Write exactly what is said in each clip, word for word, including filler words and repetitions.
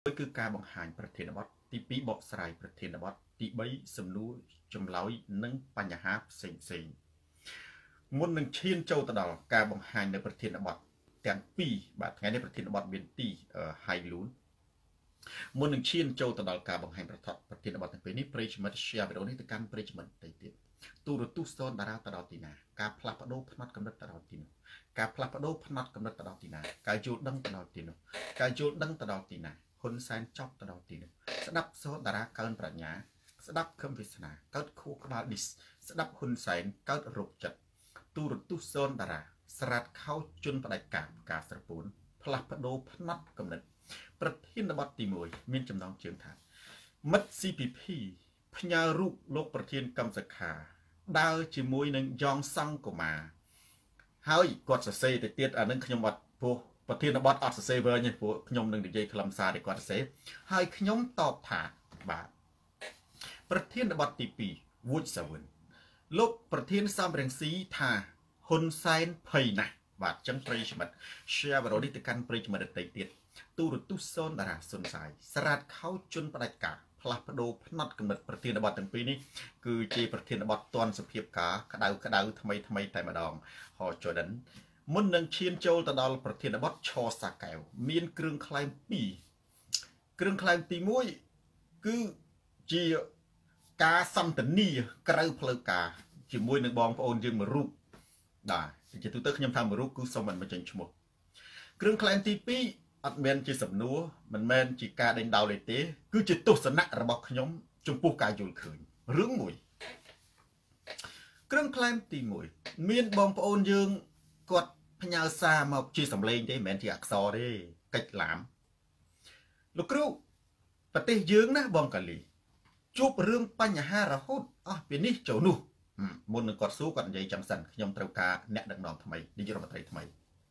គឺការបង្ហាញប្រធានបទទីពីរបកស្រាយប្រធានបទទីបីសំណួរចម្លើយនិងបញ្ហាផ្សេងផ្សេងមុននឹងឈានចូលទៅដល់ការបង្ហាញនៅប្រធានបទទាំងពីរបាទថ្ងៃនេះប្រធានបទមានទីហៃលូនមុននឹងឈានចូលទៅដល់ការបង្ហាញប្រធានប្រធានបទទាំងពីរនេះប្រិយមិត្ត share វីដេអូនេះទៅកាន់ប្រិយមិត្តទៅទៀតទូរទស្សន៍សនតារាទៅដល់ទីណាការផ្លាស់ប្ដូរផ្នត់កំណត់ទៅដល់ទីនោះការផ្លាស់ប្ដូរផ្នត់កំណត់ទៅដល់ទីណាការយល់ដឹងទៅដល់ទីនោះការយល់ដឹងទៅដល់ទីណាហ៊ុនសែនចប់ទៅដល់ទីនោះស្ដាប់សតារាកើនប្រាជ្ញាស្ដាប់ខឹមវាសនាកើតខួរក្បាលឌីសស្ដាប់ហ៊ុនសែនកើតរោគចិត្តទូរទស្សន៍សតារាស្រាតខោជន់ផ្ដាច់ការការស្រពោនផ្លាស់ប្ដូរផ្នត់កំណត់ប្រធានបទទីមួយមានចំណងជើងថាមិត្ត ซี พี พี ផ្ញើរូបលោកប្រធានកម្មសខាដើរជាមួយនឹងយ៉ងសង់កូម៉ាហើយគាត់សរសេរទៅទៀតអានឹងខ្ញុំអត់ព្រោះប្រធានបទអត់សរសេរវិញទេព្រោះខ្ញុំនឹងនិយាយខ្លឹមសារដែលគាត់សរសេរហើយខ្ញុំតបថាបាទប្រធានបទទីពីរវូចសាវិនលោកប្រធានសំរងស៊ីថាហ៊ុនសែនភ័យណាស់បាទចឹងប្រិយមិត្ត share វីដេអូនេះទៅកាន់ប្រិយមិត្តដទៃទៀតទូរទស្សន៍សូនតារាសុនសាយស្រាតខោជន់ផ្ដាច់ការផ្លាស់ប្ដូរផ្នត់កំណត់ប្រធានបទទាំងពីរនេះគឺជាប្រធានបទតនសភាពការក្តៅក្តៅថ្មីថ្មីតែម្ដងហោចដិនមុននឹងឈានចូលទៅដល់ប្រធានបទឆសាកែវមានគ្រឿងខ្លែងពីរគ្រឿងខ្លែងទីមួយគឺជាការសន្ទនាក្រៅផ្លូវការជាមួយនឹងបងប្អូនយើងមួយរូបបាទជាទូទៅខ្ញុំថាមួយរូបគឺសូមមិនបញ្ចេញឈ្មោះគ្រឿងខ្លែងទីពីរអត់មែនជាសំណួរមិនមែនជាការដេញដោលទេគឺជាទស្សនៈរបស់ខ្ញុំចំពោះការយល់ឃើញរឿងមួយគ្រឿងខ្លែងទីមួយមានបងប្អូនយើងគាត់ផ្ញើសារមកជាសម្លេងទេមិនមែនជាអក្សរទេកិច្ចឡាមលោកគ្រូប្រទេសយើងណាបងកាលីជួបរឿងបញ្ហារហូតអស់ពីនេះចូលនោះមុននឹងគាត់សួរគាត់និយាយចាំសិនខ្ញុំត្រូវការអ្នកដឹកនាំថ្មីនាយករដ្ឋមន្ត្រីថ្មី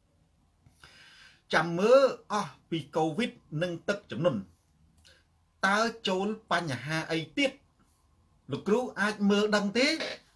ចាំមើលអស់ពីកូវីដនិងទឹកជំនន់តើចូលបញ្ហាអីទៀតលោកគ្រូអាចមើលដឹងទេ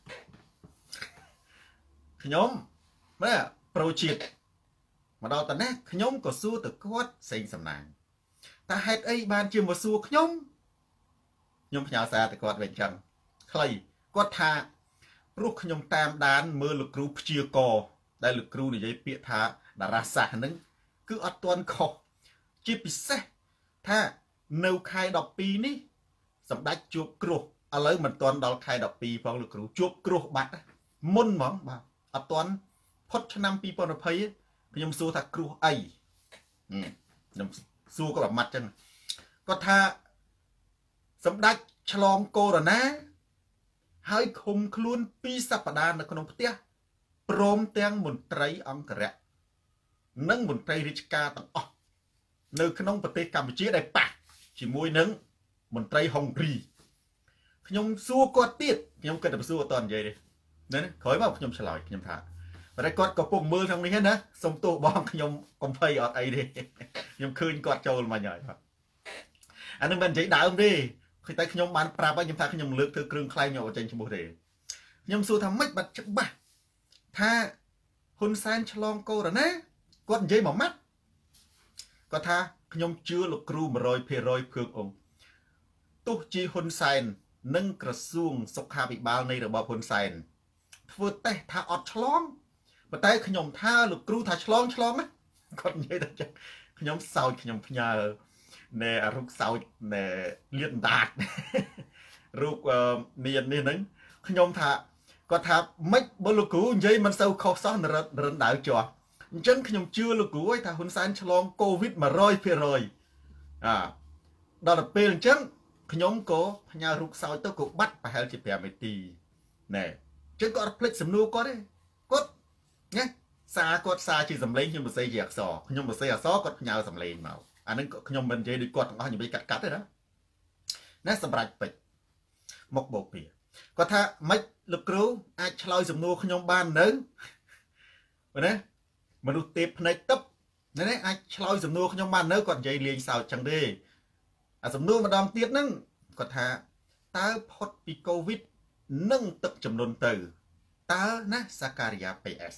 ខ្ញុំណាប្រូជាតិមកដល់តនេះខ្ញុំក៏សួរទៅគាត់សេងសំណាងតើហេតុអីបានជាមកសួរខ្ញុំខ្ញុំផ្ញើសារទៅគាត់វិញចឹងខ្លីគាត់ថាព្រោះខ្ញុំតាមដានមើលលោកគ្រូព្យាករដែលលោកគ្រូនិយាយពាក្យថាតារាសាស្ត្រហ្នឹងគឺអត់ទាន់ខុសជាពិសេសថានៅខែដប់ពីរនេះសម្ដេចជួបគ្រោះឥឡូវមិនទាន់ដល់ខែដប់ពីរផងលោកគ្រូជួបគ្រោះបាត់មុនហ្មងបាទអត់ទាន់ផុតឆ្នាំពីរពាន់ยี่สิบខ្ញុំសួរថាគ្រោះអីខ្ញុំសួរគាត់អាម៉ាត់ចឹងគាត់ថាសម្ដេចឆ្លងកូវីដ ហើយឃុំខ្លួនពីរសប្តាហ៍នៅក្នុងផ្ទះព្រមទាំងមន្ត្រីអង្គរៈនិងមន្ត្រីរាជការទាំងអស់នៅក្នុងប្រទេសកម្ពុជាដែលប៉ះជាមួយនឹងមន្ត្រីហុងគ្រីខ្ញុំសួរគាត់ទៀតខ្ញុំគិតតែសួរអត់តនិយាយទេណាក្រោយមកខ្ញុំឆ្លើយខ្ញុំថាតែគាត់ក៏ពុកមើលក្នុងនេះណាសុំទោសបងខ្ញុំកំភៃអត់អីទេខ្ញុំឃើញគាត់ចូលមកហើយបាទអានឹងមិននិយាយដើមទេតែខ្ញុំបានប្រាប់ហើយខ្ញុំថាខ្ញុំលើកធ្វើគ្រឿងខ្លែងខ្ញុំអត់ចេញឈ្មោះទេខ្ញុំសួរថាម៉េចបាត់ច្បាស់ថាហ៊ុនសែនឆ្លងកូវីដ គាត់និយាយមួយម៉ាត់គាត់ថាខ្ញុំជឿលោកគ្រូ một trăm phần trăm ភឿងអង្គទោះជាហ៊ុនសែននិងក្រសួងសុខាភិបាលនៃរបបហ៊ុនសែនធ្វើតេស្តថាអត់ឆ្លងប៉ុន្តែខ្ញុំថាលោកគ្រូថាឆ្លងឆ្លងណាគាត់និយាយតែចឹងខ្ញុំសោចខ្ញុំផ្ញើណែរូបសោចណែលៀតដាតរូបមាននេះហ្នឹងខ្ញុំថាគាត់ថាម៉េចបើលោកគ្រូនិយាយមិនសូវខុសសោះរឹនដៅជាប់អញ្ចឹងខ្ញុំជឿលោកគ្រូឲ្យថាហ៊ុនសែនឆ្លងកូវីដ một trăm phần trăm អាដល់ទៅពេលអញ្ចឹងខ្ញុំក៏ផ្ញើរូបសោចទៅក៏បាត់ប្រហែលជាប្រាំនាទីណែអញ្ចឹងគាត់អត់ភ្លេចសំណួរគាត់ទេគាត់ណាសារគាត់សារជាសម្លេងខ្ញុំសរសេរជាអក្សរខ្ញុំសរសេរអក្សរគាត់ផ្ញើសម្លេងមកអានឹងខ្ញុំមិននិយាយដូចគាត់ទាំងអស់និយាយកាត់កាត់ទេណាណាសម្រាប់ពេជ្រមកបោកពីគាត់ថាម៉េចលោកគ្រូអាចឆ្លើយសំណួរខ្ញុំបាននៅណាមនុស្សទេពភ្នែកទឹកនេះអាចឆ្លើយសំណួរខ្ញុំបាននៅគាត់និយាយលេងសើចចឹងទេអាសំណួរម្ដងទៀតហ្នឹងគាត់ថាតើផុតពីកូវីដនិងទឹកចំនួនទៅតើណាសាការីយ៉ា pê ét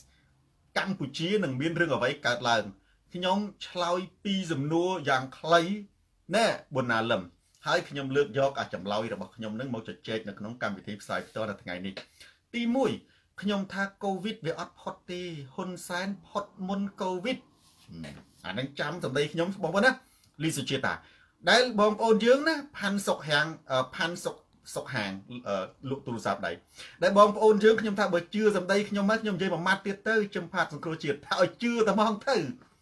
កម្ពុជានឹងមានរឿងអ្វីកើតឡើងខ្ញុំឆ្លើយពីសំណួរយ៉ាងខ្លីណែបុណ្ណាលឹមហើយខ្ញុំលើកយកអាចម្លើយរបស់ខ្ញុំនឹងមកជជែកនៅក្នុងកម្មវិធីផ្សាយផ្ទាល់នៅថ្ងៃនេះទីមួយខ្ញុំថាកូវីដវាអត់ផុតទេហ៊ុនសែនផុតមុនកូវីដអានឹងចាំសម្ដីខ្ញុំបងប្អូនណាលីសុជាតាដែលបងប្អូនយើងណាផាន់សុកហាងផាន់សុកសុកហាងលក់ទូរស័ព្ទដៃដែលបងប្អូនយើងខ្ញុំថាបើជឿសម្ដីខ្ញុំមកខ្ញុំនិយាយមួយម៉ាត់ទៀតទៅចំផាត់សង្គ្រោះជាតិថាឲ្យជឿតែមកទៅ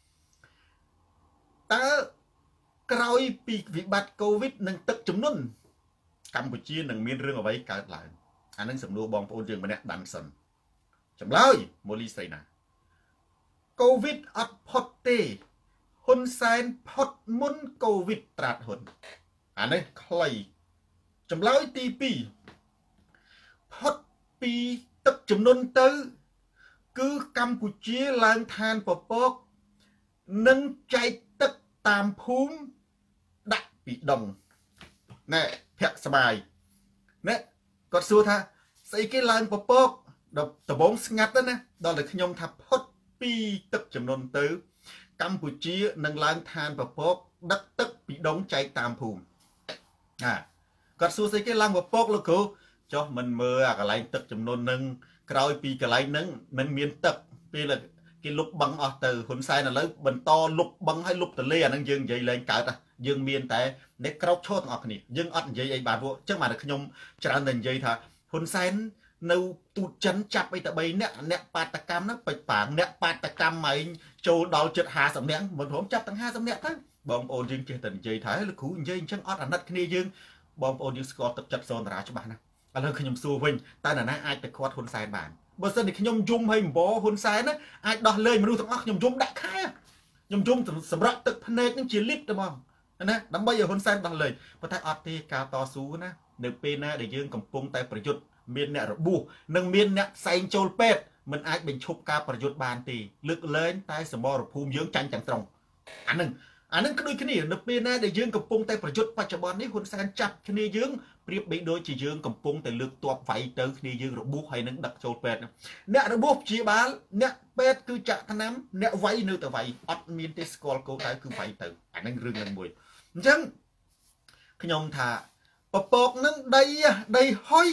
តើក្រោយពីវិបត្តិកូវីដនិងទឹកជំនន់កម្ពុជានឹងមានរឿងអ្វីកើតឡើងអានឹងសំណួរបងប្អូនយើងម្នាក់ដាន់សិនចម្លើយម៉ូលីស្រីណាកូវីដអត់ផុតទេហ៊ុនសែនផុតមុនកូវីដត្រាតហ៊ុនអានេះខ្លីចម្លើយទីពីរផុតពីទឹកជំនន់ទៅគឺកម្ពុជាឡើងឋានពពកនិងចែកទឹកតាមភូមិដាក់ពីដុងណែភ័ក្រស្បាយណែគាត់សួរថាស្អីគេឡើងពពកដល់ដំបងស្ងាត់ទៅណាដល់តែខ្ញុំថាផុតពីទឹកជំនន់ទៅកម្ពុជានឹងឡើងឋានពពកដឹកទឹកពីដុងចែកតាមភូមិណាគាត់សួរស្អីគេឡើងពពកលោកគ្រូចុះមិនមើលអាកន្លែងទឹកចំនួននឹងក្រោយពីកន្លែងហ្នឹងមិនមានទឹកពេលគេលុបបឹងអស់ទៅហ៊ុនសែនឥឡូវបន្តលុបបឹងឲ្យលុបទលេអាហ្នឹងយើងនិយាយលែងកើតយើងមានតែអ្នកក្រោកឈរទាំងអស់គ្នាយើងអត់និយាយអីបានពួកអញ្ចឹងបានតែខ្ញុំច្រើនតែនិយាយថាហ៊ុនសែននៅទូតចិនចាប់អីតែបីអ្នកអ្នកបាតកម្មហ្នឹងពេចប៉ាងអ្នកបាតកម្មឯងចូលដល់ជិតห้าสิบនាក់មិនព្រមចាប់ទាំងห้าสิบនាក់ទៅបងប្អូនយើងចេះតែនិយាយថាលោកគ្រូនិយាយអញ្ចឹងអត់អាណិតគ្នាយើងបងប្អូនយើងស្គាល់ទឹកចិត្តសូនតារាច្បាស់ណាឥឡូវខ្ញុំសួរវិញតើនរណាអាចទៅខាត់ហ៊ុនសែនបានបើសិនតែខ្ញុំយំឲ្យម្បោហ៊ុនសែនណាអាចដោះលែងមនុស្សទាំងអស់ខ្ញុំយំដាក់ខែខ្ញុំយំសម្រាប់ទឹកភ្នែកនឹងជាលីត្រតែហ្មងណាដើម្បីឲ្យហ៊ុនសែនដោះលែងប៉ុន្តែអត់ទេការតស៊ូណានៅពេលណាដែលយើងកំពុងតែប្រយុទ្ធមានអ្នករបួសនិងមានអ្នកផ្សែងចូលពេទ្យមិនអាចបញ្ឈប់ការប្រយុទ្ធបានទេលើកលែងតែសមរភូមិយើងចាញ់ទាំងត្រង់អានឹងអានឹងគឺដូចគ្នានៅពេលណាដែលយើងកំពុងតែប្រយុទ្ធបច្ចុប្បន្ននេះហ៊ុនសែនចាប់គ្នាយើងប្រៀបបីដូចជាយើងកំពុងតែលើកទ័ពវាយទៅគ្នាយើងរបួសហើយនឹងដឹកចូលពេទ្យអ្នករបួសព្យាបាលអ្នកពេទ្យគឺចាក់ថ្នាំអ្នកវាយនៅតែវាយអត់មានទេស្គាល់គោលដៅគឺវាយទៅអានឹងរឿងនឹងមួយអញ្ចឹងខ្ញុំថាពពកនឹងដីដីហុយ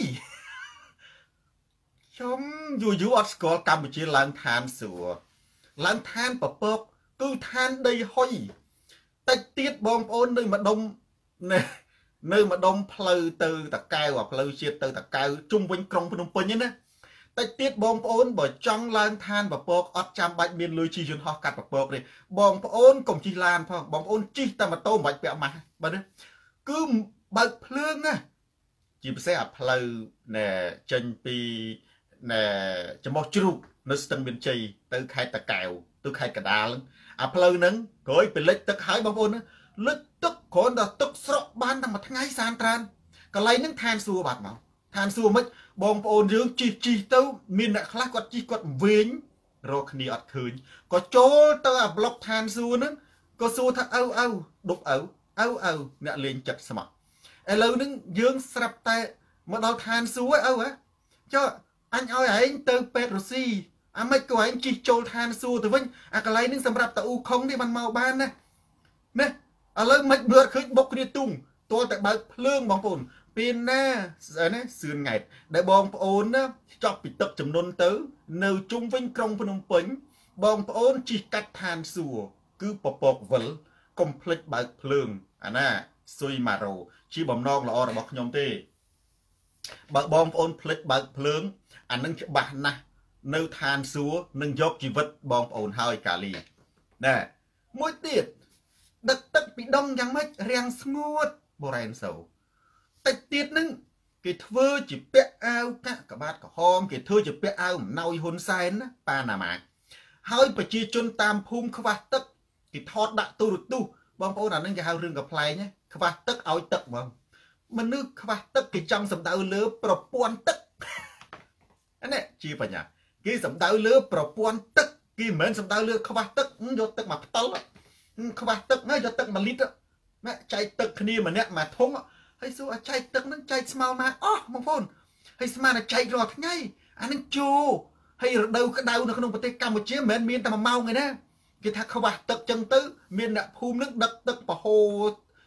ខ្ញុំយូរយូរអត់ស្គាល់កម្ពុជាឡើងឋានសួគ៌ឡើងឋានពពកគឺឋានដីហុយតិចទៀតបងប្អូននៅម្ដុំនៅម្ដុំផ្លូវទៅតាកែវអាផ្លូវជាតិទៅតាកែវជុំវិញក្រុងភ្នំពេញណាតិចទៀតបងប្អូនបើចង់ឡើងឋានពពកអត់ចាំបាច់មានលុយជិះយន្តហោះកាត់ពពកទេបងប្អូនកុំជិះឡានផងបងប្អូនជិះតែម៉ូតូមិនបាច់ពាក់ម៉ាស់បើណាគឺបើកភ្លើងណាជាពិសេសអាផ្លូវណែចេញពីណែចំោះជ្រូកនៅស្ទឹងមានជ័យទៅខេត្តតាកែវទៅខេត្តកណ្ដាលអាផ្លូវហ្នឹងក្រោយពីលិចទឹកហើយបងប្អូនលិចទឹកគ្រាន់តែទឹកស្រក់បានតែមួយថ្ងៃសានត្រានកន្លែងហ្នឹងឋានសួគ៌បាត់មកឋានសួគ៌មិនបងប្អូនយើងជិះជិះទៅមានអ្នកខ្លះគាត់ជិះគាត់វិញរកគ្នាអត់ឃើញក៏ចូលទៅអាប្លុកឋានសួគ៌ហ្នឹងក៏សួរថាអៅអៅដប់អៅអៅអៅអ្នកលេងចិត្តស្មោះឥឡូវហ្នឹងយើងស្រាប់តែមកដល់ឋានសួគ៌អៅហ៎ចុះអញឲ្យឯងទៅពេទ្យរុស្ស៊ីអាមិនក៏ឯងជិះចូលឋានសួគ៌ទៅវិញអាកន្លែងហ្នឹងសម្រាប់តាអ៊ូខុងនេះបានមកបានណាណាឥឡូវមិនមើលឃើញបុកគ្នាទុំទាល់តែបើកភ្លើងបងប្អូនពេលណាណាសឿនង៉ែតដែលបងប្អូនណាចប់ពីទឹកចំនួនទៅនៅជុំវិញក្រុងភ្នំពេញបងប្អូនជិះកាត់ឋានសួគ៌គឺពពកវិលកុំភ្លេចបើកភ្លើងអាណាស៊ុយម៉ារ៉ូជាបំណងល្អរបស់ខ្ញុំទេបើបងប្អូនភ្លេចបើកភ្លើងអានឹងច្បាស់ណាស់នៅឋានសួគ៌នឹងយកជីវិតបងប្អូនហើយកាលីណែមួយទៀតដឹកទឹកពីដងយ៉ាងម៉េចរាំងស្ងួតបូរ៉ែនសូតិចទៀតនឹងគេធ្វើជាពាក់អាវកាក់ក្បាតក្រហមគេធ្វើជាពាក់អាវអំណោយហ៊ុនសែនណាប៉ាណាម៉ាហើយប្រជាជនតាមភូមិខ្វះទឹកគេថតដាក់ទូរទស្សន៍បងប្អូនអានឹងគេហៅរឿងកំ pl ែងខ្វះទឹកឲ្យទឹកហ្មងមនុស្សខ្វះទឹកគេចង់សំដៅលើប្រព័ន្ធទឹកអានេះជាបញ្ញាគេសំដៅលើប្រព័ន្ធទឹកគេមិនមែនសំដៅលើខ្វះទឹកយកទឹកមកផ្ទល់ខ្វះទឹកណាយកទឹកមួយលីត្រណាចែកទឹកគ្នាម្នាក់មួយធុងហើយសួរអាចែកទឹកហ្នឹងចែកស្មើមកអស់បងប្អូនហើយស្មានតែចែករាល់ថ្ងៃអានឹងជោហើយរដូវក្តៅនៅក្នុងប្រទេសកម្ពុជាមិនមែនមានតែមួយម៉ោងទេណាគេថាខ្វះទឹកចឹងទៅមានអ្នកភូមិនឹងដឹកទឹកប្រហូរ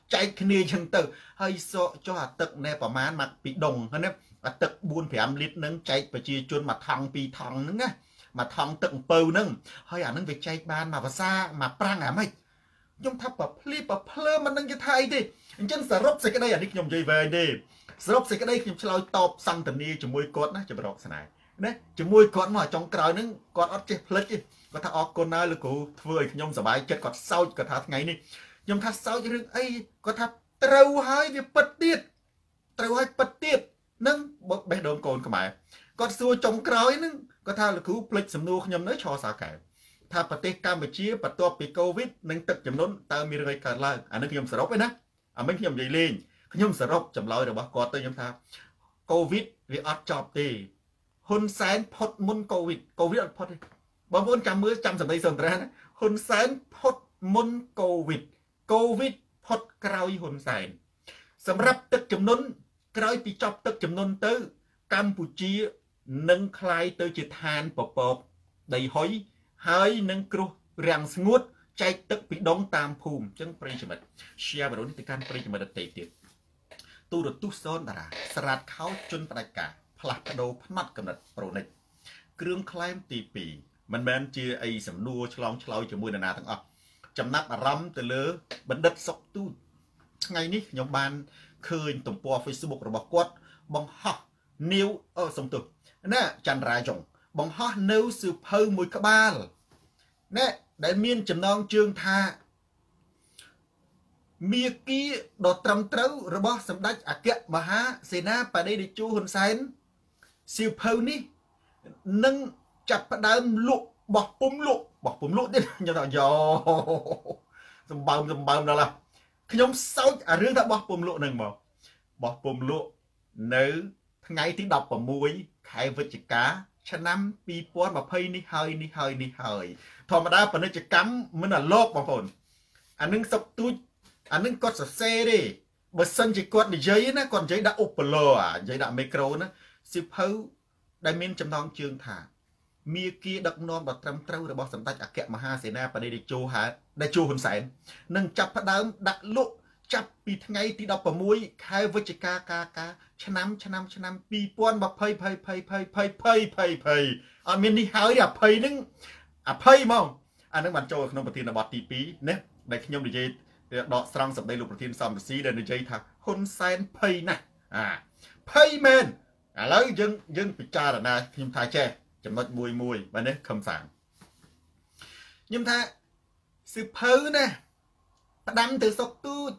ចែកគ្នាចឹងទៅហើយសក់ចុះអាទឹកណែប្រមាណមកពីដងហ្នឹងអាទឹកបួនប្រាំលីត្រហ្នឹងចែកប្រជាជនមួយថង់ពីរថង់ហ្នឹងណាមួយថង់ទឹកអំពៅហ្នឹងហើយអាហ្នឹងវាចែកបានមួយភាសាមួយប្រាំងអាម៉េចខ្ញុំថាប្រភ្លីប្រភ្លើមិនដឹងជាថាអីទេអញ្ចឹងសរុបសេចក្តីអានេះខ្ញុំនិយាយវែងទេសរុបសេចក្តីខ្ញុំឆ្លើយតបសន្ទនាជាមួយគាត់ណាចម្រោកស្នេហ៍ណាជាមួយគាត់មកចុងក្រោយហ្នឹងគាត់អត់ចេះផ្លិចទេគាត់ថាអរគុណណាស់លោកគ្រូធ្វើឲ្យខ្ញុំសប្បាយចិត្តគាត់សោចគាត់ថាថ្ងៃនេះខ្ញុំថាសោចរឿងអីគាត់ថាត្រូវហើយវាពិតទៀតត្រូវហើយពិតទៀតនឹងបេះដូងកូនខ្មែរគាត់សួរចុងក្រោយហ្នឹងគាត់ថាលោកគ្រូផ្លិចសំណួរខ្ញុំនៅឆសាកែវថាប្រទេសកម្ពុជាបន្ទាប់ពីកូវីដនិងទឹកចំនួនតើមានរឿងអីកើតឡើងអានេះខ្ញុំសរុបឯណាអាមិនខ្ញុំនិយាយលេងខ្ញុំសរុបចម្លើយរបស់គាត់ទៅខ្ញុំថាកូវីដវាអត់ចប់ទេហ៊ុនសែនផុតមុនកូវីដកូវីដអត់ផុតទេបងប្អូនចាំមើលចាំសម្ដីសុនត្រាណាហ៊ុនសែនផុតមុនកូវីដកូវីដផុតក្រោយហ៊ុនសែនសម្រាប់ទឹកចំនួនក្រោយពីចប់ទឹកចំនួនទៅកម្ពុជានឹងคล้ายទៅជាឋានពពកដីហុយហើយនឹងគ្រោះរាំងស្ងួតចែកទឹកពីដងតាមភូមិអញ្ចឹងប្រិយមិត្ត share វីដេអូនេះទៅកាន់ប្រិយមិត្តដទៃទៀតទូរទស្សន៍សូនតារាស្រាតខោជន់ផ្ដាច់ការផ្លាស់ប្ដូរផ្នត់កំណត់ប្រូនិកគ្រឿងក្លែមទីពីរមិនមែនជាអីសំណួរឆ្លងឆ្លើយជាមួយនរណាទាំងអស់ចំណាប់អារម្មណ៍ទៅលើបណ្ឌិតសុកទូចថ្ងៃនេះខ្ញុំបានឃើញទំព័រ Facebook របស់គាត់បង្ហោះនាវអឺសំទោសណាចន្ទរាចុងបង្ហោះនៅសៀវភៅមួយក្បាលណែដែលមានចំណងជើងថាមាគ៌ាដ៏ត្រឹមត្រូវរបស់សម្ដេចអគ្គមហាសេនាបតីតេជោហ៊ុនសែនសៀវភៅនេះនឹងចាប់ផ្ដើមលក់បោះពុំលក់បោះពុំលក់ទៀតខ្ញុំថាយោសម្បើមសម្បើមដល់ខ្ញុំសោចអារឿងថាបោះពុំលក់នឹងមកបោះពុំលក់នៅថ្ងៃទីដប់ប្រាំមួយខែវិច្ឆិកាឆ្នាំពីរពាន់ម្ភៃនេះហើយនេះហើយនេះហើយធម្មតាពាណិជ្ជកម្មមិនអាលោកបងប្អូនអានឹងសុកទូចអានឹងគាត់សរសេរទេបើសិនជាគាត់និយាយណាគាត់និយាយដាក់ឧបលោអានិយាយដាក់មីក្រូណាសៀវភៅដែលមានចំណងជើងថាមាគ៌ាដឹកនាំដ៏ត្រឹមត្រូវរបស់សម្ដេចអគ្គមហាសេនាបតីតេជោហាតេជោហ៊ុនសែននឹងចាប់ផ្ដើមដាក់លក់ចាប់ពីថ្ងៃទីដប់ប្រាំមួយខែវិច្ឆិកាកាកាឆ្នាំឆ្នាំឆ្នាំពីរពាន់ម្ភៃភ័យភ័យភ័យភ័យភ័យភ័យភ័យអត់មាននេះហើយអភ័យហ្នឹងអភ័យហ្មងអានឹងបានចូលក្នុងប្រធានបទទីពីរណាដែលខ្ញុំនិយាយដកស្រង់សម្ដីលោកប្រធានសំរស៊ីដែលនិយាយថាហ៊ុនសែនភ័យណាស់អាភ័យមែនឥឡូវយើងយើងពិចារណាខ្ញុំថាចេះចំណុចមួយមួយបាទនេះខំសាងខ្ញុំថាសៀវភៅណាផ្ដាំទៅសុកទូច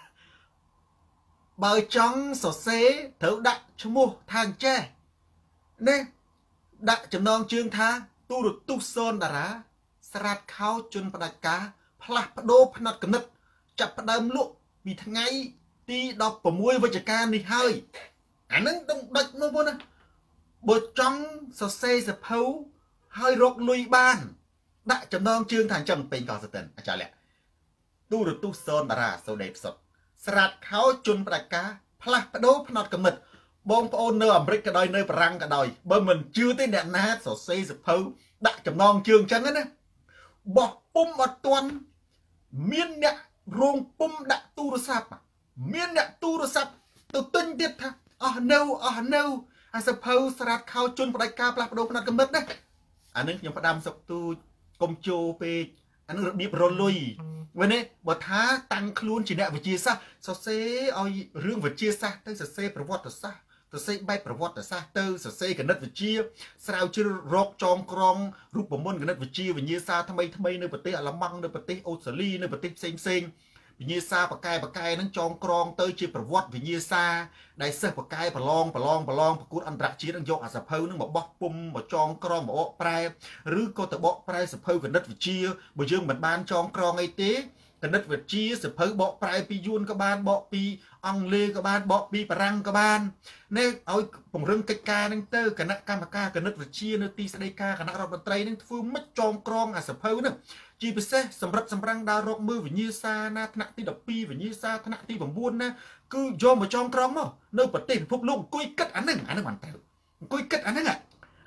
បើចង់សរសេរត្រូវដាក់ឈ្មោះថាអញ្ចេះនេះដាក់ចំណងជើងថាទូរទស្សន៍សូនតារាស្រាតខោជន់ផ្ដាច់ការផ្លាស់ប្ដូរផ្នត់គំនិតចាប់ផ្ដើមលក់ពីថ្ងៃទីដប់ប្រាំមួយវិច្ឆិកានេះហើយអានឹងต้องដាច់មកណាបើចង់សរសេរសភៅហើយរកលុយបានដាក់ចំណងជើងថាអញ្ចឹងពេញកោសតិនអាចារ្យលក្ខទូរទស្សន៍សូនតារាសូដេផ្សុតស្រាតខោជន់ផ្ដាច់ការផ្លាស់ប្ដូរផ្នត់គំនិតបងប្អូននៅអាមេរិកក៏ដោយនៅបារាំងក៏ដោយបើមិនជឿទេអ្នកណាសរសេរសភៅដាក់ចំណងជើងអញ្ចឹងណាបោះពុំអត់ទាន់មានអ្នករោងពុំដាក់ទូរស័ព្ទមានអ្នកទូរស័ព្ទទៅទិញទៀតថាអស់នៅអស់នៅអាសភៅស្រាតខោជន់ផ្ដាច់ការផ្លាស់ប្ដូរផ្នត់គំនិតណាអានេះខ្ញុំផ្ដាំសុកទូចកុំជោពេកអានឹងរបៀបរលុយវិញនេះបើថាតាំងខ្លួនជាអ្នកវិទ្យាសាស្ត្រសរសេរឲ្យរឿងវិទ្យាសាស្ត្រទៅសរសេរប្រវត្តិសាស្ត្រសរសេរបែបប្រវត្តិសាស្ត្រទៅសរសេរគណិតវិទ្យាស្រាវជ្រាវរកចងក្រងរូបមន្តគណិតវិទ្យាវិញ្ញាសាថ្មីថ្មីនៅប្រទេសអាល្លឺម៉ង់នៅប្រទេសអូស្ត្រាលីនៅប្រទេសផ្សេងផ្សេងវិញ្ញាសាបកែបកែនឹងចងក្រងទៅជាប្រវត្តិវិញ្ញាសាដែលសិស្សបកែប្រឡងប្រឡងប្រឡងប្រកួតអន្តរជាតិនឹងយកអាសភៅនឹងមកបោះពុំមកចងក្រងមកបកប្រែឬក៏ទៅបកប្រែសភៅគណិតវិទ្យាបើយើងមិនបានចងក្រងអីទេគណិតវិទ្យាសភៅបកប្រែពីយួនក៏បានបកពីអង់គ្លេសក៏បានបកពីបារាំងក៏បាននេះឲ្យពង្រឹងកិច្ចការនឹងទៅគណៈកម្មការគណិតវិទ្យានៅទីស្តីការគណៈរដ្ឋមន្ត្រីនឹងធ្វើមិនចងក្រងអាសភៅនឹងជាពិសេសសម្រាប់សម្រាំងដើររកមើលវិញ្ញាសាណាថ្នាក់ទីដប់ពីរវិញ្ញាសាថ្នាក់ទីប្រាំបួនណាគឺយកមកចងក្រងមកនៅប្រទេសពិភពលោកអង្គុយគិតអានឹងអានឹងបានទៅអង្គុយគិតអានឹងហ่าហ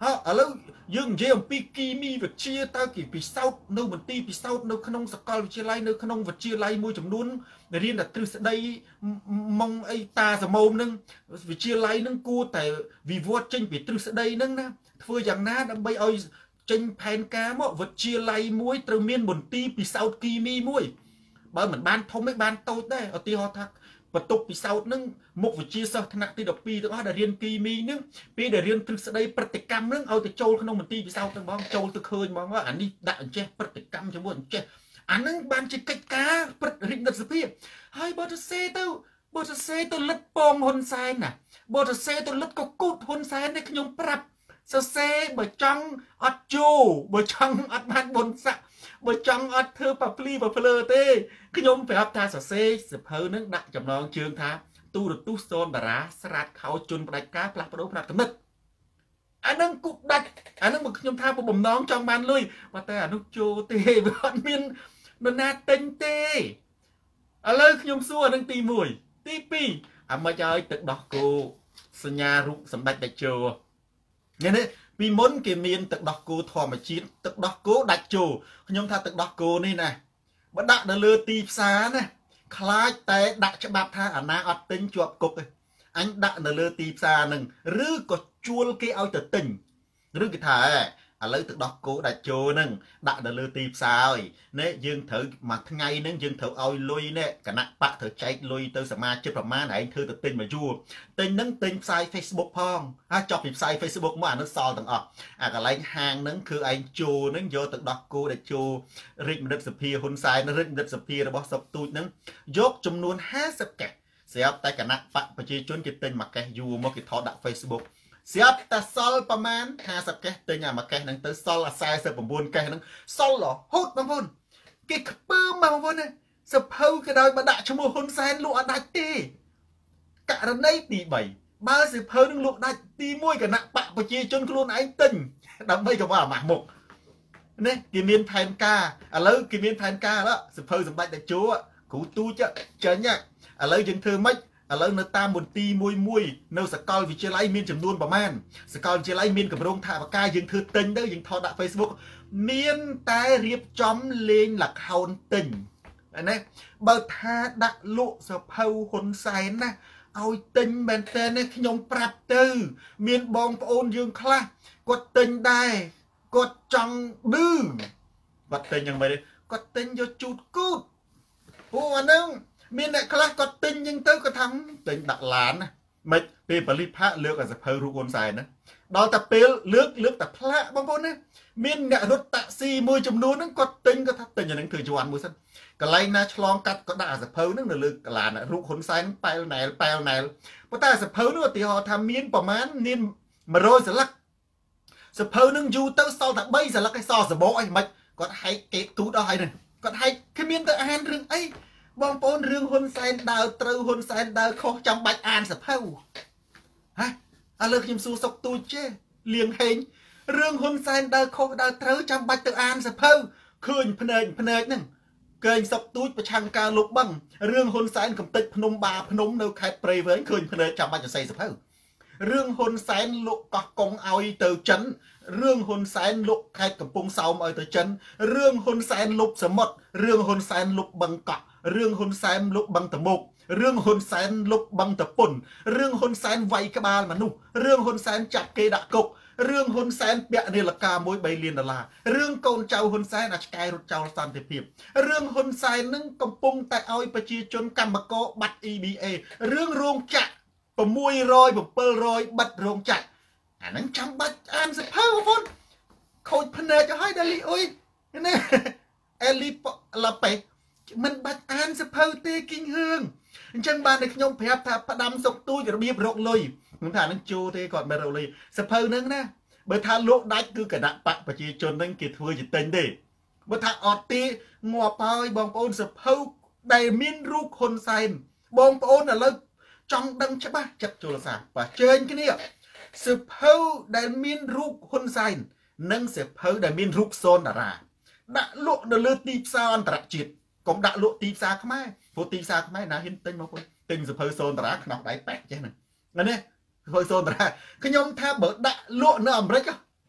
ឥឡូវយើងនិយាយអំពីគីមីវិទ្យាតើគេពិសោធន៍នៅមន្ទីរពិសោធន៍នៅក្នុងសាកលវិទ្យាល័យនៅក្នុងវិទ្យាល័យមួយចំនួនរៀនតែទ្រឹស្ដីម៉ងអីតាសមោមនឹងវិទ្យាល័យនឹងគួរតែវិវត្តចេញពីទ្រឹស្ដីនឹងណាធ្វើយ៉ាងណាដើម្បីឲ្យចេញផែនការមកវិទ្យាល័យមួយត្រូវមានមន្ទីរពិសោធន៍គីមីមួយបើមិនបានធំទេបានតូចដែរឧទាហរណ៍ថាបន្ទប់ពិសោធន៍នឹងមុខវិជ្ជាសិស្សថ្នាក់ទីដប់ពីរទាំងអស់ដែលរៀនគីមីនឹងពេលដែលរៀនទ្រឹស្ដីប្រតិកម្មនឹងឲ្យទៅចូលក្នុងមន្ទីរពិសោធន៍ទាំងបងចូលទៅឃើញហ្មងអានេះដាក់អញ្ចេះប្រតិកម្មជាមួយអញ្ចេះអានឹងបានជាកិច្ចការព្រឹទ្ធរិទ្ធិសភាហើយបើទៅសេទៅបើទៅសេទៅលិតពងហ៊ុនសែនណាបើទៅសេទៅលិតក៏គូតហ៊ុនសែននេះខ្ញុំប្រាប់សរសេរបើចង់អត់ជោបើចង់អត់បានបុណ្យស័ក្តិបើចង់អត់ធ្វើប៉ាភ្លីប៉ាភ្លើទេខ្ញុំប្រាប់ថាសរសេរសភៅនឹងដាក់ចំណងជើងថាទូរទស្សន៍សូនតារាស្រាតខោជន់ផ្ដាច់ការផ្លាស់ប្ដូរផ្នែកគំនិតអានឹងគប់ដាច់អានឹងមកខ្ញុំថាបំណងចង់បានលុយបើតែអានោះជោទេវាអត់មាននរណាទិញទេឥឡូវខ្ញុំសួរអានឹងទីមួយទីពីរអាមិនឲ្យទឹកដោះគោសញ្ញារូបសម្ដេចតេជោនេះពីមុនគេមានទឹកដោះគោធម្មជាតិទឹកដោះគោដាច់ជោខ្ញុំថាទឹកដោះគោនេះណាបើដាក់នៅលើទីផ្សារណាខ្លាចតែដាក់ច្បាប់ថាអាណាអត់ទិញជាប់គុកទេអញដាក់នៅលើទីផ្សារនឹងឬក៏ជួលគេឲ្យទៅទិញឬគេថាឥឡូវទឹកដោះគោដាច់ជោហ្នឹងដាក់នៅលើទីផ្សារហើយនេះយើងត្រូវមួយថ្ងៃហ្នឹងយើងត្រូវឲ្យលុយនេះគណៈបកត្រូវចែកលុយទៅសមាជិកប្រមាណឯងធ្វើទៅទិញមួយយួរទិញហ្នឹងទិញផ្សាយ Facebook ផងហើយចប់ពីផ្សាយ Facebook មកអានោះសល់ទាំងអស់អាកន្លែងហាងហ្នឹងគឺឯងជោហ្នឹងយកទឹកដោះគោដាច់ជោរាជមនិតសភាហ៊ុនសែនរាជមនិតសភារបស់សុកទូចហ្នឹងយកចំនួនห้าสิบកេសស្រាប់តែគណៈបកប្រជាជនគេទិញមួយកេសយួរមកគេថតដាក់ Facebookស្រាប់តែសល់ប្រមាណห้าสิบកេសទិញអាមួយកេសហ្នឹងទៅសល់អាสี่สิบเก้ากេសហ្នឹងសល់រហូតបងប្អូនគេខ្ពើមបងប្អូនណាសភៅក៏ដោយបើដាក់ឈ្មោះហ៊ុនសែនលក់អត់ដាច់ទេករណីទីបីបើសភៅនឹងលក់ដាច់ទីមួយគណៈបកប្រជាជនខ្លួនឯងទិញដើម្បីកុំឲ្យអាម៉ាស់មុខនេះគេមានផែនការឥឡូវគេមានផែនការแล้วសភៅសម្ដេចតេជោគ្រូទូចចេញឥឡូវយើងធ្វើម៉េចឥឡូវនៅតាមមន្ទីរមួយមួយនៅសាកលវិទ្យាល័យមានចំនួនប្រមាណសាកលវិទ្យាល័យមានកម្រងថាបការយើងធ្វើទិញទៅយើងថតដាក់ Facebook មានតែរៀបចំលេងល្ខោនទិញណាបើថាដាក់លក់សភៅហ៊ុនសែនណាឲ្យទិញមែនតើនេះខ្ញុំប្រាប់ទៅមានបងប្អូនយើងខ្លះគាត់ទិញដែរគាត់ចង់ឌឺគាត់ទិញយ៉ាងម៉េចគាត់ទិញយកជូតគូតព្រោះអាហ្នឹងមានអ្នកខ្លះគាត់ទិញអញ្ចឹងទៅគាត់ថាទិញដាក់ឡានណាមិនពេលបលិផាលើកអាសភៅរូបហ៊ុនសែនណាដល់តែពេលលើកលើកតែផ្លាកបងប្អូនណាមានអ្នករត់តាក់ស៊ីមួយចំនួនហ្នឹងគាត់ទិញគាត់ថាទិញអាហ្នឹងធ្វើយន់មួយសិនកន្លែងណាឆ្លងកាត់ក៏ដាក់អាសភៅហ្នឹងនៅលើកឡានរូបហ៊ុនសែនប៉ែលណែលប៉ែលណែលប៉ុន្តែអាសភៅនោះឧទាហរណ៍ថាមានប្រមាណមានmột trămសន្លឹកសភៅហ្នឹងយូរទៅសល់តែបីសន្លឹកឯសសបោអីមិនគាត់ហែកគេទូតអស់ហើយហ្នឹងគាត់ហែកគ្មានទៅអានរឿងអីបងប្អូនរឿងហ៊ុនសែនដើរត្រូវហ៊ុនសែនដើរខុសចាំបាច់អានសភៅហ៎ឥឡូវខ្ញុំសួរសុកទូចចេះលៀងហេងរឿងហ៊ុនសែនដើរខុសដើរត្រូវចាំបាច់ទៅអានសភៅឃើញភ្នែកភ្នែកហ្នឹងកេងសុកទូចប្រឆាំងការលុបបឹងរឿងហ៊ុនសែនកំទេចភ្នំបាភ្នំនៅខេត្តព្រៃវែងឃើញភ្នែកចាំបាច់ទៅសេសភៅរឿងហ៊ុនសែនលក់កោះកុងឲ្យទៅចិនរឿងហ៊ុនសែនលក់ខេត្តកំពង់សោមឲ្យទៅចិនរឿងហ៊ុនសែនលុបសមុទ្ររឿងហ៊ុនសែនលុបបឹងកក់រឿងហ៊ុនសែនលុបបឹងតមុករឿងហ៊ុនសែនលុបបឹងតពុនរឿងហ៊ុនសែនវាយក្បាលមនុស្សរឿងហ៊ុនសែនចាប់គេដាក់គុករឿងហ៊ុនសែនពាក់នាឡិកាមួយបីលានដុល្លាររឿងកូនចៅហ៊ុនសែនអាចឆ្កែរត់ចោលសន្តិភាពរឿងហ៊ុនសែននឹងកំពុងតែឲ្យប្រជាជនកម្មករបាត់ E B A រឿងរោងចក្រ600 700បិទរោងចក្រអាហ្នឹងចាំបាច់អានសភៅបងប្អូនខូចភ្នែកទៅហើយដាលីអុយណាអេលីឡាប៉េមិនបាច់អានសភៅទេគីងហឿងអញ្ចឹងបានតែខ្ញុំប្រាប់ថាផ្ដាំសុកទូចរបៀបរកលុយខ្ញុំថាហ្នឹងជោទេគាត់មិនរកលុយសភៅហ្នឹងណាបើថាលោកដាច់គឺគណៈបកប្រជាជនហ្នឹងគេធ្វើជាទិញទេបើថាអត់ទេងាប់ហើយបងប្អូនសភៅដែលមានរូបហ៊ុនសែនបងប្អូនឥឡូវចង់ដឹងច្បាស់ចិត្តជលសាបើជើញគ្នាសភៅដែលមានរូបហ៊ុនសែននិងសភៅដែលមានរូបសូនតារាដាក់លក់នៅលើទីផ្សារអន្តរជាតិកុំដាក់លក់ទីផ្សារខ្មែរព្រោះទីផ្សារខ្មែរណាហ៊ានទិញមកពុនទិញសភៅសូនតារាខ្នោះដៃប៉ែកចេះហ្នឹងនេះសភៅសូនតារាខ្ញុំថាបើដាក់លក់នៅអាមេរិក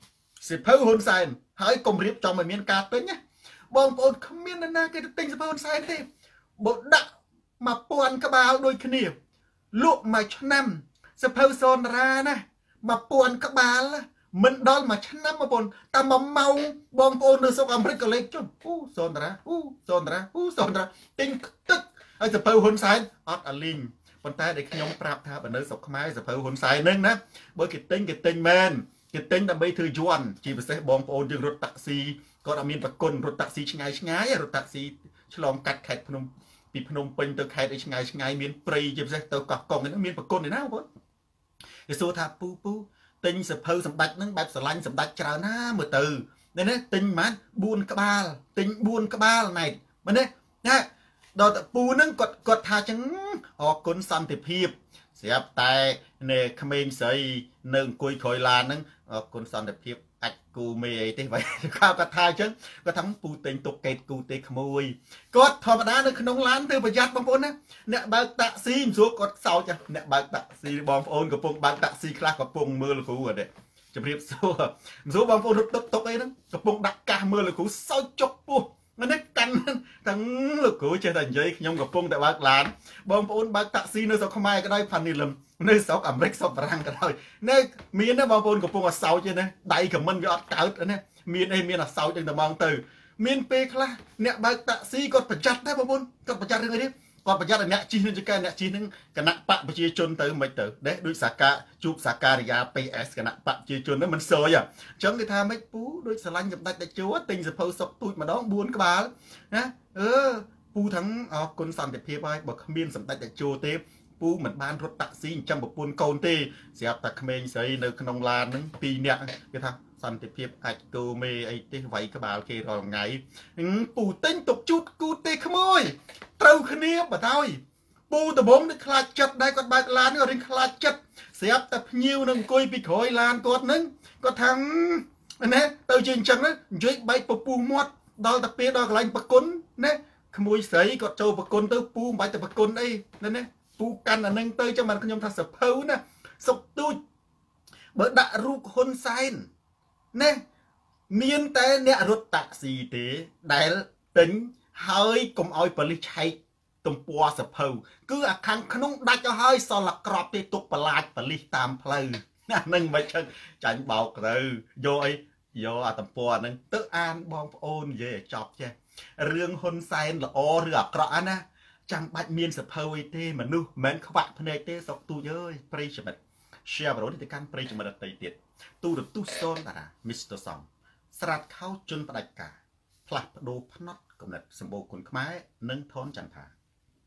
สิเพอហ៊ុនសែនហើយកុំរៀបចំឲ្យមានការទិញណាបងប្អូនគ្មាននរណាគេទៅទិញសិភៅហ៊ុនសែនទេបើដាក់មកពាន់ក្បាលដូចគ្នាលក់មួយឆ្នាំសិភៅសនរាណាមកពាន់ក្បាលមិនដល់មួយឆ្នាំបងប្អូនតែមួយម៉ោងបងប្អូននៅស្រុកអាមេរិកក៏លេខចុះអូសនរាអូសនរាអូសនរាទិញទឹកហើយសិភៅហ៊ុនសែនអត់អាលីងប៉ុន្តែដែលខ្ញុំប្រាប់ថាបើនៅស្រុកខ្មែរសិភៅហ៊ុនសែនហ្នឹងណាបើគេទិញគេទិញមែនគេទិញដើម្បីធ្វើយន់ជាពិសេសបងប្អូនយើងរត់តាក់ស៊ីគាត់អត់មានប្រគុណរត់តាក់ស៊ីឆ្ងាយឆ្ងាយរត់តាក់ស៊ីឆ្លងកាត់ខេត្តភ្នំពីភ្នំពេញទៅខេត្តឯឆ្ងាយឆ្ងាយមានព្រៃជាពិសេសទៅកោះកុងហ្នឹងមានប្រគុណឯណាបងប្អូនគេសួរថាពូពូទិញសិភៅសម្ដេចហ្នឹងបែបស្រឡាញ់សម្ដេចច្រើនណាមើលទៅនេះណាទិញប៉ុន្មានបួនក្បាលទិញបួនក្បាលណែមើលនេះណាដល់តែពូហ្នឹងគាត់គាត់ថាចឹងអរគុណសន្តិភាពស្រាប់តែនៅក្មេងស្រីនៅអង្គុយក្រោយឡានហ្នឹងអរគុណសន្តិភាពអាចគូមេអីទេបើគាត់ថាអញ្ចឹងគាត់ថាពូទិញទុកកេតគូទេក្មួយគាត់ធម្មតានៅក្នុងឡានទៅប្រយ័ត្នបងប្អូនណាអ្នកបើកតាក់ស៊ីមិនស្រួលគាត់សោចអ្នកបើកតាក់ស៊ីបងប្អូនកំពុងបើកតាក់ស៊ីខ្លះកំពុងមើលលោកគ្រូអត់ទេជម្រាបសួរមិនស្រួលបងប្អូនរត់ទុកទុកអីហ្នឹងកំពុងដាក់កាសមើលលោកគ្រូសោចចុកពោះនេះកាន់ទាំងលោកគ្រូចេះតែនិយាយខ្ញុំកំពុងតែបើកឡានបងប្អូនបើកតាក់ស៊ីនៅស្រុកខ្មែរក៏ដោយផានីលឹមនៅស្រុកអាមេរិកស្រុកបារាំងក៏ដោយនៅមានណាបងប្អូនកំពុងអាសោចទេណាដៃខមមិនវាអត់កើតណាមានអីមានអាសោចទាំងតែមកទៅមានពេលខ្លះអ្នកបើកតាក់ស៊ីគាត់ប្រយ័ត្នដែរបងប្អូនគាត់ប្រយ័ត្នរឿងអីនេះគាត់ប្រយ័ត្នឲ្យអ្នកជិះនឹងចង្កែអ្នកជិះនឹងគណៈបកប្រជាជនទៅមិនទៅដែរដូចសាកាជួបសាការីយ៉ា pê ét គណៈបកប្រជាជនហ្នឹងមិនសយអញ្ចឹងគេថាមិនពូដូចស្រឡាញ់សម្ដេចតេជោទិញសភៅសុកទូចម្ដងបួនក្បាលណាអឺពូទាំងអរគុណសន្តិភាពហើយបើគ្មានសម្ដេចតេជោទេពូមិនបានរត់តាក់ស៊ីចាំប្រពន្ធកូនទេស្រាប់តែក្មេងស្រីនៅក្នុងឡានហ្នឹងពីរនាក់គេថាសន្តិភាពអាចគោមេអីទេវាយក្បាលគេរាល់ថ្ងៃពូទិញទុកជូតគូទេក្មួយត្រូវគ្នាបើហើយពូដបងនឹងខ្លាចចិត្តដែរគាត់បើកឡាននឹងរៀងខ្លាចចិត្តស្រាប់តែភ្ញៀវនឹងអង្គុយពីក្រោយឡានគាត់នឹងគាត់ថាណាទៅជាអញ្ចឹងណានិយាយបែកពពុះមាត់ដល់តែពេលដល់កន្លែងប្រគុណណាក្មួយស្រីគាត់ចូលប្រគុណទៅពូមិនបាច់ទៅប្រគុណអីណាពូកាន់អានឹងទៅចឹងបានខ្ញុំថាសភៅណាសុកទូចបើដាក់រូបហ៊ុនសែនណាមានតែអ្នករត់តាក់ស៊ីទេដែលទិញហើយកុំឲ្យប៉ូលីសឆែកទំព័រសភៅគឺអាខាងក្នុងដាច់ទៅហើយសល់អាក្រប់ទេទុកបន្លាចប៉ូលីសតាមផ្លូវណានឹងមិនចឹងចាញ់បោកទៅយកអីយកអាទំព័រហ្នឹងទៅអានបងប្អូននិយាយឲ្យចប់ចេះរឿងហ៊ុនសែនល្អឬអាក្រក់ណាចាំបាច់មានសភៅអីទេមនុស្សមិនខ្វាក់ភ្នែកទេសុកទូចអើយប្រិយមិត្ត share ប្រូនេះទៅកាន់ប្រិយមិត្តដទៃទៀតទូរទស្សន៍សូនតារា Mister Som ស្រាតខោជន់ផ្ដាច់ការផ្លាស់ប្ដូរផ្នត់កំណត់សម្បូរគុណខ្មែរនិងថនចន្ទថា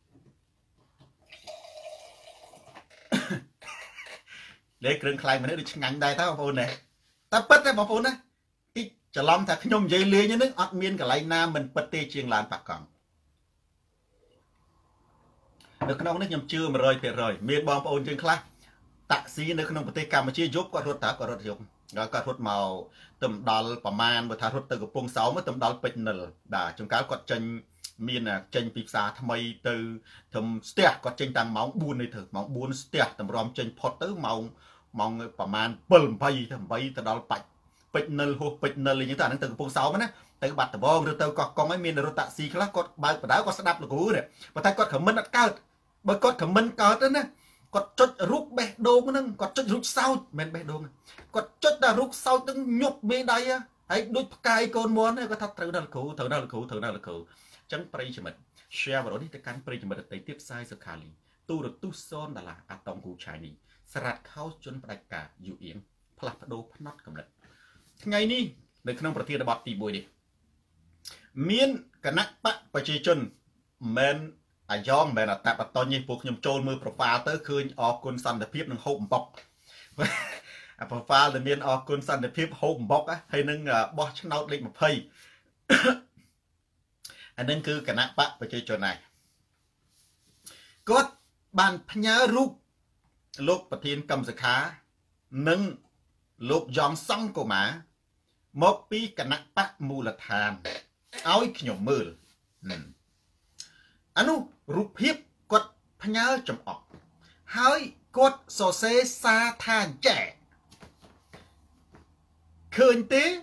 លេខគ្រឿងខ្លែងម្នាក់ដូចឆ្ងាញ់ដែរតើបងប្អូនណាតែពិតទេបងប្អូនណាទីច្រឡំថាខ្ញុំនិយាយលេងហ្នឹងអត់មានកន្លែងណាមិនពិតទេជាងឡានប៉ាកង់នៅក្នុងនេះខ្ញុំជឿ một trăm phần trăm មានបងប្អូនយើងខ្លះតាក់ស៊ីនៅក្នុងប្រទេសកម្ពុជាយប់គាត់រត់តើគាត់រត់យប់គាត់រត់មកទៅដល់ប្រមាណបើថារត់ទៅកំពង់សោមទៅដល់ពេជ្រនិលបាទចង្កាលគាត់ចេញមានចេញពីផ្សារថ្មីទៅធំស្ទះគាត់ចេញតាំងម៉ោងបួននេះទៅម៉ោងបួនស្ទះតម្រាំចេញផុតទៅម៉ោងម៉ោងប្រមាណbảy 8ទៅ8ទៅដល់បាច់ពេជ្រនិលហួសពេជ្រនិលអីចឹងទៅអានឹងទៅកំពង់សោមណាទៅបាត់ដំបងឬទៅកោះកុងឲ្យមានរត់តាក់ស៊ីខ្លះគាត់បើកបដៅគាត់ស្ដាប់លោកគ្រូនេះប៉ុន្តែគាត់ខមមិនអត់កើតបើគាត់ខមមិនកើតទៅណាគាត់ចុចរូបបេះដូងហ្នឹងគាត់ចុចរូបសោចមិនបេះដូងគាត់ចុចតែរូបសោចហ្នឹងញុបមេដៃហើយដូចផ្កាយកូនមន់គាត់ថាត្រូវដល់លោកគ្រូត្រូវដល់លោកគ្រូត្រូវដល់លោកគ្រូអញ្ចឹងប្រិយមិត្ត share វីដេអូនេះទៅកាន់ប្រិយមិត្តដទៃទៀតផ្សាយសុខាលីទូរទស្សន៍សូនដុល្លារអាតុងគូឆៃនីស្រាត់ខោជន់ផ្ដាច់ការយូអៀងផ្លាស់ប្ដូរផ្នត់កំណត់ថ្ងៃនេះនៅក្នុងប្រធានបទទីមួយនេះមានគណៈបកប្រជាជនមិនអាយ៉ងមិនអតបតញនេះពួកខ្ញុំចូលមើល profile ទៅឃើញអរគុណសន្តិភាពនឹងហូបអំបុកអា profile ដែលមានអរគុណសន្តិភាពហូបអំបុកហើយនឹងបោះឆ្នោតលេខยี่สิบអានឹងគឺគណៈបកប្រជាជនណាគាត់បានផ្ញើរូបលោកប្រធានកម្មសខានិងលោកយ៉ងសង្គមាមកពីគណៈបកមូលដ្ឋានឲ្យខ្ញុំមើលអានោះរូបភាពគាត់ផ្ញើចំអកហើយគាត់សរសេរសារថាចែឃ khơi tế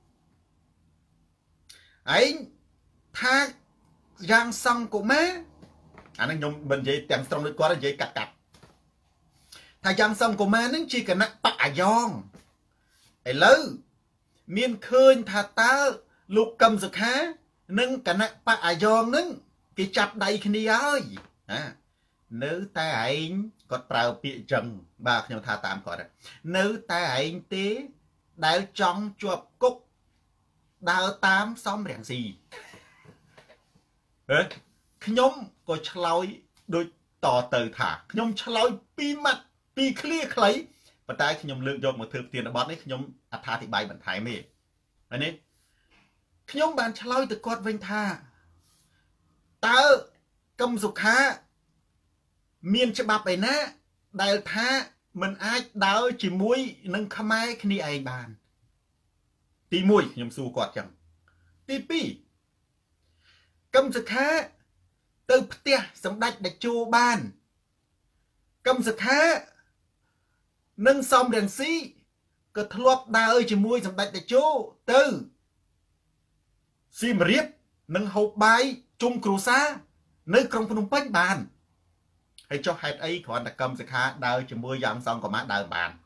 ấy tha giang xong của má anh ấy nhung mình dây tìm xong được quá là dây cắt cắt tha giang xong của má nó chỉ cần nặng bạ giòn ấy lớn miền khơi tha ta lục cầm giật há nâng cả nặng bạ giòn nâng cái chặt đầy khi đi ơi à nữ ta anh có trào bị trần ba nhau tha tạm gọi là nữ ta anh tế đào trong chuột cúc đào tám xong rèn gì đấy nhóm có chlói đôi tỏ từ thả nhóm chlói pi mặt pi clear lấy và tay nhóm lượng dùng một thực tiền bón đấy nhóm ắt tha thì bay bản thái mê đấy nè nhóm bạn chlói từ con vinh tha tớ cầm dục há miền cho bạp ấy ná đào tha mình ai đào chỉ muối nâng khám ai khi ai bàn tí muối nhóm xu quạt chẳng tí pi cầm dục há từ tia sống đạch đạch chô bàn cầm giật há nâng xong đèn xí cơ thluộc đa ơi chỉ mùi sống đạch đạch chô từ xì mà riết nâng hộp bài chung cửu xa nơi trong phần bánh bàn hay cho hạt ấy còn là cầm giật há đa ơi chỉ mùi dòng xong có má đa bàn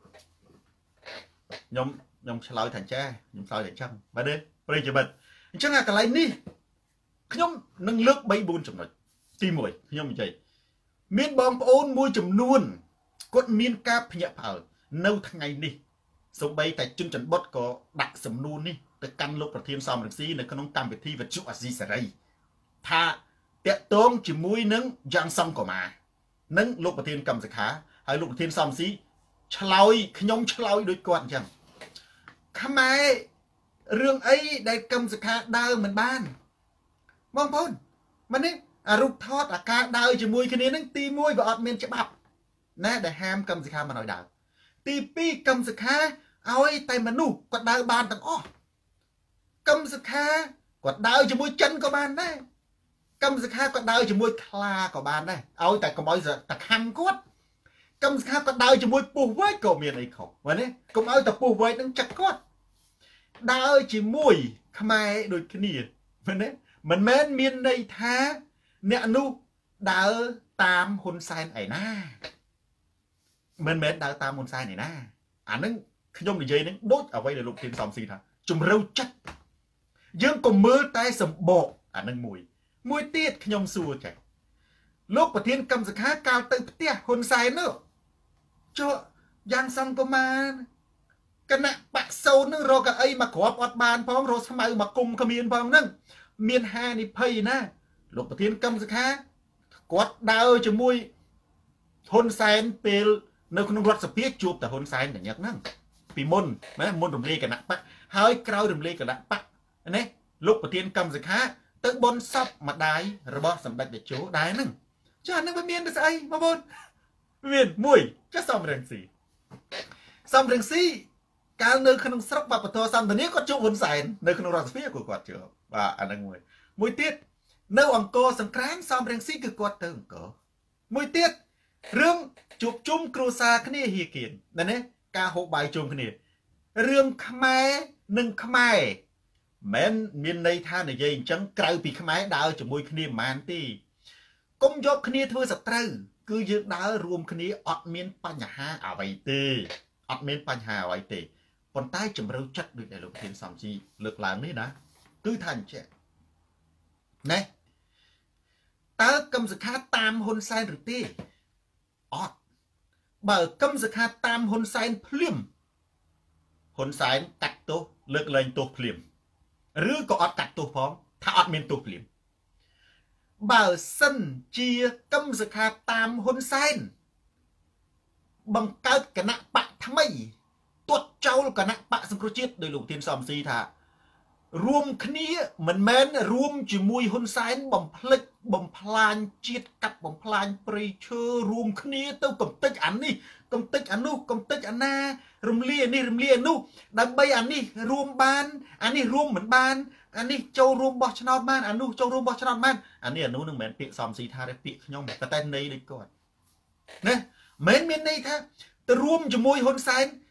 nhóm nhóm sẽ lôi thành cha nhóm lôi thành chăng bà đi bà đi cho mình chắc là cả lấy ní nhóm nâng nước bay buôn chồng này tí mùi nhóm như vậy miền bom ôn môi chùm nuôn cốt miền cáp nhập ở nâu thằng ngày đi sống bay tại chương trình bot có đặt sầm nuôn đi tới căn lúc là thiên xong được xí này có nông tam biệt thi vật chụp ở gì sẽ đây tha tiệt tông chỉ mũi nâng giang xong của mà nâng lúc là thiên cầm giật há hay lúc là thiên xong xí chloi nhóm chloi đôi con chẳng khám ai rương ấy đây cầm giật há đau mình ban bom bôn mà đi à rụt thót à ca đau chỉ mùi cái này nâng ti mùi và ọt miên chả bạp nè để ham cầm dịch ha mà nói đau ti pi cầm dịch ha ôi tay mà nụ quạt đau bàn tầm ó cầm dịch ha quạt đau chỉ mùi chân của bàn đấy cầm dịch ha quạt đau chỉ mùi kla của bàn đấy ôi tại có bao giờ tạc hăng cốt cầm dịch ha quạt đau chỉ mùi bù với cầu miền ấy khổ vậy đấy cũng ôi tập bù với nâng chặt cốt đau chỉ mùi khmai đôi cái này vậy đấy mình men miền đây tha nè nu đỡ tam hôn sai này na mình mến đỡ tam hôn sai này na anh ấy nhung để dây nó đốt ở đây để lục tiền xong xì thà chùm râu chắc dương cùng mưa tay sầm bộ anh ấy mùi mùi tiết nhung xua chạy lúc mà thiên cầm giật há cao tự tia hôn sai nữa cho giang xong có mà cái nạ bạc sâu nữa rồi cả ấy mà có bọt bàn phong rồi sao mà cùng cái miền phong nâng miền hai này phây na lúc mà thiên cầm giật há quát đau cho mùi hôn sai pel nơi con rốt sập biết chụp tại hôn sai để nhắc năng vì môn mấy môn đồng ly cái nặng bạc hơi cao đồng ly cái nặng bạc này lúc mà thiên cầm giật há tới bốn sắp mà đái rồi bỏ sầm bạch để chỗ đái nâng cho anh nó miền được sai mà bôn miền mùi chắc xong rừng xì xong rừng xì cả nơi không sắp bạc và thô xong từนี้có chụp hôn sai nơi con rốt sập biết của quạt chưa và anh đang mùi mùi tiết nếu ông cô sẵn krán xong rừng xí cứ quát tới ông cô mùi tiết rương chụp chung cửu xa khá nè hì kiện nè nè ca hộ bài chung khá nè rương khmai nâng khmai mến miền này tha này dây chẳng krau bị khmai đào cho mùi khá nè màn tì công dọc khá nè thưa sạch trâu cứ dương đào rùm khá nè ọt miên pa nhà ha à vậy tì ọt miên pa nhà ha à vậy tì còn tay chùm râu chắc được để lục thiên xong chi lực làm đấy đã cứ thành trẻ này tớ cầm giật há tam hôn sai được tì ọt bởi cầm giật há tam hôn sai phliêm hôn sai cắt tô lực lên tô phliêm rứ có ọt cắt tô phóng thả ọt miền tô phliêm bởi sân chia cầm giật há tam hôn sai bằng cao cả nặng bạc thăm mây tuột trâu cả nặng bạc sân khối chết đời lục thiên xòm si thả rùm khní mình mến rùm chỉ mùi hôn sai bằng phích bằng plan chiết cắt bằng plan preacher rùm khní tao cầm tích ảnh đi cầm tích ảnh nu cầm tích ảnh na rùm lia ni rùm lia nu đằng bay ảnh đi rùm ban ảnh đi rùm mình ban ảnh đi châu rùm bò chăn man ảnh nu châu rùm bò chăn man ảnh đi ảnh nu nương mến piệt xòm xì tha đấy piệt nhau cái tên này đấy coi nè mến miền này tha từ rùm chỉ mùi hôn sai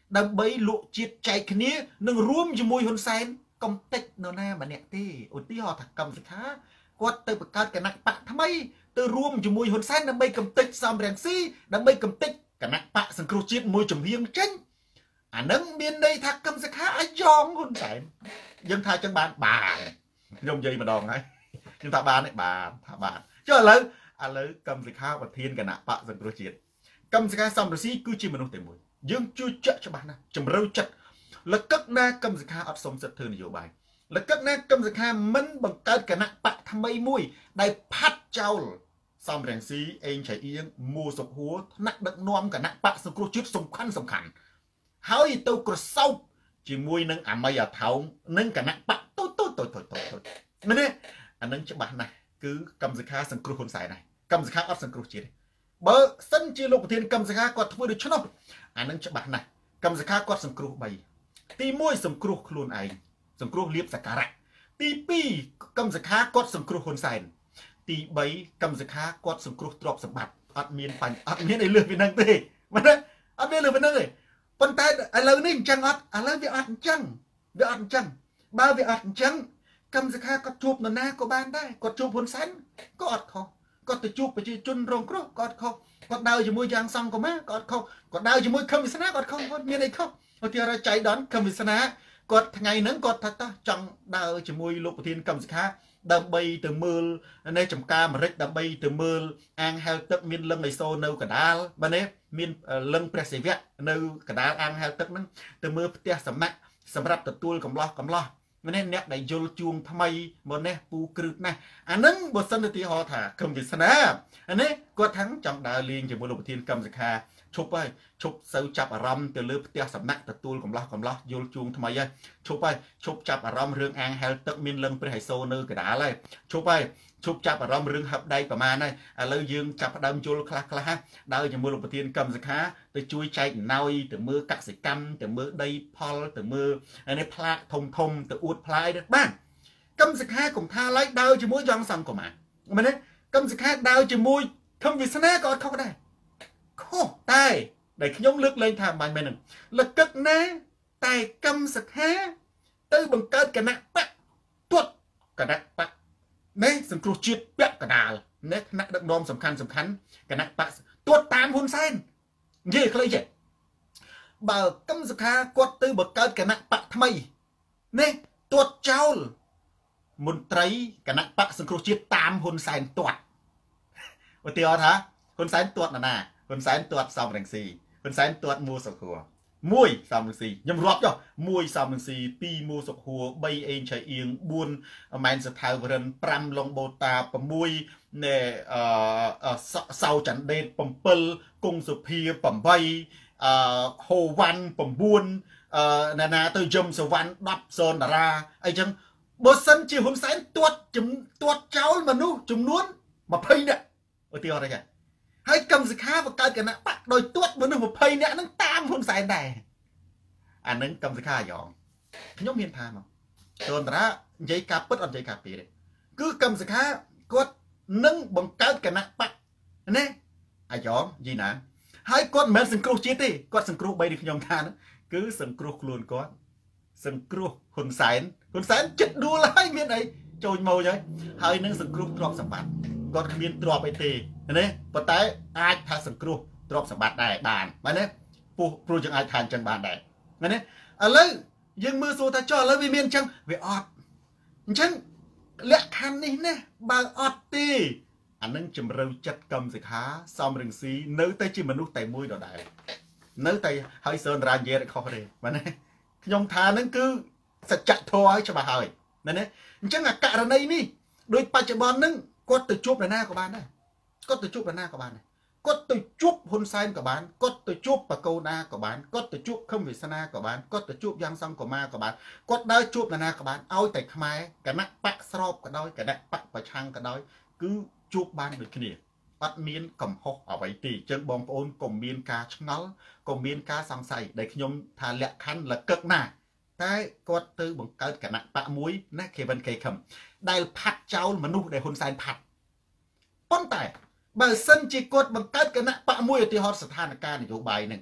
ដើម្បីលក់ជាតិចែកគ្នានឹងរួមជាមួយហ៊ុនសែនកុំតិចនរណាម្នាក់ទេឧទាហរណ៍ថាកម្មសិក្ខាគាត់ទៅបង្កើតគណៈបកថ្មីទៅរួមជាមួយហ៊ុនសែនដើម្បីកំទេចសំរងស៊ីដើម្បីកំទេចគណៈបកសង្គ្រោះជាតិមួយចំហៀងចេញអានឹងមានន័យថាកម្មសិក្ខាអាចយ៉ងហ៊ុនសែនយើងថាចឹងបានបានខ្ញុំនិយាយម្ដងហើយខ្ញុំថាបានទេបានថាបានចុះឥឡូវឥឡូវកម្មសិក្ខាប្រធានគណៈបកសង្គ្រោះជាតិកម្មសិក្ខាសំរងស៊ីគឺជាមនុស្សតែមួយយើងជួយចាក់ច្បាស់ណាស់ជំរឿចិត្តលកឹកណាកម្មសិក្ខាអត់សមសិទ្ធិធ្វើនយោបាយលកឹកណាកម្មសិក្ខាមិនបង្កើតគណៈបកថ្មីមួយដែលផាត់ចោលសំរងស៊ីអេងឆៃអៀងមូសុខហួរថ្នាក់ដឹកនាំគណៈបកសង្គ្រោះជាតិសំខាន់សំខាន់ហើយទៅក្រសោបជាមួយនឹងអាមីអាថោងនិងគណៈបកតូចតូចតូចតូចតូចតូចមែនទេអានឹងច្បាស់ណាស់គឺកម្មសិក្ខាសង្គ្រោះហ៊ុនសែនដែរកម្មសិក្ខាអត់សង្គ្រោះជាតិទេបើសិនជាលោកប្រធានកម្មសិក្ខាគាត់ធ្វើដូច្នោះអានឹងច្បាស់ណាស់កម្មសិក្ខាគាត់សង្គ្រោះបីទីមួយសង្គ្រោះខ្លួនឯងសង្គ្រោះលៀបសក្ការៈទីពីរកម្មសិក្ខាគាត់សង្គ្រោះហ៊ុនសែនទីបីកម្មសិក្ខាគាត់សង្គ្រោះទ្រព្យសម្បត្តិអត់មានបញ្ហាអត់មានអីលើសពីហ្នឹងទេមែនទេអត់មានលើសពីហ្នឹងទេប៉ុន្តែឥឡូវនេះអញ្ចឹងអត់ឥឡូវវាអត់អញ្ចឹងវាអត់អញ្ចឹងបើវាអត់អញ្ចឹងកម្មសិក្ខាគាត់ជួបនរណាក៏បានដែរគាត់ជួបហ៊ុនសែនក៏អត់ខុសគាត់ទៅជួបប្រជាជនរងគ្រោះក៏អត់ខុសគាត់ដើរជាមួយយ៉ាងសង្គមក៏អត់ខុសគាត់ដើរជាមួយខឹមវាសនាក៏អត់ខុសគាត់មានអីខុសឧទាហរណ៍ចៃដន្យខឹមវាសនាគាត់ថ្ងៃហ្នឹងគាត់ថាតោះចង់ដើរជាមួយលោកប្រធានកម្មសិក្ខាដើម្បីទៅមើលនៅចំការអាមេរិកដើម្បីទៅមើលអាងហែលទឹកមានលឹងអេសូនៅកណ្ដាលបាទនេះមានលឹងព្រះសិវៈនៅកណ្ដាលអាងហែលទឹកហ្នឹងទៅមើលផ្ទះសំណាក់សម្រាប់ទទួលកំឡោះកំឡោះម្នេះអ្នកដែលយល់ជួងថ្មីមកនេះពូគ្រឹះណាស់អាហ្នឹងបើសិនទៅទីហោថាក្រុមវាសនាអានេះគាត់ថាំងចង់ដើរលេងជាមួយលោកប្រធានកម្មសិក្ខាឈប់ហើយឈប់សូវចាប់អារម្មណ៍ទៅលើផ្ទះសំណាក់ទទួលកំឡោះកំឡោះយល់ជួងថ្មីហើយឈប់ហើយឈប់ចាប់អារម្មណ៍រឿងអាងហែលទឹកមានលឹងព្រះហៃសូនៅកណ្ដាលហើយឈប់ហើយឈប់ចាប់អារម្មណ៍រឿងហឹបដៃប្រមាណហើយឥឡូវយើងចាប់ផ្ដើមយល់ខ្លះខ្លះដើរជាមួយលោកប្រធានកម្មសិក្ខាទៅជួយចែកណោយទៅមើលកសិកម្មទៅមើលដីផលទៅមើលនេះផ្លាកធំធំទៅអួតផ្លាយទៅបានកម្មសិក្ខាកុំថាឡើយដើរជាមួយយ៉ាងសង្គមមែនទេកម្មសិក្ខាដើរជាមួយធម្មវាសនាក៏អត់ខុសដែរខុសតែដែលខ្ញុំលើកលែងថាមិនមែនហ្នឹងលកឹកណាតែកម្មសិក្ខាទៅបង្កើតគណៈបកទាត់គណៈបកនេះសង្គ្រោះជាតិពាក់កណ្ដាលនេះថ្នាក់ដឹកនាំសំខាន់សំខាន់គណៈបកទាត់តាមហ៊ុនសែននិយាយខ្លីចេះបើកម្មសិក្ខាគាត់ទៅបង្កើតគណៈបកថ្មីនេះទាត់ចោលមន្ត្រីគណៈបកសង្គ្រោះជាតិតាមហ៊ុនសែនទាត់ឧទាហរណ៍ថាហ៊ុនសែនទាត់ណាណាហ៊ុនសែនទាត់សំរងស៊ីហ៊ុនសែនទាត់មួសុខួរមួយសំរងស៊ីខ្ញុំរាប់ចុះមួយសំរងស៊ីពីរមួសុខួរបីអេងឆៃអៀងបួនម៉ែនសថាវរិនប្រាំឡុងបូតាប្រាំមួយណែអឺសៅច័ន្ទដេតប្រាំគង់សុភាប្រាំបីអឺហូវ៉ាន់ប្រាំបួនអឺណានាទៅយឹមសវណ្ណដប់សនតារាអីចឹងបើសិនជាហ៊ុនសែនទាត់ទាត់ចោលមនុស្សចំនួនยี่สิบនាក់ឧទាហរណ៍ហ្នឹងហើយកម្មសិក្ខាបង្កើតគណៈបកដោយទាត់មនុស្សยี่สิบនាក់ហ្នឹងតាមហ៊ុនសែនដែរអានឹងកម្មសិក្ខាយ៉ងខ្ញុំមានថាមកតន្តរានិយាយការពិតអត់និយាយការពីទេគឺកម្មសិក្ខាគាត់នឹងបង្កើតគណៈបកណាអាយ៉ងយីណាហើយគាត់មិនមែនសង្គ្រោះជាតិទេគាត់សង្គ្រោះបីដូចខ្ញុំថាហ្នឹងគឺសង្គ្រោះខ្លួនគាត់សង្គ្រោះហ៊ុនសែនហ៊ុនសែនចិត្តដួលហើយមានអីចូលម៉ូចហើយហើយនឹងសង្គ្រោះទ្រព្យសម្បត្តិគាត់គ្មានទ្រព្យអីទេណាប៉ុន្តែអាចថាសង្គ្រោះទ្រព្យសម្បត្តិដែរបានបាទណាពោះព្រោះយើងអាចថាអញ្ចឹងបានដែរណាឥឡូវយើងមើលសួរថាចុះឥឡូវវាមានអញ្ចឹងវាអត់អញ្ចឹងលក្ខខណ្ឌនេះណាបើអត់ទេអានឹងជំរឿចិត្តកម្មសិក្ខាសំរងស៊ីនៅតែជាមនុស្សតែមួយដដែលនៅតែហើយសើនរានិយាយខុសទេបាទណាខ្ញុំថានឹងគឺសច្ចធម៌ហើយច្បាស់ហើយណាណាអញ្ចឹងអាករណីនេះដូចបច្ចុប្បន្នហ្នឹងគាត់ទៅជួបនរណាក៏បានដែរគាត់ទៅជួបនរណាក៏បានដែរគាត់ទៅជួបហ៊ុនសែនក៏បានគាត់ទៅជួបបកូណាក៏បានគាត់ទៅជួបខឹមវាសនាក៏បានគាត់ទៅជួបយ៉ាងសង្គមាក៏បានគាត់ដើរជួបនរណាក៏បានឲ្យតែខ្មែរគណៈបកស្របក៏ដោយគណៈបកប្រឆាំងក៏ដោយគឺជួបបានដូចគ្នាអត់មានកំហុសអ្វីទេចឹងបងប្អូនកុំមានការឆ្ងល់កុំមានការសង្ស័យដែលខ្ញុំថាលក្ខខណ្ឌលកឹកណាតែគាត់ទៅបង្កើតគណៈបកមួយណា Kevin K ខឹមដែលផាត់ចោលមនុស្សដែលហ៊ុនសែនផាត់ប៉ុន្តែបើសិនជាគាត់បង្កើតគណៈបកមួយឧទាហរណ៍ស្ថានភាពនយោបាយនឹង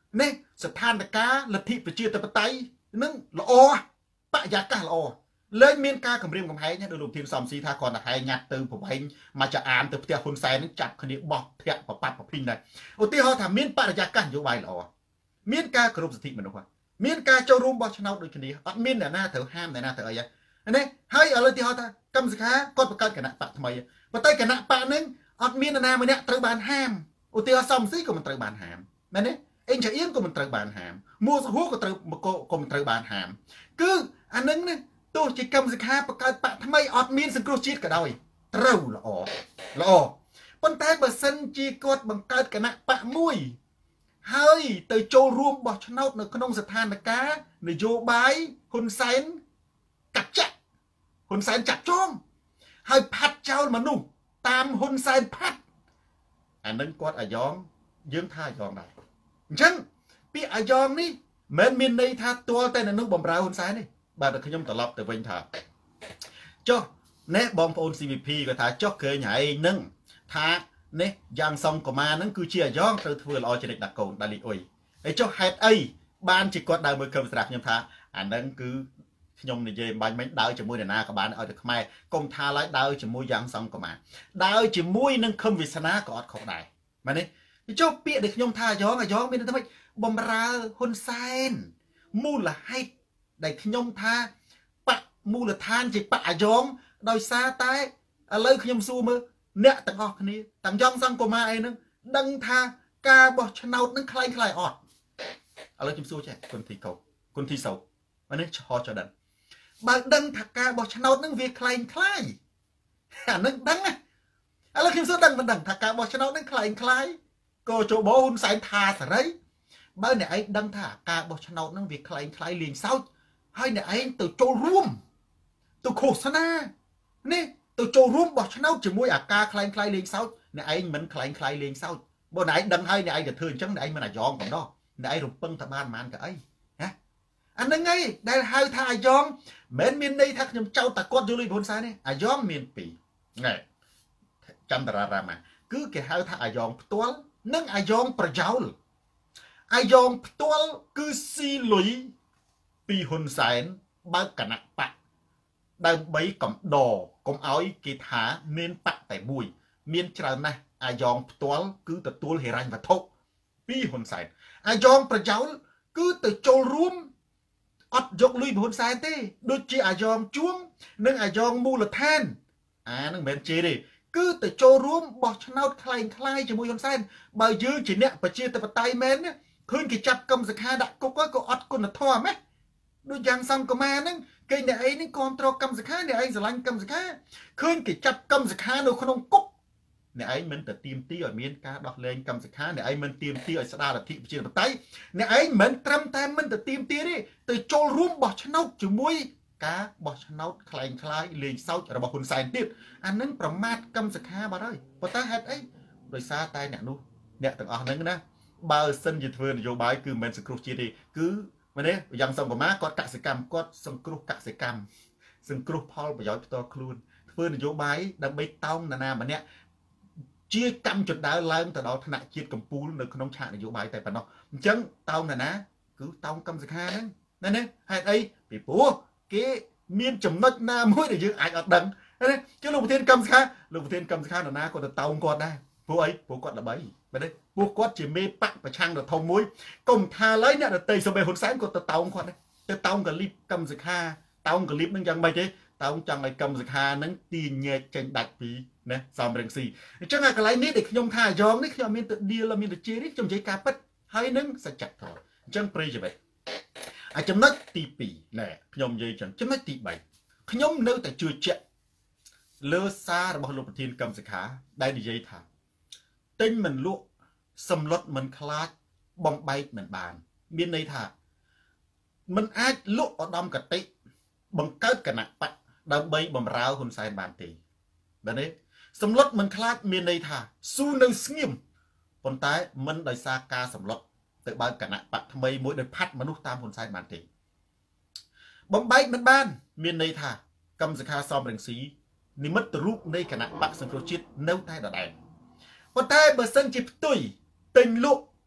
នេះស្ថានភាពលទ្ធិប្រជាធិបតេយ្យនឹងល្អបរិយាកាសល្អលែងមានការគម្រាមកំហែងដោយលោកធានសំស៊ីថាគាត់ទៅហែញ៉ាត់ទៅប្រវែងមកចាអានទៅផ្ទះហ៊ុនសែននឹងចាប់គ្នាបោះធាក់ប្រប៉ាត់ប្រភីងដែរឧទាហរណ៍ថាមានបរិយាកាសនយោបាយល្អមានការគោរពសិទ្ធិមនុស្សមានការចូលរួមបោះឆ្នោតដូចគ្នាអត់មានអ្នកណាត្រូវហាមអ្នកណាត្រូវអីនេះហើយឥឡូវទីហោថាកម្មសខាគាត់បង្កើតគណៈបកថ្មីប៉ុន្តែគណៈបកនឹងអត់មាននរណាម្នាក់ត្រូវបានហាមឧទាហរណ៍សំស៊ីក៏មិនត្រូវបានហាមមែនទេអេងឆាអៀនក៏មិនត្រូវបានហាមមួសហួរក៏ត្រូវក៏មិនត្រូវបានហាមគឺអានឹងនេះទោះជាកម្មសខាបង្កើតបកថ្មីអត់មានសង្គ្រោះជាតិក៏ដោយត្រូវល្អល្អប៉ុន្តែបើសិនជាគាត់បង្កើតគណៈបកមួយហើយទៅចូលរួមបោះឆ្នោតនៅក្នុងស្ថានភាពនយោបាយហ៊ុនសែនកាត់ចាក់ហ៊ុនសែនចាក់ចងហើយផាត់ចោលមនុស្សតាមហ៊ុនសែនផាត់អានឹងគាត់អាយ៉ងយើងថាអាយ៉ងដែរអញ្ចឹងពាក្យអាយ៉ងនេះមិនមានន័យថាទាល់តែនៅនោះបំរើហ៊ុនសែនទេបាទតែខ្ញុំត្រឡប់ទៅវិញថាចុះណែបងប្អូន ซี វី พี គាត់ថាចុះឃើញហើយនឹងថានេះយ៉ាងសំកម៉ានឹងគឺជាអាយ៉ងត្រូវធ្វើល្អចរិតដាក់កូនដាលីអុយហើយចុះហេតុអីបានជាគាត់ដើរមើលគំស្រាខ្ញុំថាអានឹងគឺខ្ញុំនិយាយបាញ់មិញដើរជាមួយនរណាក៏បានឲ្យតែខ្មែរកុំថាឡើយដើរជាមួយយ៉ាងសំកម៉ាដើរជាមួយនឹងខឹមវាសនាក៏អត់ខុសដែរមែនទេចុះពាក្យដែលខ្ញុំថាអាយ៉ងអាយ៉ងមានន័យថាម៉េចបំរើហ៊ុនសែនមូលហេតុដែលខ្ញុំថាបកមូលដ្ឋានជាបកអាយ៉ងដោយសារតែឥឡូវខ្ញុំសួរមើលអ្នកទាំងអស់គ្នាទាំងយ៉ងសង្គមាអីហ្នឹងដឹងថាការបោះឆ្នោតនឹងคล้ายคล้ายអត់ឥឡូវខ្ញុំសួរចេះគុណធីកោគុណធីសោអានេះឆោចដិនបើដឹងថាការបោះឆ្នោតនឹងវាคล้ายคล้ายអានឹងដឹងណាឥឡូវខ្ញុំសួរដឹងមិនដឹងថាការបោះឆ្នោតនឹងคล้ายคล้ายក៏ជបហ៊ុនសែនថាសេរីបើអ្នកឯងដឹងថាការបោះឆ្នោតនឹងវាคล้ายคล้ายលេងសើចហើយអ្នកឯងទៅចូលរួមទៅឃោសនានេះទៅចូលរួមបោះឆ្នោតជាមួយអាការคล้ายคล้ายលេងសើចអ្នកឯងមិនคล้ายคล้ายលេងសើចបើអ្នកឯងដឹងហើយអ្នកឯងទៅធ្វើអញ្ចឹងអ្នកឯងមិនអាយ៉ងផងដោះអ្នកឯងរំពឹងថាបានប៉ុន្មានក៏អីណាអាហ្នឹងឯងដែលហៅថាអាយ៉ងមិនមានន័យថាខ្ញុំចោទតែគាត់យល់លុយហ៊ុនសែនទេអាយ៉ងមានពីរណែចាំតារារ៉ាម៉ាគឺគេហៅថាអាយ៉ងផ្ទាល់និងអាយ៉ងប្រយោលអាយ៉ងផ្ទាល់គឺស៊ីលុយពីហ៊ុនសែនបើកគណៈបកដើម្បីកំដរកុំឲ្យគេថាមានបកតែមួយមានច្រើនណាស់អាយ៉ងផ្ទាល់គឺទទួលហិរញ្ញវត្ថុពីហ៊ុនសែនអាយ៉ងប្រយោលគឺទៅចូលរួមអត់យកលុយពីហ៊ុនសែនទេដូចជាអាយ៉ងជួងនិងអាយ៉ងមូលដ្ឋានអានឹងមិនមែនជេរទេគឺទៅចូលរួមបោះឆ្នោតคล้ายคล้ายជាមួយហ៊ុនសែនបើយើងជាអ្នកប្រជាធិបតេយ្យមែនឃើញគេចាប់កម្មសខាដាក់គុកក៏អត់គុណធម៌ម៉េះដូចយ៉ាងសង្គមាហ្នឹងគេអ្នកឯងនេះគ្រប់គ្រងកម្មសខាអ្នកឯងស្រឡាញ់កម្មសខាឃើញគេចាប់កម្មសខានៅក្នុងគុកអ្នកឯងមិនទៅទៀមទីឲ្យមានការដោះលែងកម្មសខាអ្នកឯងមិនទៀមទីឲ្យស្ដារលទ្ធិប្រជាធិបតេយ្យអ្នកឯងមិនត្រឹមតែមិនទៅទៀមទីទេទៅចូលរួមបោះឆ្នោតជាមួយការបោះឆ្នោតคล้ายคล้ายលេងសើចរបស់ហ៊ុនសែនទៀតអានឹងប្រមាថកម្មសខាបាត់ហើយប៉ុន្តែហេតុអីដោយសារតែអ្នកនោះអ្នកទាំងអស់ហ្នឹងណាបើសិនជាធ្វើនយោបាយគឺមិនមែនសង្គ្រោះជាតិទេគឺមែនទេយ៉ាងសំប្រមាគាត់កសិកម្មគាត់សង្គ្រោះកសិកម្មសង្គ្រោះផលប្រយោជន៍ផ្ទាល់ខ្លួនធ្វើនយោបាយដើម្បីតោងនរណាម្នាក់ជាកម្មចដាលឡើងទៅដល់ថ្នាក់ជាតិកម្ពុជានៅក្នុងឆាកនយោបាយតែប៉ុណ្ណោះអញ្ចឹងតោងនរណាគឺតោងកម្មសខាហ្នឹងណានេះហេតុអីពីព្រោះគេមានចំណុចណាមួយដែលយើងអាចអត់ដឹងណាchứលោកប្រធានកម្មសខាលោកប្រធានកម្មសខានរណាគាត់ទៅតោងគាត់ដែរព្រោះអីព្រោះគាត់ល្បីមែនទេព្រោះគាត់ជាមេបកប្រឆាំងដ៏ធំមួយកុំថាឡើយអ្នកដតីសម្បេហ៊ុនសែនគាត់ទៅតោងគាត់ទៅតោងកលីបកម្មសខាតោងកលីបនឹងយ៉ាងម៉េចទេតោងចង់ឲ្យកម្មសខានឹងទាញញែកចេញដាច់ពីណាសំរងស៊ីអញ្ចឹងអាកន្លែងនេះដែលខ្ញុំថាអាយ៉ងនេះខ្ញុំអត់មានទៅឌីលមានទៅជេរនេះខ្ញុំនិយាយការពិតហើយនឹងសច្ចធម៌អញ្ចឹងប្រិយមិត្តអាចំណុចទីពីរណែខ្ញុំនិយាយចឹងចំណុចទីបីខ្ញុំនៅតែជឿជាក់លើសាររបស់លោកប្រធានកម្មសខាដែលនិយាយថាទិញមិនលក់សំឡុតមិនខ្លាចបំបែកមិនបានមានន័យថាមិនអាចលក់ឧត្តមកតិបង្កើតគណៈបកដើម្បីបំរើហ៊ុនសែនបានទេបាទនេះសំឡុតមិនខ្លាចមានន័យថាស៊ូនៅស្ងៀមប៉ុន្តែមិនដោយសារការសំឡុតទៅបើកគណៈបកថ្មីមួយដោយផាត់មនុស្សតាមហ៊ុនសែនបានទេបំបែកមិនបានមានន័យថាកម្មសខាសំរងស៊ីនិមិត្តរូបនៃគណៈបកសង្គ្រោះជាតិនៅតែដដែលប៉ុន្តែបើសិនជាផ្ទុយទិញលក់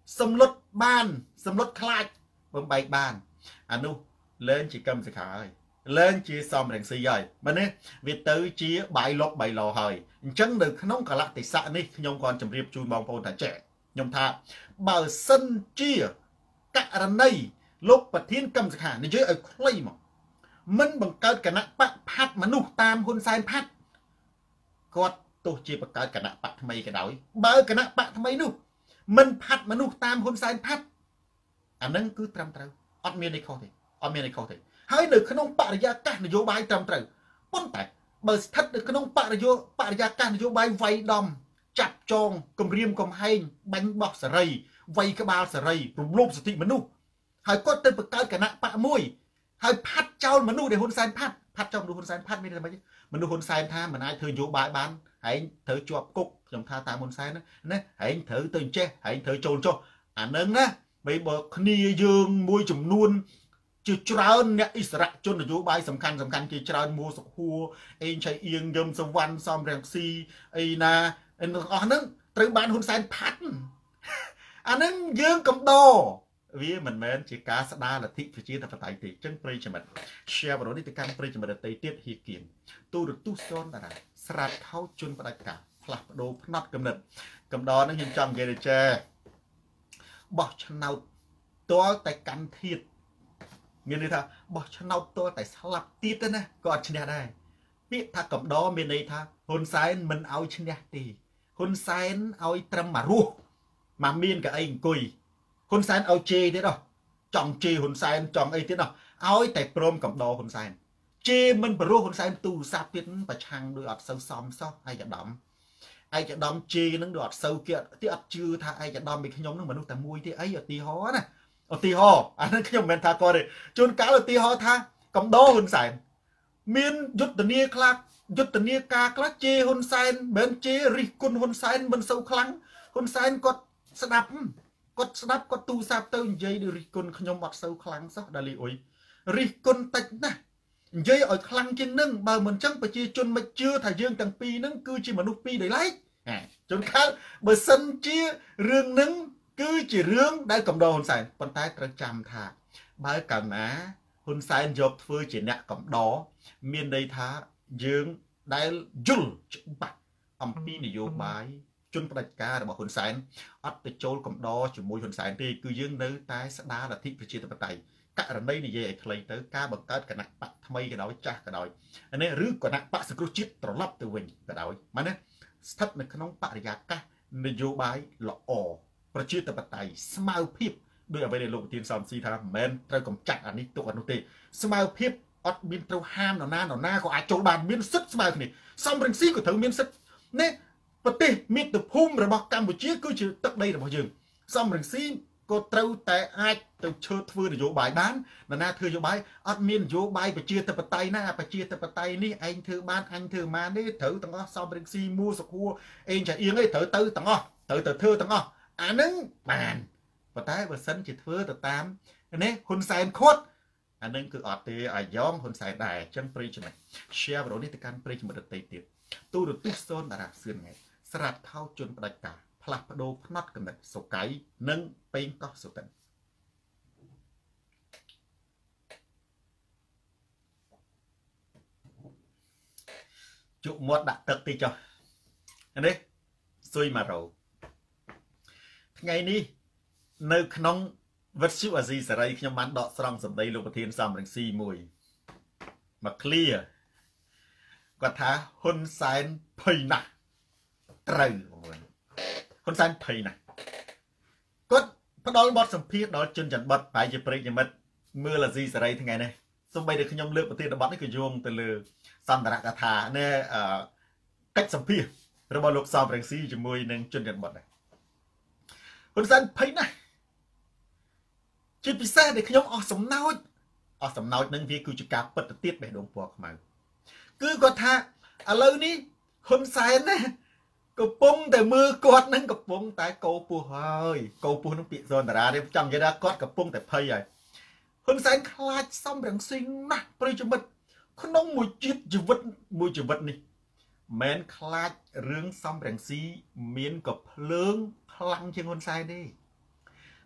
សំលុតបានសំលុតខ្លាចបំបែកបានអានោះលែងជាកម្មសិក្ខាហើយលែងជាសំរងស៊ីហើយមែនទេវាទៅជាបាយលុកបាយឡហើយអញ្ចឹងនៅក្នុងកលៈទេសៈនេះខ្ញុំគាត់ជម្រាបជូនបងប្អូនថាចេះខ្ញុំថាបើសិនជាករណីលោកប្រធានកម្មសិក្ខានិយាយឲ្យខ្លីមកមិនបង្កើតគណៈបកផាត់មនុស្សតាមហ៊ុនសែនផាត់គាត់ទោះជាបង្កើតគណៈបកថ្មីក៏ដោយបើគណៈបកថ្មីនោះមិនផាត់មនុស្សតាមហ៊ុនសែនផាត់អានឹងគឺត្រឹមត្រូវអត់មានអីខុសទេអត់មានអីខុសទេហើយនៅក្នុងបរិយាកាសនយោបាយត្រឹមត្រូវប៉ុន្តែបើស្ថិតនៅក្នុងបរិយោបរិយាកាសនយោបាយវាយដំចាប់ចងគម្រាមកំហែងបាញ់បោះសេរីវាយក្បាលសេរីរំលោភសិទ្ធិមនុស្សហើយគាត់ទៅបង្កើតគណៈបកមួយហើយផាត់ចោលមនុស្សដែលហ៊ុនសែនផាត់ផាត់ចោលមនុស្សហ៊ុនសែនផាត់មានតែម៉េចមនុស្សហ៊ុនសែនថាមិនអាចធ្វើនយោបាយបានហើយត្រូវជាប់គុកខ្ញុំថាតាមហ៊ុនសែនណាហើយត្រូវទៅចេះហើយត្រូវចូលចុះអានឹងណាបីបើគ្នាយើងមួយចំនួនជាច្រើនអ្នកអិសរាជជននយោបាយសំខាន់សំខាន់ជាច្រើនមួសុខួរអេងឆៃអៀងយឹមសវណ្ណសំរងស៊ីអីណាអស់ហ្នឹងត្រូវបានហ៊ុនសែនផាត់អានឹងយើងកំដរវាមិនមែនជាការស្ដារលទ្ធិប្រជាធិបតេយ្យទេចឹងប្រិយមិត្ត share វីដេអូនេះទៅកាន់ប្រិយមិត្តដទៃទៀតហៀគៀងទូរទស្សន៍សនតារាស្រាតខោជន់ផ្ដាច់ការផ្លាស់ប្ដូរផ្នត់កំណត់កំដរនឹងខ្ញុំចង់និយាយទៅចេះបោះឆ្នោតទាល់តែកាន់ធៀបមានន័យថាបោះឆ្នោតទាល់តែស្លាប់ទៀតទៅណាក៏អត់ឈ្នះដែរពាក្យថាកំដរមានន័យថាហ៊ុនសែនមិនឲ្យឈ្នះទេហ៊ុនសែនឲ្យត្រឹមមករស់មកមានកៅអីអង្គុយហ៊ុនសែនឲ្យជេរទៀតហ៎ចង់ជេរហ៊ុនសែនចង់អីទៀតហ៎ឲ្យតែព្រមកំដរហ៊ុនសែនជេរមិនបរោះហ៊ុនសែនទូរស័ព្ទទៀតប្រឆាំងដោយអត់សូវសមសោះឯកឧត្តមឯកឧត្តមជេរនឹងដូចអត់សូវគេទីអត់ជឿថាឯកឧត្តមពីខ្ញុំនឹងមនុស្សតែមួយទេអីឧទាហរណ៍ណាឧទាហរណ៍អានឹងខ្ញុំមិនមែនថាគាត់ទេជួនកាលឧទាហរណ៍ថាកំដរហ៊ុនសែនមានយុទ្ធនាខ្លះយុទ្ធនាការខ្លះជេរហ៊ុនសែនមិនជេររិះគន់ហ៊ុនសែនមិនសូវខ្លាំងហ៊ុនសែនគាត់ស្ដាប់គាត់ស្ដាប់គាត់ទូរស័ព្ទទៅនិយាយដូចរិះគន់ខ្ញុំអត់សូវខ្លាំងសោះដាលីអុយរិះគន់តិចណាស់និយាយឲ្យខ្លាំងជាងនឹងបើមិនចឹងប្រជាជនមិនជឿថាយើងទាំងពីរនឹងគឺជាមនុស្សពីរដោយឡែកជួនកាលបើសិនជារឿងនឹងគឺជារឿងដែលកំដរហ៊ុនសែនប៉ុន្តែត្រូវចាំថាបើកាលណាហ៊ុនសែនយកធ្វើជាអ្នកកំដរមានន័យថាយើងដែលយល់ច្បាស់អំពីនយោបាយជនផ្ដាច់ការរបស់ហ៊ុនសែនអត់ទៅចូលកំដរជាមួយហ៊ុនសែនទេគឺយើងនៅតែស្ដារលទ្ធិប្រជាធិបតេយ្យករណីនិយាយឲ្យខ្លីទៅការបង្កើតគណៈបកថ្មីក៏ដោយចាស់ក៏ដោយនេះឬគណៈបកសង្គ្រោះជាតិត្រឡប់ទៅវិញក៏ដោយមែនទេស្ថិតនៅក្នុងបរិយាកាសនយោបាយល្អប្រជាធិបតេយ្យស្មារភាពដោយអ្វីដែលលោកប្រធានសំស៊ីថាមិនមែនត្រូវកំចាត់អានេះទុកអានោះទេស្មារភាពអត់មានត្រូវហាមនរណានរណាក៏អាចចូលបានមានសិទ្ធិស្មើគ្នាសំរងស៊ីក៏ត្រូវមានសិទ្ធិនេះប្រទេសមាតុភូមិរបស់កម្ពុជាគឺជាទឹកដីរបស់យើងសំរងស៊ីក៏ត្រូវតែអាចទៅឈើធ្វើនយោបាយបាននរណាធ្វើនយោបាយអត់មាននយោបាយប្រជាធិបតេយ្យណាប្រជាធិបតេយ្យនេះឯងធ្វើបានអញធ្វើបានទេត្រូវទាំងអស់សំរងស៊ីមួសុខួរអេងចាអៀងឯងត្រូវទៅទាំងអស់ត្រូវទៅធ្វើទាំងអស់អានឹងបានប៉ុន្តែបើសិនជាធ្វើទៅតាមនេះហ៊ុនសែនខុតអានឹងគឺអត់ទេអាយ៉ងហ៊ុនសែនដែរអញ្ចឹងប្រិយចំណេះ share វីដេអូនេះទៅកាន់ប្រិយមិត្តដទៃទៀតទូរទស្សន៍សូនតារាសឿនថ្ងៃស្រាតខោជន់ផ្ដាច់ការផ្លាស់ប្ដូរផ្នត់កំណត់សុកៃនិងពេងកោះសុទិនជក់មាត់ដាក់ទឹកទីចុះនេះស៊ុយម៉ារ៉ូថ្ងៃនេះនៅក្នុងវិទ្យុអាស៊ីសេរីខ្ញុំបានដកស្រង់សម្ដីលោកប្រធានសំរងស៊ីមួយមក clear គាត់ថាហ៊ុនសែនភ័យណាស់ត្រូវហ៊ុនសែនភ័យណាស់គាត់ផ្ដល់បទសម្ភាសន៍ដល់ជនច័ន្ទបតប្រហែលជាប្រិយមិត្តមើលអាស៊ីសេរីថ្ងៃនេះសូម្បីតែខ្ញុំលើកប្រធានបទនេះក៏យោងទៅលើសន្ទរកថានៃកិច្ចសម្ភាសន៍របស់លោកសំរងស៊ីជាមួយនឹងជនច័ន្ទបតដែរហ៊ុនសែនភ័យណាស់ជាពិសេសដែលខ្ញុំអស់សំណោចអស់សំណោចនឹងវាគឺជាការពិតទៅទៀតបេះដូងពណ៌ខ្មៅគឺគាត់ថាឥឡូវនេះហ៊ុនសែនណាកំពុងតែមើលគាត់នឹងកំពុងតែកោពោះហើយកោពោះនឹងពាក្យសន្តារានេះចង់និយាយថាគាត់កំពុងតែភ័យហើយហ៊ុនសែនខ្លាចសំរងស៊ីណាស់ប្រិយមិត្តក្នុងមួយជាតិជីវិតមួយជីវិតនេះមិនខ្លាចរឿងសំរងស៊ីមានកភ្លើងខ្លាំងជាងហ៊ុនសែនទេ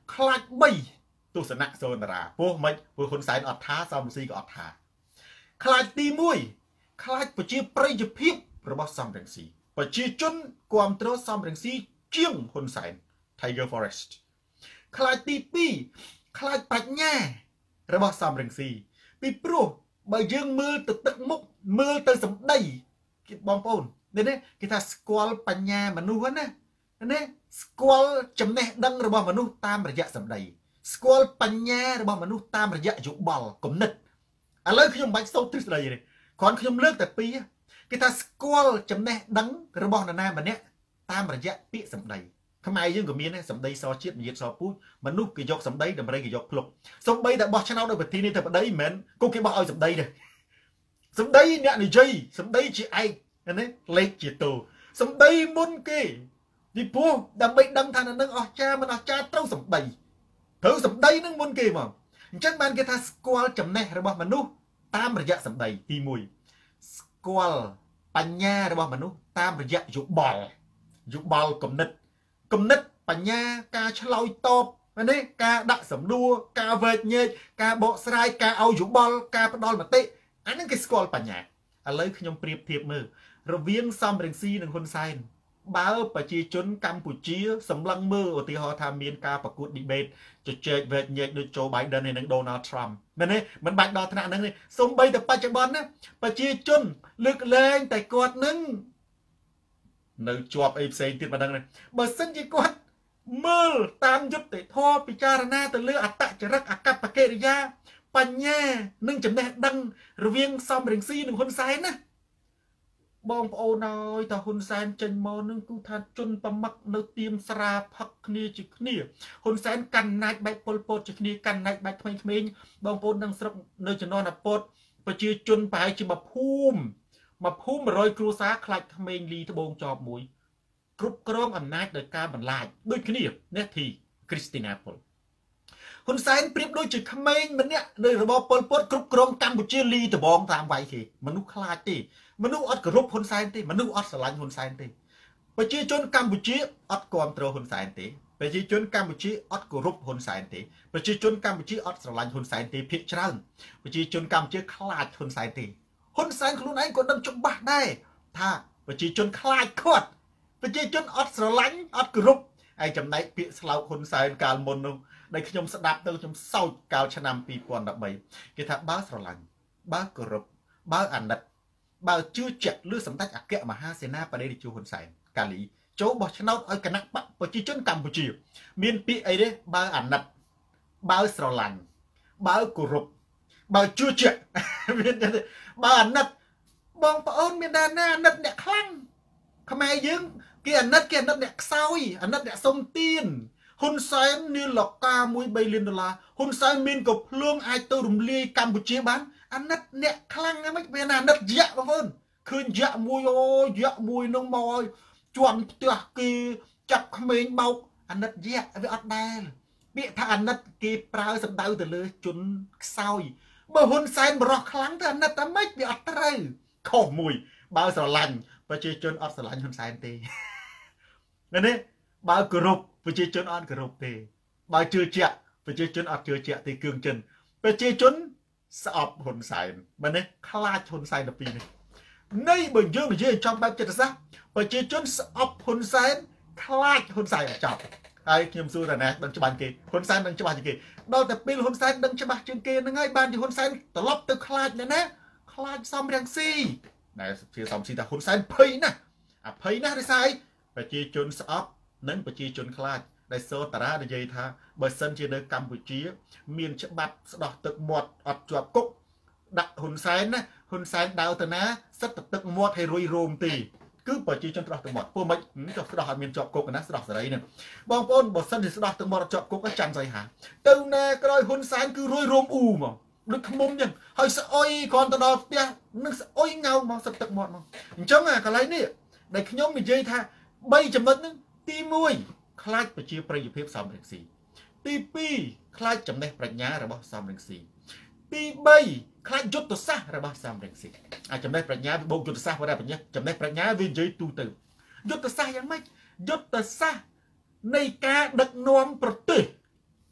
ខ្លាចបីទស្សនៈសូនតារាពោះមិនព្រោះហ៊ុនសែនអត់ថាសំរងស៊ីក៏អត់ថាខ្លាចទីមួយខ្លាចប្រជាប្រិយភាពរបស់សំរងស៊ីប្រជាជនគ្រប់គ្រងសំរងស៊ីជាងហ៊ុនសែន Tiger Forest ខ្លាចទីពីរខ្លាចប្រាជ្ញារបស់សំរងស៊ីពីព្រោះបើយើងមើលទៅទឹកមុខមើលទៅសម្ដីគេបងប្អូននេះគេថាស្គាល់បញ្ញាមនុស្សណាណាស្គាល់ចំណេះដឹងរបស់មនុស្សតាមរយៈសម្ដីស្គាល់បញ្ញារបស់មនុស្សតាមរយៈយោបល់គំនិតឥឡូវខ្ញុំមិនបាច់សូត្រទ្រឹស្ដីទេគ្រាន់ខ្ញុំលើកតែពីរគេថាស្គាល់ចំណេះដឹងរបស់នរណាម្នាក់តាមរយៈពាក្យសម្ដីខ្មែរយើងក៏មានដែរសម្ដីសជាតិនិយាយសពូជមនុស្សគេយកសម្ដីដើម្បីគេយកភ្លុកសំបីតែបោះឆ្នោតដោយប្រធានាធិបតីមិនមែនគូគេបោះឲ្យសម្ដីទេសម្ដីអ្នកនិយាយសម្ដីជាឯកណាលេខជាតូសម្ដីមុនគេពីព្រោះដើម្បីដឹងថានឹងអស្ចារ្យមិនអស្ចារ្យត្រូវសម្ដីត្រូវសម្ដីនឹងមុនគេមកអញ្ចឹងបានគេថាស្គាល់ចំណេះរបស់មនុស្សតាមរយៈសម្ដីទីមួយស្គាល់បញ្ញារបស់មនុស្សតាមរយៈយោបល់យោបល់គំនិតគំនិតបញ្ញាការឆ្លើយតបនេះការដាក់សំណួរការវែកញែកការបកស្រាយការឲ្យយោបល់ការផ្ដល់មតិអាហ្នឹងគេស្គាល់បញ្ញាឥឡូវខ្ញុំប្រៀបធៀបមើលរវាងសំរងស៊ីនិងហ៊ុនសែនបើប្រជាជនកម្ពុជាសម្លឹងមើលឧទាហរណ៍ថាមានការប្រកួត debate ជជែកវែកញែកដូច Joe Biden ហើយនិង Donald Trump មែនទេមិនបាច់ដល់ថ្នាក់ហ្នឹងទេសូម្បីតែបច្ចុប្បន្នណាប្រជាជនលើកលែងតែគាត់នឹងនៅជាប់អីផ្សេងទៀតមិនដឹងទេបើសិនជាគាត់មើលតាមយុត្តិធម៌ពិចារណាទៅលើអត្តចរិតអកប្បកិរិយាបញ្ញានិងចំណេះដឹងរវាងសំរងស៊ីនិងហ៊ុនសែនណាបងប្អូនអើយតើហ៊ុនសែនចេញមកនឹងគឺថាជន់ប្រមឹកនៅទៀមស្រាផឹកគ្នាជាគ្នាហ៊ុនសែនកាន់ណាច់បែកពលពតជាគ្នាកាន់ណាច់បែកក្មេងៗបងប្អូននឹងស្រុកនៅជំនាន់អពតប្រជាជនប្រហែលជាមួយភូមិមកភូមិមួយរយគ្រួសារខ្លាច់ក្មេងលីត្បូងចប់មួយគ្រប់គ្រងអំណាចដោយការបន្លាចដូចគ្នានេះធីគ្រីស្ទីណាពុលហ៊ុនសែនប្រៀបដូចជាក្មេងម្នាក់នៅរបបប៉ុលពតគ្រប់គ្រងកម្ពុជាលីត្បូងតាមវាយគេមនុស្សខ្លាចទេមនុស្សអត់គោរពហ៊ុនសែនទេមនុស្សអត់ស្រឡាញ់ហ៊ុនសែនទេប្រជាជនកម្ពុជាអត់គ្រប់គ្រងហ៊ុនសែនទេប្រជាជនកម្ពុជាអត់គោរពហ៊ុនសែនទេប្រជាជនកម្ពុជាអត់ស្រឡាញ់ហ៊ុនសែនទេភាគច្រើនប្រជាជនកម្ពុជាខ្លាចហ៊ុនសែនទេហ៊ុនសែនខ្លួនឯងក៏ដឹងច្បាស់ដែរថាប្រជាជនខ្លាចគាត់ប្រជាជនអត់ស្រឡាញ់អត់គោរពឯចំណែកពាក្យស្លោកហ៊ុនសែនកាលមុននោះដែលខ្ញុំស្ដាប់ទៅខ្ញុំសោចកាលឆ្នាំពីរពាន់ដប់បីគេថាបើស្រឡាញ់បើគោរពបើអាណិតបើជឿជាក់លើសម្ដេចអគ្គមហាសេនាបតីរាជហ៊ុនសែនកាលីចូលបោះឆ្នោតឲ្យគណៈបកប្រជាជនកម្ពុជាមានពាក្យអីទេបើអាណិតបើស្រឡាញ់បើគោរពបើជឿជាក់មានទេបើអាណិតបងប្អូនមានដែរណាអាណិតអ្នកខ្លាំងខ្មែរយើងគេអាណិតគេអាណិតអ្នកខ្សោយអាណិតអ្នកសុំទានហ៊ុនសែនមានលកាមួយបីលានដុល្លារហ៊ុនសែនមានក៏ភ្លើងអាចទៅរំលាយកម្ពុជាបានអាណិតអ្នកខ្លាំងហ្នឹងមិនមែនអាណិតយៈបងប្អូនឃើញយៈមួយអូយៈមួយនឹងមកឲ្យជន់ផ្ទះគេចាប់ក្មេងបោកអាណិតយៈវាអត់ដែលពាក្យថាអាណិតគេប្រើសម្ដៅទៅលើជនខ្សោយបើហ៊ុនសែនបរោះខ្លាំងទៅអាណិតតែម៉េចវាអត់ត្រូវខុសមួយបើស្រឡាញ់ប្រជាជនអត់ស្រឡាញ់ហ៊ុនសែនទេមែនទេបើគោរពប្រជាជនអត់គោរពទេបើជឿជាក់ប្រជាជនអត់ជឿជាក់ទេគឿងចិនប្រជាជនស្អប់ហ៊ុនសែនមែនទេខ្លាចហ៊ុនសែនដល់ពីនេះនៃបើយើងនិយាយចំបែបចិត្តសាស្ត្រប្រជាជនស្អប់ហ៊ុនសែនខ្លាចហ៊ុនសែនចប់ហើយខ្ញុំសួរតាណាដឹងច្បាស់គេហ៊ុនសែនដឹងច្បាស់ជាងគេដល់តែពេលហ៊ុនសែនដឹងច្បាស់ជាងគេហ្នឹងហើយបានជាហ៊ុនសែនត្រឡប់ទៅខ្លាចណាខ្លាចសំរងស៊ីដែលជាសំស៊ីថាហ៊ុនសែនភ័យណាស់អាភ័យណាស់ដោយសារប្រជាជនស្អប់និងប្រជាជនខ្លាចដែលសូតារានិយាយថាបើសិនជានៅកម្ពុជាមានច្បាប់ស្ដោះទឹកមាត់អត់ជាប់គុកដាក់ហ៊ុនសែនណាហ៊ុនសែនដើរទៅណាសិតទៅទឹកមាត់ឲ្យរុយរោមទីគឺប្រជាជនស្ដោះទឹកមាត់ពួកមិនចុះស្ដោះឲ្យមានជាប់គុកណាស្ដោះសេរីហ្នឹងបងប្អូនបើសិនជាស្ដោះទឹកមាត់ជាប់គុកក៏ចាំស្អីហាទៅណាក្រោយហ៊ុនសែនគឺរុយរោមអ៊ូមកដូចខ្មុំចឹងហើយស្អុយគ្រាន់ទៅដល់ផ្ទះនឹងស្អុយងៅមកសិតទឹកមាត់មកអញ្ចឹងអាកន្លែងនេះដែលខ្ញុំនិយាយថាបីចំណុចហ្នឹងទីមួយខ្លាចប្រជាប្រិយភាពសំរងស៊ីទីពីរខ្លាចចំណេះប្រាជ្ញារបស់សំរងស៊ីទីបីខ្លាចយុទ្ធសាស្ត្ររបស់សំរងស៊ីអាចចំណេះប្រាជ្ញាវាបូកយុទ្ធសាស្ត្ររបស់ប្រាជ្ញាចំណេះប្រាជ្ញាវានិយាយទូទៅយុទ្ធសាស្ត្រយ៉ាងម៉េចយុទ្ធសាស្ត្រនៃការដឹកនាំប្រទេស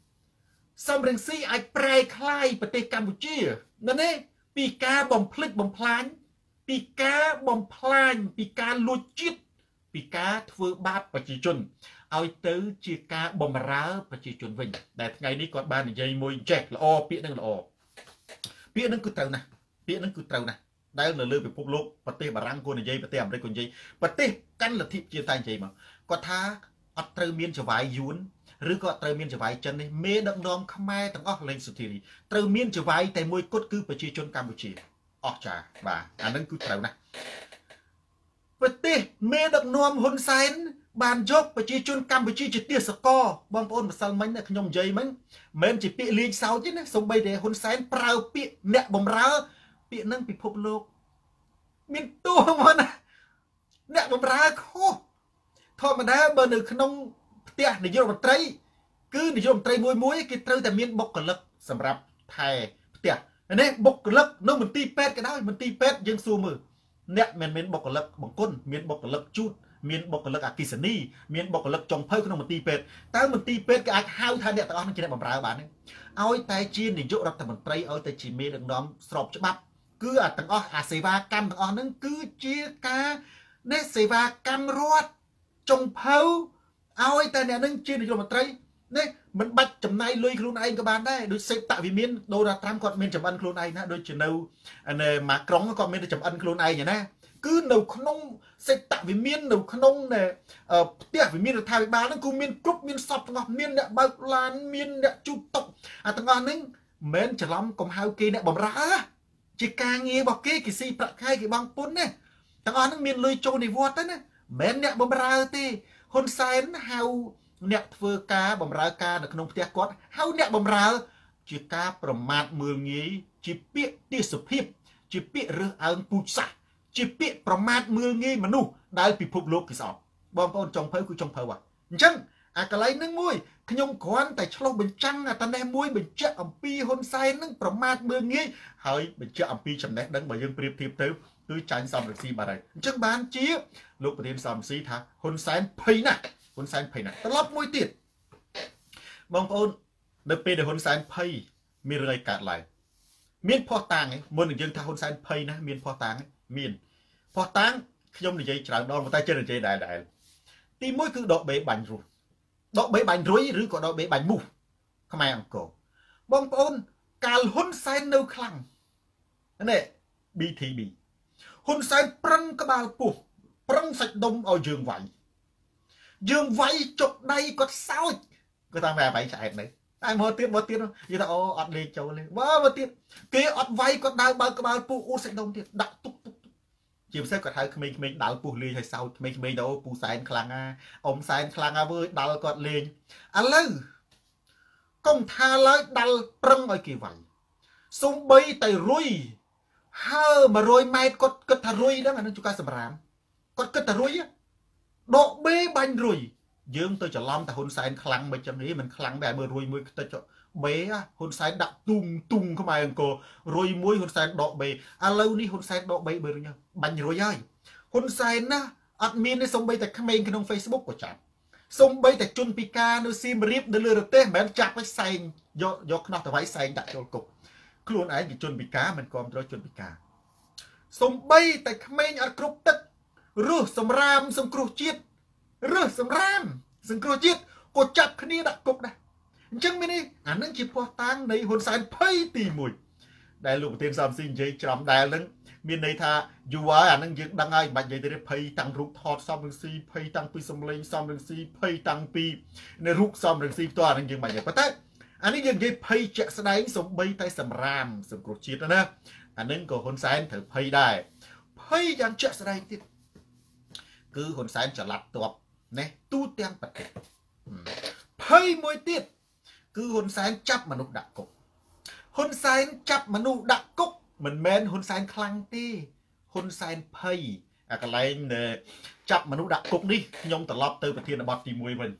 សំរងស៊ីអាចប្រែคลายប្រទេសកម្ពុជាណានេះពីការបំភ្លេចបំផ្លាញពីការបំផ្លាញពីការលួចជាតិពីការធ្វើបាបប្រជាជនឲ្យទៅជាការបំរើប្រជាជនវិញដែលថ្ងៃនេះគាត់បាននិយាយមួយចេះល្អពាក្យនឹងល្អពាក្យនឹងគឺត្រូវណាស់ពាក្យនឹងគឺត្រូវណាស់ដែលនៅលើពិភពលោកប្រទេសបារាំងគួរនិយាយប្រទេសអាមេរិកគួរនិយាយប្រទេសកាន់លទ្ធិជាតែនិយាយមកគាត់ថាអត់ត្រូវមានចវាយយួនឬក៏ត្រូវមានចវាយចិននេះមេដឹកនាំខ្មែរទាំងអស់លេងសុធារីត្រូវមានចវាយតែមួយគត់គឺប្រជាជនកម្ពុជាអស់ចាបាទអានឹងគឺត្រូវណាស់ប្រទេសមេដឹកនាំហ៊ុនសែនបានយកប្រជាជនកម្ពុជាជាទាសកបងប្អូនម្សិលមិញខ្ញុំនិយាយមិញមិនជាពាក្យលេងសើចទេណាសូម្បីតែហ៊ុនសែនប្រើពាក្យអ្នកបំរើពាក្យនឹងពិភពលោកមានតួមកណាអ្នកបំរើខុសធម្មតាបើនៅក្នុងផ្ទះនាយករដ្ឋមន្ត្រីគឺនាយករដ្ឋមន្ត្រីមួយមួយគេត្រូវតែមានបុគ្គលិកសម្រាប់ថែផ្ទះនេះបុគ្គលិកនៅមន្ទីរពេទ្យក៏ដោយមន្ទីរពេទ្យយើងសួរមើលអ្នកមិនមែនបុគ្គលិកបង្គន់មានបុគ្គលិកជូតមានបុគ្គលិកអគិសនីមានបុគ្គលិកចុងភៅក្នុងមន្ទីរពេទ្យតើមន្ទីរពេទ្យគេអាចហៅថាអ្នកទាំងអស់នឹងជាអ្នកបម្រើបានទេឲ្យតែជានាយករដ្ឋមន្ត្រីឲ្យតែជាមេដឹកនាំស្របច្បាប់គឺអាទាំងអស់អាសេវាកម្មទាំងអស់ហ្នឹងគឺជាការនេះសេវាកម្មរដ្ឋចុងភៅឲ្យតែអ្នកនឹងជានាយករដ្ឋមន្ត្រីនេះមិនបាច់ចំណាយលុយខ្លួនឯងក៏បានដែរដូចសេតវិមានដូណាល់ត្រាំគាត់មានចំអិនខ្លួនឯងណាដូចជានៅនៅម៉ាក្រុងគាត់មានចំអិនខ្លួនឯងណាគឺនៅក្នុងសេតវិមាននៅក្នុងផ្ទះវិមានរដ្ឋាភិបាលហ្នឹងគឺមានគ្រប់មានសពទាំងអស់មានអ្នកបើកឡានមានអ្នកជូតតុអាទាំងអស់ហ្នឹងមិនច្រឡំកុំហៅគេអ្នកបម្រើជាការងាររបស់គេគេស៊ីប្រាក់ខែគេបង់ពន្ធណាទាំងអស់ហ្នឹងមានលុយចូលនិវត្តន៍ទៅណាមិនអ្នកបម្រើទេហ៊ុនសែនហៅអ្នកធ្វើការបម្រើការនៅក្នុងផ្ទះគាត់ហៅអ្នកបម្រើជាការប្រមាថមើលងាយជាពាក្យទេសភាពជាពាក្យរើសអើងពូជសាសន៍ជាពាក្យប្រមាថមើលងាយមនុស្សដែលពិភពលោកគេស្អប់បងប្អូនចុងភៅគឺចុងភៅហ่ะអញ្ចឹងអាកន្លែងហ្នឹងមួយខ្ញុំគ្រាន់តែឆ្លុះបញ្ចាំងអាតនេះមួយបញ្ជាក់អំពីហ៊ុនសែនហ្នឹងប្រមាថមើលងាយហើយបញ្ជាក់អំពីចំណេះដឹងបើយើងប្រៀបធៀបទៅគឺចាញ់សំរងស៊ីបាត់ហើយអញ្ចឹងបានជាលោកប្រធានសំរងស៊ីថាហ៊ុនសែនភ័យណាស់ហ៊ុនសែនភ័យណាស់ត្រឡប់មួយទៀតបងប្អូននៅពេលដែលហ៊ុនសែនភ័យមានរឿងអីកើតឡើងមានផោះតាំងឯងមុននឹងយើងថាហ៊ុនសែនភ័យណាមានផោះតាំងមានផោះតាំងខ្ញុំនិយាយច្រើនដងតែចេះនិយាយដែរដែរទីមួយគឺដកបេបាញ់រស់ដកបេបាញ់រុយឬក៏ដកបេបាញ់មូសខ្មែរអង្គរបងប្អូនកាលហ៊ុនសែននៅខ្លាំងនេះ ប៊ី ធី ប៊ី ហ៊ុនសែនប្រឹងក្បាលពោះប្រឹងសាច់ដុំឲ្យយើងវាយយើងវាយចុកដៃគាត់សោចគាត់តាមតែវាយឆ្អែតនេះតែមកទៀតមកទៀតនិយាយថាអូអត់លេងចូលទេបើមកទៀតគេអត់វាយគាត់ដើរបើកក្បាលពោះអ៊ូសាច់ដុំទៀតដាក់ទុកទុកជាពិសេសគាត់ហៅក្មេងៗដាល់ពោះលេងឲ្យសោចក្មេងៗទៅអូពូសែនខ្លាំងណាអ៊ំសែនខ្លាំងណាវើយដាល់គាត់លេងឥឡូវកុំថាឡើយដាល់ប្រឹងឲ្យគេវាយសំបីតែរុយហើ100ម៉ែត្រគាត់គិតថារុយហ្នឹងអានឹងជួការសម្រាមគាត់គិតថារុយដកបេបាញ់រុយយើងទៅច្រឡំតែហ៊ុនសែនខ្លាំងមិនចឹងទេមិនខ្លាំងតែមើលរុយមួយខ្ទេចបេហ៊ុនសែនដាក់ទុងទុងខ្មែរអង្គររុយមួយហ៊ុនសែនដកបេឥឡូវនេះហ៊ុនសែនដកបេបើរុយបាញ់រុយហើយហ៊ុនសែនណាអត់មានទេសំបីតែក្មេងក្នុង Facebook ក៏ចាប់សំបីតែជនពិការនៅសៀមរាបនៅលើរទេសមិនមែនចាប់ឲ្យសែងយកយកខ្នោះទៅវាយសែងដាក់ចូលគុកខ្លួនឯងជាជនពិការមិនគ្រប់គ្រងជនពិការសំបីតែក្មេងអត់គ្រប់ទឹករស់សម្រាមសង្គ្រោះជាតិរស់សម្រាមសង្គ្រោះជាតិក៏ចាប់គ្នាដាក់គុកដែរអញ្ចឹងមាននេះអានឹងជាភ័ស្តុតាងនៃហ៊ុនសែនភ័យទីមួយដែលលោកប្រធានសំស៊ីនិយាយច្រំដែលនឹងមានន័យថាយូរហើយអានឹងយើងដឹងហើយមិនបាច់និយាយទេភ័យតាំងរូបថតសំរងស៊ីភ័យតាំងពីសំឡេងសំរងស៊ីភ័យតាំងពីនៅរូបសំរងស៊ីផ្ទាល់អានឹងយើងមិននិយាយប៉ុន្តែអានេះយើងនិយាយភ័យជាក់ស្ដែងសំបីតែសម្រាមសង្គ្រោះជាតិណាអានឹងក៏ហ៊ុនសែនត្រូវភ័យដែរភ័យយ៉ាងជាក់ស្ដែងទៀតគឺហ៊ុនសែនចល័តតបនេះទូទាំងប្រទេសភ័យមួយទៀតគឺហ៊ុនសែនចាប់មនុស្សដាក់គុកហ៊ុនសែនចាប់មនុស្សដាក់គុកមិនមែនហ៊ុនសែនខ្លាំងទេហ៊ុនសែនភ័យអាកន្លែងចាប់មនុស្សដាក់គុកនេះខ្ញុំត្រឡប់ទៅប្រធានបទទីមួយវិញ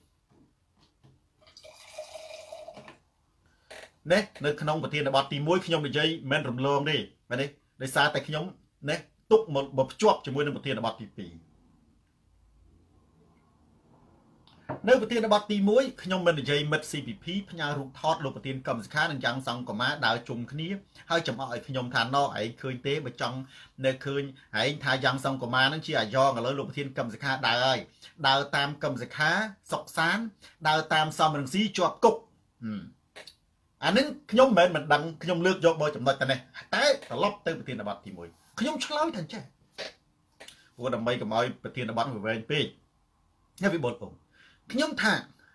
នេះនៅក្នុងប្រធានបទទីមួយខ្ញុំនិយាយមិនរំលងទេមែនទេដោយសារតែខ្ញុំនេះទុកមកភ្ជាប់ជាមួយនឹងប្រធានបទទីពីរនៅប្រធានបទទីមួយខ្ញុំមិននិយាយមិត្ត ซี พี พี ផ្ញើរូបថតលោកប្រធានកម្មសខានិងយ៉ាងសង្កមាដើរជុំគ្នាហើយចំអកឲ្យខ្ញុំថាណោឯងឃើញទេបើចង់នៅឃើញឯងថាយ៉ាងសង្កមានឹងជាអាយ៉ងឥឡូវលោកប្រធានកម្មសខាដើរហើយដើរតាមកម្មសខាសុកសានដើរតាមសំរងស៊ីជាប់គុកអានឹងខ្ញុំមិនមែនមិនដឹងខ្ញុំលើកយកបើចំណុចតែនេះតែត្រឡប់ទៅប្រធានបទទីមួយខ្ញុំឆ្លើយថាចេះព្រោះដើម្បីកុំឲ្យប្រធានបទវាវែងពេកហើយវិបុលពងខ្ញុំថា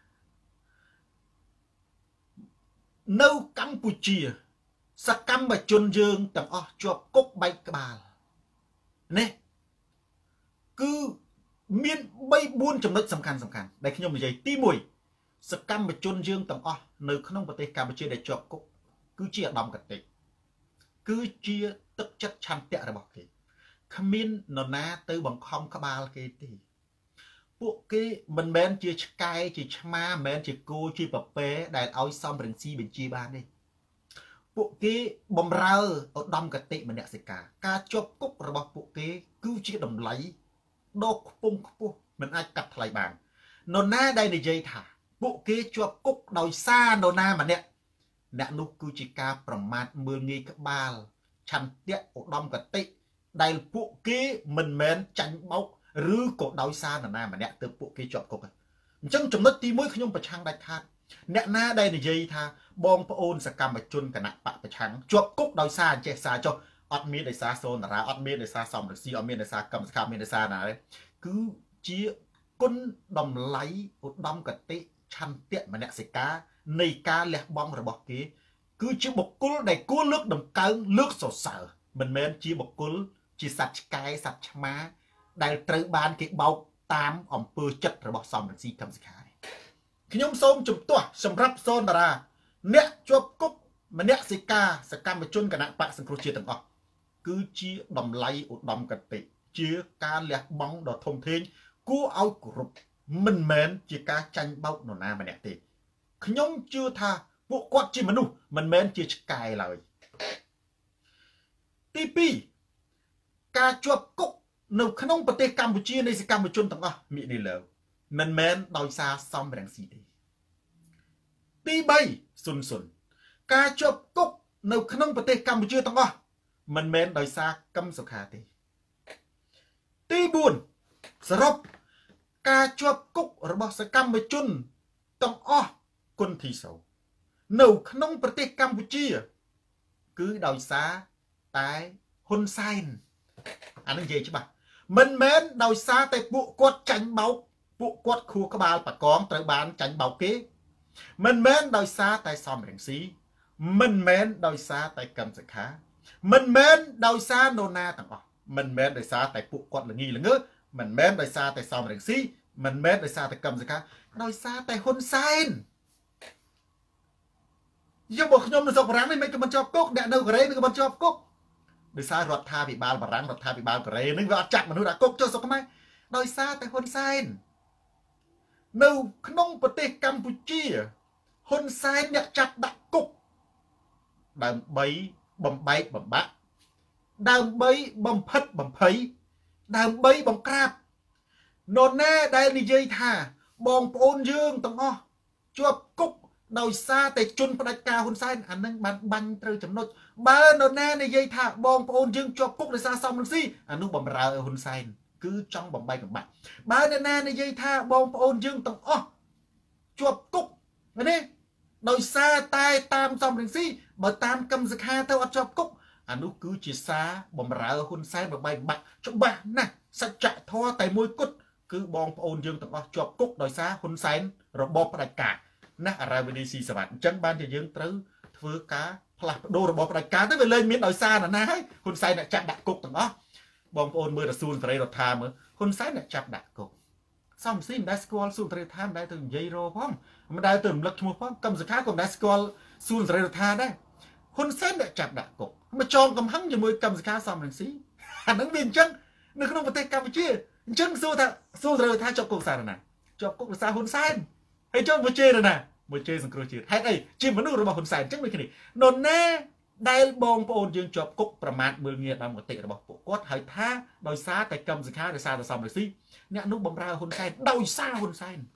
នៅកម្ពុជាសកម្មជនយើងទាំងអស់ជាប់គុកបែកក្បាលនេះគឺមានបីបួនចំណុចសំខាន់សំខាន់ដែលខ្ញុំនិយាយទីមួយសកម្មជនយើងទាំងអស់នៅក្នុងប្រទេសកម្ពុជាដែលជាប់គុកគឺជាឧត្តមកតេគឺជាទឹកចិត្តឆន្ទៈរបស់គេគ្មាននរណាទៅបង្ខំក្បាលគេទេពួកគេមិនមែនជាឆ្កែជាឆ្មាមិនមែនជាគោជាពពែដែលឲ្យសំរងស៊ីបញ្ជាបានទេពួកគេបំរើឧត្តមកតេមនសិការការជាប់គុករបស់ពួកគេគឺជាតម្លៃដ៏ខ្ពង់ខ្ពស់មិនអាចកាត់ថ្លៃបាននរណាដែលនិយាយថាពួកគេជាប់គុកដោយសារនរណាម្នាក់អ្នកនោះគឺជាការប្រមាថមើលងាយក្បាលឆន្ទៈឧត្តមកតេដែលពួកគេមិនមែនចាញ់បោកឬក៏ដោយសារនរណាម្នាក់ទៅពួកគេជាប់គុកអញ្ចឹងចំណុចទីមួយខ្ញុំប្រឆាំងដាច់ខាតអ្នកណាដែលនិយាយថាបងប្អូនសកម្មជនគណៈបកប្រឆាំងជាប់គុកដោយសារអញ្ចេះសារចុះអត់មានដោយសារសូនតារាអត់មានដោយសារសំរងស៊ីអត់មានដោយសារកម្មសខាមានដោយសារណាទេគឺជាគុណតម្លៃឧត្តមកតេឆន្ទៈមនសិការនៃការលះបង់របស់គេគឺជាបុគ្គលដែលគួរលើកតម្កើងលើកសរសើរមិនមែនជាបុគ្គលជាសត្វឆ្កែសត្វឆ្មាដែលត្រូវបានគេបោកតាមអំពើចិត្តរបស់សំរងស៊ីកម្មសខាខ្ញុំសូមជំទាស់សម្រាប់សូនតារាអ្នកជាប់គុកមនសិការសកម្មជនគណៈបកសង្គ្រោះជាតិទាំងអស់គឺជាតម្លៃឧត្តមកតេជាការលះបង់ដ៏ធំធេងគួរឲ្យគោរពមិនមែនជាការចាញ់បោកនរណាម្នាក់ទេខ្ញុំជឿថាពួកគាត់ជាមនុស្សមិនមែនជាឆ្កែឡើយទីពីរការជាប់គុកនៅក្នុងប្រទេសកម្ពុជានៃសកម្មជនទាំងអស់មីនេះលើមិនមែនដោយសារសំរងស៊ីទេទីបីសុនសុនការជាប់គុកនៅក្នុងប្រទេសកម្ពុជាទាំងអស់មិនមែនដោយសារកម្មសុខាទេទីបួនសរុបការជាប់គុករបស់សកម្មជនទាំងអស់គុណធីសូនៅក្នុងប្រទេសកម្ពុជាគឺដោយសារតែហ៊ុនសែនអានឹងនិយាយច្បាស់មិនមែនដោយសារតែពួកគាត់ចាញ់បោកពួកគាត់ខួរក្បាលបកងត្រូវបានចាញ់បោកគេមិនមែនដោយសារតែសំរងស៊ីមិនមែនដោយសារតែកម្មសខាមិនមែនដោយសារនរណាទាំងអស់មិនមែនដោយសារតែពួកគាត់ល្ងីល្ងើមិនមែនដោយសារតែសំរងស៊ីមិនមែនដោយសារតែកម្មសខាដោយសារតែហ៊ុនសែនយកមកខ្ញុំនៅស្រុកបារាំងនេះមិនក៏មិនជាប់គុកអ្នកនៅកូរ៉េនឹងក៏មិនជាប់គុកដោយសាររដ្ឋាភិបាលបារាំងរដ្ឋាភិបាលកូរ៉េនឹងវាអត់ចាត់មនុស្សដាក់គុកចុះស្រុកខ្មែរដោយសារតែហ៊ុនសែននៅក្នុងប្រទេសកម្ពុជាហ៊ុនសែនអ្នកចាប់ដាក់គុកដើម្បីបំបែកបំបាក់ដើម្បីបំផិតបំភ័យដើម្បីបង្ក្រាបនរណាដែលនិយាយថាបងប្អូនយើងទាំងអស់ជាប់គុកដោយសារតែជនផ្ដាច់ការហ៊ុនសែនអានឹងបានបាញ់ត្រូវចំណុចបើនរណានិយាយថាបងប្អូនយើងជាប់គុកដោយសារសំរងស៊ីអានោះបំរើហ៊ុនសែនគឺចង់បំបែកបំបាក់បើនរណានិយាយថាបងប្អូនយើងទាំងអស់ជាប់គុកនេះដោយសារតែតាមសំរងស៊ីបើតាមកម្មសខាទៅអត់ជាប់គុកអានោះគឺជាសារបំរើហ៊ុនសែនបំបែកបំបាក់ច្បាស់ណាស់សច្ចធម៌តែមួយគត់គឺបងប្អូនយើងទាំងអស់ជាប់គុកដោយសារហ៊ុនសែនរបបផ្ដាច់ការណាអរ៉ាវនីស៊ីសវត្តអញ្ចឹងបានជាយើងត្រូវធ្វើការផ្លាស់ប្ដូររបបផ្ដាច់ការទៅវាលែងមានដោយសារណាហើយហ៊ុនសែនអ្នកចាប់ដាក់គុកទាំងអស់បងប្អូនមើលរសួលសេរីរដ្ឋាមើលហ៊ុនសែនអ្នកចាប់ដាក់គុកសំស៊ីមិនដែលស្គាល់សួលសេរីរដ្ឋាមិនដែលទៅនិយាយរផងមិនដែលទៅរំលឹកឈ្មោះផងកម្មសខាក៏មិនដែលស្គាល់សួលសេរីរដ្ឋាដែរហ៊ុនសែនអ្នកចាប់ដាក់គុកមកចងកំហឹងជាមួយកម្មសខាសំរងស៊ីអានឹងវាអញ្ចឹងនៅក្នុងប្រទេសកម្ពុជាអញ្ចឹងសួរថាសួលសេរីរដ្ឋាជាប់គុកសារណាជាប់គុកដោយសារហ៊ុនសែនហើយចុះមកជេរណាមកជេរសង្គ្រោះជាតិហេតុអីជាមនុស្សរបស់ហ៊ុនសែនអញ្ចឹងដូចគ្នានរណាដែលបងប្អូនយើងជាប់គុកប្រមាថមើលងាយដល់មតិរបស់ពួកគាត់ហើយថាដោយសារតែកម្មសខាដោយសារតែសំរងស៊ីអ្នកនោះបំរើហ៊ុនសែនដោយសារហ៊ុនសែន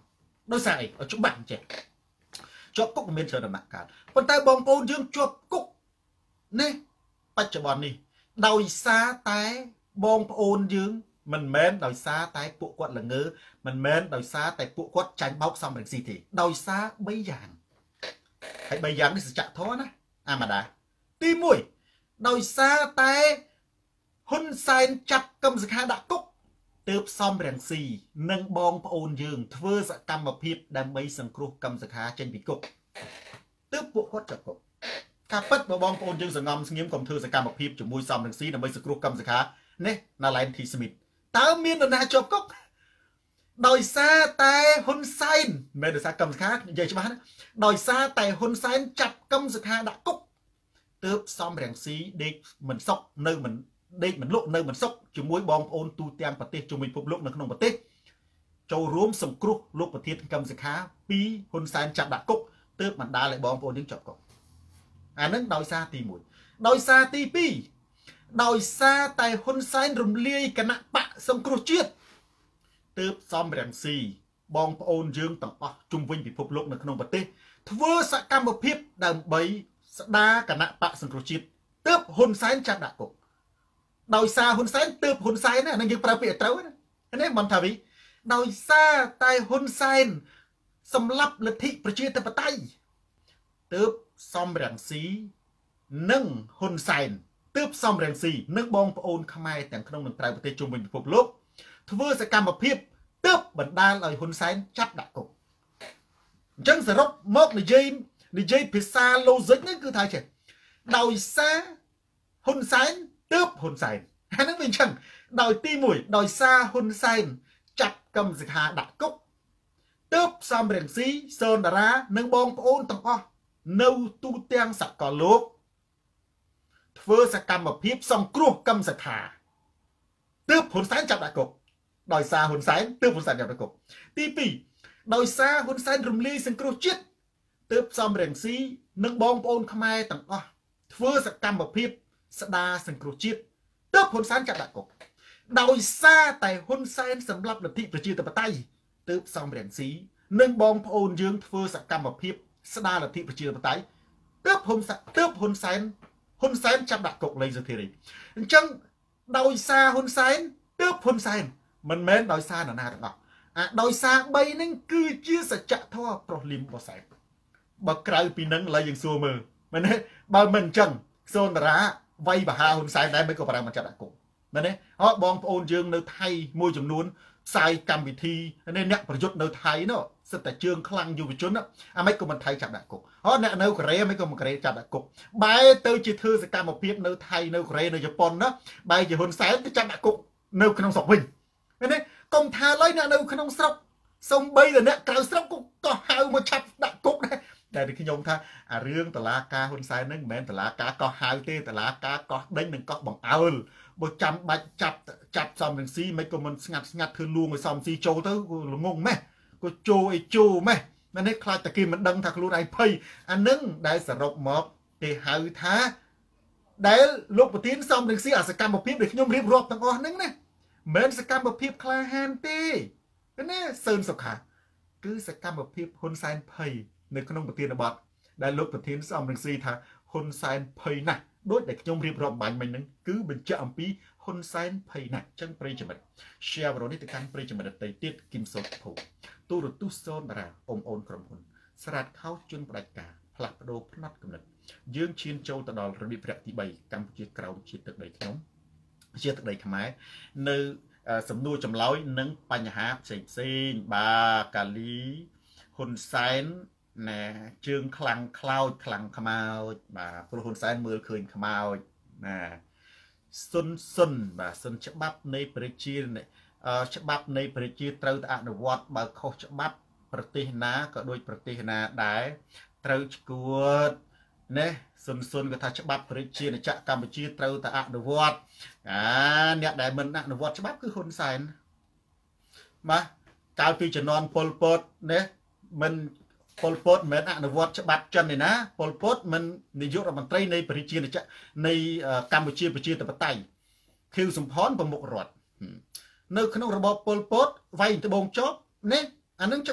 ដោយសារអីច្បាស់ចេះជាប់គុកមានច្រើនដំណាក់កាលប៉ុន្តែបងប្អូនយើងជាប់គុកនេះបច្ចុប្បន្ននេះដោយសារតែបងប្អូនយើងមិនមែនដោយសារតែពួកគាត់ល្ងើមិនមែនដោយសារតែពួកគាត់ចាញ់បោកសំរងស៊ីទេដោយសារបីយ៉ាងហើយបីយ៉ាងនេះសច្ចធម៌ណាអាម៉ាដាទីមួយដោយសារតែហ៊ុនសែនចាប់កឹមសុខាដាក់គុកទើបសំរងស៊ីនិងបងប្អូនយើងធ្វើសកម្មភាពដើម្បីសង្គ្រោះកឹមសុខាចេញពីគុកទើបពួកគាត់ចាប់គុកការពិតបើបងប្អូនយើងសង្ងំស្ងៀមកុំធ្វើសកម្មភាពជាមួយសំរងស៊ីដើម្បីសង្គ្រោះកឹមសុខានេះណាឡែនធីស្មីតតើមាននរណាជាប់គុកដោយសារតែហ៊ុនសែនមិនមែនដោយសារកឹមសុខានិយាយច្បាស់ណាដោយសារតែហ៊ុនសែនចាប់កឹមសុខាដាក់គុកទើបសំរងស៊ីដេកមិនសុខនៅមិនដេកមិនលក់នៅមិនសុខជាមួយបងប្អូនទូទាំងប្រទេសជុំវិញពិភពលោកនៅក្នុងប្រទេសចូលរួមសង្គ្រោះលោកប្រធានកឹមសុខាពីហ៊ុនសែនចាប់ដាក់គុកទើបបណ្ដាលឲ្យបងប្អូនយើងជាប់គុកអានឹងដោយសារទីមួយដោយសារទីពីរដោយសារតែហ៊ុនសែនរំលាយគណៈបកសង្គ្រោះជាតិទើបសំរងស៊ីបងប្អូនយើងទាំងអស់ជុំវិញពិភពលោកនៅក្នុងប្រទេសធ្វើសកម្មភាពដើម្បីស្ដារគណៈបកសង្គ្រោះជាតិទើបហ៊ុនសែនចាប់ដាក់គុកដោយសារហ៊ុនសែនទើបហ៊ុនសែនណានឹងយើងប្រើពាក្យត្រូវណានេះមិនថាវីដោយសារតែហ៊ុនសែនសម្លាប់លទ្ធិប្រជាធិបតេយ្យទើបសំរងស៊ីនិងហ៊ុនសែនទើបសំរងស៊ីនិងបងប្អូនខ្មែរទាំងក្នុងនិងក្រៅប្រទេសជុំវិញពិភពលោកធ្វើសកម្មភាពទើបបណ្ដាលឲ្យហ៊ុនសែនចាប់ដាក់គុកអញ្ចឹងសរុបមកនិយាយនិយាយភាសា logic នេះគឺថាចេះដោយសារហ៊ុនសែនទើបហ៊ុនសែនអាហ្នឹងវាអញ្ចឹងដោយទីមួយដោយសារហ៊ុនសែនចាប់កឹមសុខាដាក់គុកទើបសំរងស៊ីសូនតារានិងបងប្អូនទាំងអស់នៅទូទាំងសកលលោកធ្វើសកម្មភាពសង្គ្រោះកឹមសុខាទើបហ៊ុនសែនចាប់ដាក់គុកដោយសារហ៊ុនសែនទើបហ៊ុនសែនចាប់ដាក់គុកទីពីរដោយសារហ៊ុនសែនរំលាយសង្គ្រោះជាតិទើបសំរងស៊ីនិងបងប្អូនខ្មែរទាំងអស់ធ្វើសកម្មភាពស្ដារសង្គ្រោះជាតិទើបហ៊ុនសែនចាប់ដាក់គុកដោយសារតែហ៊ុនសែនសម្លាប់លទ្ធិប្រជាធិបតេយ្យទើបសំរងស៊ីនិងបងប្អូនយើងធ្វើសកម្មភាពស្ដារលទ្ធិប្រជាធិបតេយ្យទើបហ៊ុនសែនទើបហ៊ុនសែនហ៊ុនសែនចាប់ដាក់គុកលេងសធារីអញ្ចឹងដោយសារហ៊ុនសែនទើបហ៊ុនសែនមិនមែនដោយសារនរណាទាំងអស់អាដោយសារបីហ្នឹងគឺជាសច្ចធម៌ប្រុសលីមបោះសែនបើក្រៅពីហ្នឹងឡើយយើងសួរមើលមែនទេបើមិនអញ្ចឹងសូនតារាវាយបហាហ៊ុនសែនដែរមិនក៏ប្រាំមកចាប់ដាក់គុកមែនទេអត់បងប្អូនយើងនៅថៃមួយចំនួនផ្សាយកម្មវិធីនេះអ្នកប្រយុទ្ធនៅថៃនោះសិតតែជើងខ្លាំងយុវជនអាមិនក៏មិនថៃចាប់ដាក់គុកអត់អ្នកនៅកូរ៉េមិនក៏មកកូរ៉េចាប់ដាក់គុកបែរទៅជាធ្វើសកម្មភាពនៅថៃនៅកូរ៉េនៅជប៉ុនណាបែរជាហ៊ុនសែនទៅចាប់ដាក់គុកនៅក្នុងស្រុកវិញមែនទេកុំថាឡើយអ្នកនៅក្នុងស្រុកសំបីតែអ្នកក្រៅស្រុកក៏ហៅមកចាប់ដាក់គុកដែរតែខ្ញុំថាអារឿងតឡាការហ៊ុនសែនហ្នឹងមិនមែនតឡាការកោះហៅទេតឡាការកោះដេញនិងកោះបង្អើលបើចាំបាច់ចាប់ចាប់សំរងស៊ីមិនក៏មិនស្ងាត់ស្ងាត់ធ្វើលួងឲ្យសំស៊ីចូលទៅល្ងងម៉េះក៏ចូលអីចូលម៉េះមែនទេខ្លាចតែគេមិនដឹងថាខ្លួនឯងភ័យអានឹងដែលសរុបមកគេហៅថាដែលលោកប្រធានសំរងស៊ីអាសកម្មភាពដែលខ្ញុំរៀបរាប់ទាំងអស់ហ្នឹងណាមិនមែនសកម្មភាពក្លាហានទេណាសឿនសុខាគឺសកម្មភាពហ៊ុនសែនភ័យនៅក្នុងប្រធានបទដែលលោកប្រធានសំរងស៊ីថាហ៊ុនសែនភ័យណាស់ដូចដែលខ្ញុំរៀបរាប់បាញ់មិញហ្នឹងគឺបញ្ជាក់អំពីហ៊ុនសែនភ័យណាស់ចឹងប្រិយមិត្ត share វីដេអូនេះទៅកាន់ប្រិយមិត្តដទៃទៀតគឹមសុតភូទូរទស្សន៍សូនតារាអ៊ំអូនក្រុមហ៊ុនស្រាតខោជន់ផ្ដាច់ការផ្លាស់ប្ដូរផ្នត់គំនិតយើងឈានចូលទៅដល់របៀបរយៈទីបីកម្ពុជាក្រោមជាតិទឹកដីខ្ញុំជាទឹកដីខ្មែរនៅសំណួរចម្លើយនិងបញ្ហាផ្សេងផ្សេងបាទកាលីហ៊ុនសែនណែជើងខ្លាំងខ្លោចខ្លាំងខ្មោចបាទព្រោះហ៊ុនសែនមើលឃើញខ្មោចណាសុនសុនបាទសុនច្បាប់នៃប្រជាច្បាប់នៃប្រជាត្រូវតែអនុវត្តបើខុសច្បាប់ប្រទេសណាក៏ដូចប្រទេសណាដែរត្រូវឈួតណាសុនសុនក៏ថាច្បាប់ប្រជាណាចក្រកម្ពុជាត្រូវតែអនុវត្តអាអ្នកដែលមិនអនុវត្តច្បាប់គឺហ៊ុនសែនបាទកាលពីជំនាន់ប៉ុលពតណាមិនប៉ុលពតមិនអនុវត្តច្បាប់ចិនទេណាប៉ុលពតមិននាយករដ្ឋមន្ត្រីនៃប្រជាណាចក្រនៃកម្ពុជាប្រជាធិបតេយ្យខៀវសំផនប្រមុខរដ្ឋនៅក្នុងរបបប៉ុលពតវាយត្បូងចប់នេះអានឹងច្បាប់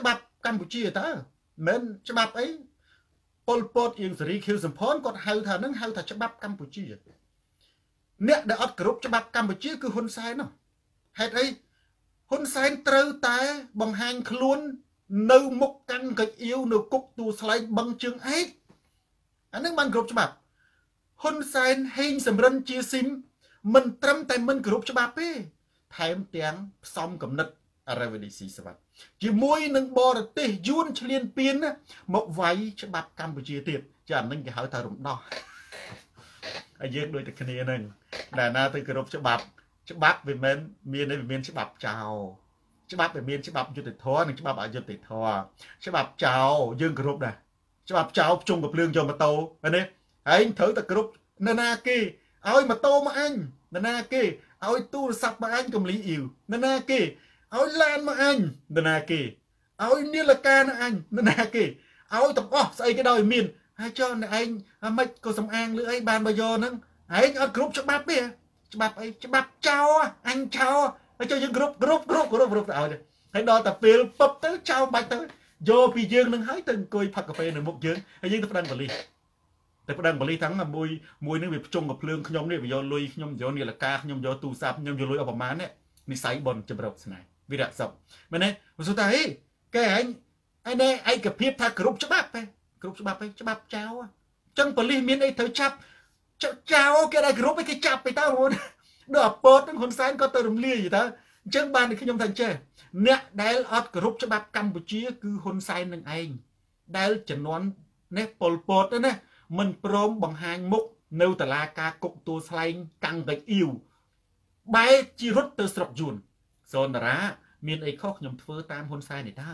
កម្ពុជាតើមិនច្បាប់អីប៉ុលពតអៀងសេរីខៀវសំផនគាត់ហៅថានឹងហៅថាច្បាប់កម្ពុជាអ្នកដែលអត់គោរពច្បាប់កម្ពុជាគឺហ៊ុនសែននោះហេតុអីហ៊ុនសែនត្រូវតែបង្ហាញខ្លួននៅមុខកាន់កាច់អៀវនៅគុកទូស្លែកបឹងជើងឯកអានឹងបានគ្រប់ច្បាប់ហ៊ុនសែនហេងសំរិនជាស៊ីមមិនត្រឹមតែមិនគ្រប់ច្បាប់ទេថែមទាំងផ្សំគំនិតអរិវឌីស៊ីសវ័តជាមួយនឹងបរទេសយួនឆ្លៀនពៀនមកវាយច្បាប់កម្ពុជាទៀតចាអានឹងគេហៅថារំដោះហើយយើងដូចតែគ្នានឹងដែលណាទៅគោរពច្បាប់ច្បាប់វាមិនមានវាមានច្បាប់ចោលច្បាប់វាមានច្បាប់យុត្តិធម៌និងច្បាប់អយុត្តិធម៌ច្បាប់ចោលយើងគោរពដែរច្បាប់ចោលភ្ជុំកំភ្លើងយកម៉ូតូឃើញទេហើយត្រូវតែគោរពនរណាគេឲ្យម៉ូតូមកអញនរណាគេឲ្យទូរស័ព្ទមកអញកំលីអ៊ីវនរណាគេឲ្យឡានមកអញនរណាគេឲ្យនាឡិកានឹងអញនរណាគេឲ្យទាំងអស់ស្អីក៏ដោយមានហើយចុះអ្នកឯងមិនក៏សំអាងលឺអីបានបើយកហ្នឹងឯងអត់គ្រប់ច្បាប់ទេច្បាប់អីច្បាប់ចោលអញចោលហើយចុះយើងគ្រប់គ្រប់គ្រប់គ្រប់គ្រប់ទៅឲ្យហើយដល់តែពេលពឹបទៅចោលបាច់ទៅយកពីយើងនឹងហើយទៅអង្គុយផឹកកាហ្វេនៅមុខយើងហើយយើងទៅប្តឹងប៉ូលីសតែប្តឹងប៉ូលីសទាំងមួយមួយនឹងវាភ្ជុងកំភ្លើងខ្ញុំនេះវាយកលុយខ្ញុំយកនាឡិកាខ្ញុំយកទូរស័ព្ទខ្ញុំយកលុយអស់ប្រមាណនេះនិស័យបនចម្រុកស្នេហ៍វិរៈសុខមែនទេមិនសុទ្ធតែហេកែឯងឯនេះឯកភាពថាគ្រប់ច្បាប់ទេគ្រប់ច្បាប់ទេច្បាប់ចោលអញ្ចឹងប៉ូលីសមានអីត្រូវចាប់ចោលគេដែរគ្រប់ឯគេចាប់ទៅតើបងដល់អពតនឹងហ៊ុនសែនក៏ទៅរំលាយទៅអញ្ចឹងបានខ្ញុំថាចេះអ្នកដែលអត់គោរពច្បាប់កម្ពុជាគឺហ៊ុនសែននឹងឯងដែលជំនាន់នេះប៉ុលពតណាមិនព្រមបង្ហាញមុខនៅតុលាការគុកទួលស្លែងកាំងកាច់អ៊ីវបែរជារត់ទៅស្រុកយួនសូនតារាមានអីខុសខ្ញុំធ្វើតាមហ៊ុនសែននេះតើ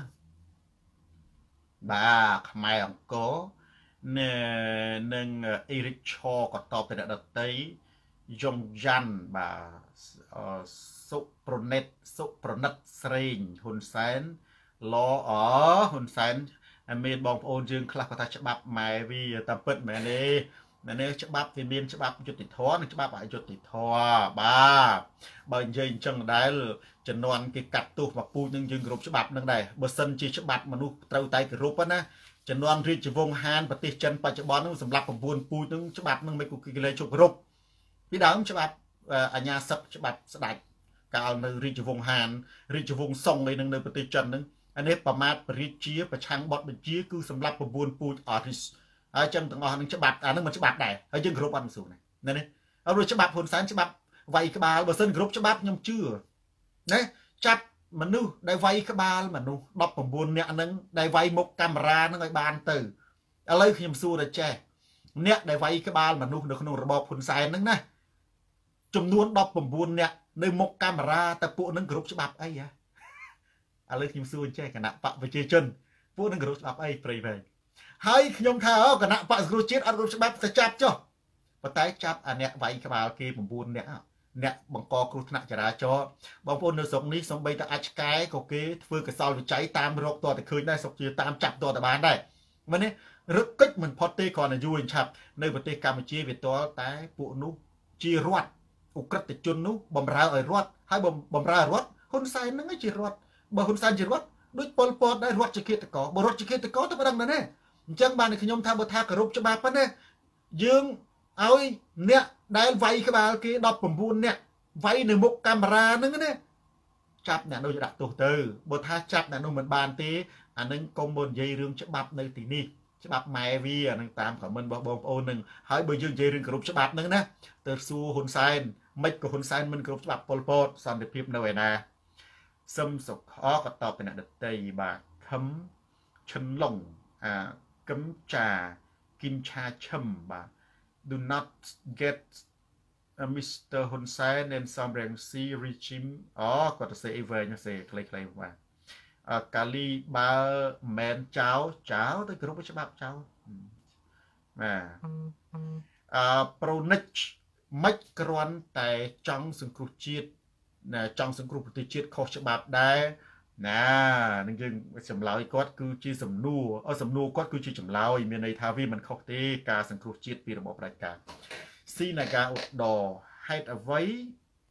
បាទខ្មែរអង្គរនឹងអ៊ីរិកឆក៏តបទៅអ្នកដតីយ៉ុងយ៉ាន់បាទសុប្រណិតសុប្រណិតស្រេងហ៊ុនសែនឡអហ៊ុនសែនមានបងប្អូនយើងខ្លះគាត់ថាច្បាប់ម៉ែវាតាមពិតមែនទេនៅនេះច្បាប់វាមានច្បាប់យុត្តិធម៌និងច្បាប់អយុត្តិធម៌បាទបើនិយាយអញ្ចឹងដែលជំនាន់គេកាត់ទោសមកពូជនឹងយើងគ្រប់ច្បាប់នឹងដែរបើសិនជាច្បាប់មនុស្សត្រូវតែគោរពណាជំនាន់រាជវង្សហានប្រទេសចិនបច្ចុប្បន្ននឹងសម្រាប់៩ពូជនឹងច្បាប់នឹងមិនគូគេលេជគោរពពីដើមច្បាប់អាញាសឹកច្បាប់ស្ដេចកាលនៅរាជវង្សហានរាជវង្សសុងអីនឹងនៅប្រទេសចិននឹងអានេះប្រមាថបរិជាប្រឆាំងបទបញ្ជាគឺសម្រាប់៩ពូជអរិសហើយចឹងទាំងអស់នឹងច្បាប់អានឹងមិនច្បាប់ដែរហើយយើងគ្រប់អត់មិនស៊ូណានេះអត់ច្បាប់ហ៊ុនសែនច្បាប់វាយក្បាលបើសិនគ្រប់ច្បាប់ខ្ញុំជឿណាចាប់មនុស្សដែលវាយក្បាលមនុស្ស១៩នាក់ហ្នឹងដែលវាយមុខកាមេរ៉ាហ្នឹងឲ្យបានទៅឥឡូវខ្ញុំសួរតែចេះអ្នកដែលវាយក្បាលមនុស្សនៅក្នុងរបបហ៊ុនសែនហ្នឹងណាចំនួន១៩នាក់នៅមុខកាមេរ៉ាតែពួកហ្នឹងគ្រប់ច្បាប់អីហ៎ឥឡូវខ្ញុំសួរចេះគណៈបកប្រជាជនពួកនឹងគ្រប់ច្បាប់អីព្រៃវែងហើយខ្ញុំថាអូគណៈបកសង្គ្រោះជាតិអត់គ្រប់ច្បាប់ទៅចាប់ចុះប៉ុន្តែចាប់អាអ្នកវាយក្បាលគេ៩នាក់អ្នកបង្កគ្រោះថ្នាក់ចរាចរណ៍បងប្អូននៅស្រុកនេះសំបីតែអាចឆ្កែក៏គេធ្វើកសលវិច័យតាមរកតតែឃើញដែរស្រុកជាតាមចាប់តតែបានដែរមែនទេរឹកកិច្ចមិនផុតទេគ្រាន់តែយូរឆាប់នៅប្រទេសកម្ពុជាវាតលតែពួកនោះជារដ្ឋឧក្រិដ្ឋជននោះបំរើឲ្យរដ្ឋហើយបំរើរដ្ឋហ៊ុនសែនហ្នឹងជារដ្ឋបើហ៊ុនសែនជារដ្ឋដូចប៉ុលពតដែររដ្ឋជាឃាតករបើរដ្ឋជាឃាតករទៅមិនដឹងណាអញ្ចឹងបានខ្ញុំថាបើថាគោរពច្បាប់ប៉ុណ្ណាយើងឲ្យអ្នកដែលវាយក្បាលគេ១៩នាក់វាយនៅមុខកាមេរ៉ាហ្នឹងណាចាប់អ្នកនោះដាក់ទោសទៅបើថាចាប់អ្នកនោះមិនបានទេអានឹងកុំមកនិយាយរឿងច្បាប់នៅទីនេះច្បាប់ម៉ែវាអានឹងតាមខមមិនរបស់បងប្អូននឹងហើយបើយើងនិយាយរឿងគោរពច្បាប់ហ្នឹងណាទៅសួរហ៊ុនសែនមិនក៏ហ៊ុនសែនមិនគោរពច្បាប់ប៉ុលពតសន្តិភាពនៅឯណាសឹមសុខក៏តបទៅអ្នកដតីបាទខឹមឈិនឡុងអាកឹមចាគីមឆាឈឹមបាទ do not get uh, Mister Hun Sen and some Ramsey regime អូគាត់ទៅសេអីវិញសេខ្លីៗបាទអកាលីបើមែនចៅចៅទៅគ្រប់ច្បាប់ចៅបាទអឺប្រូនិចមិនគ្រាន់តែចង់សង្គ្រោះជាតិចង់សង្គ្រោះប្រទេសជាតិខុសច្បាប់ដែរណានឹងយើងចម្លើយគាត់គឺជាសំណួរអសំណួរគាត់គឺជាចម្លើយមានន័យថាវាមិនខុសទេការសង្គ្រោះជាតិពីរបបផ្ដាច់ការស៊ីណាកាឧត្តរហេតុអ្វី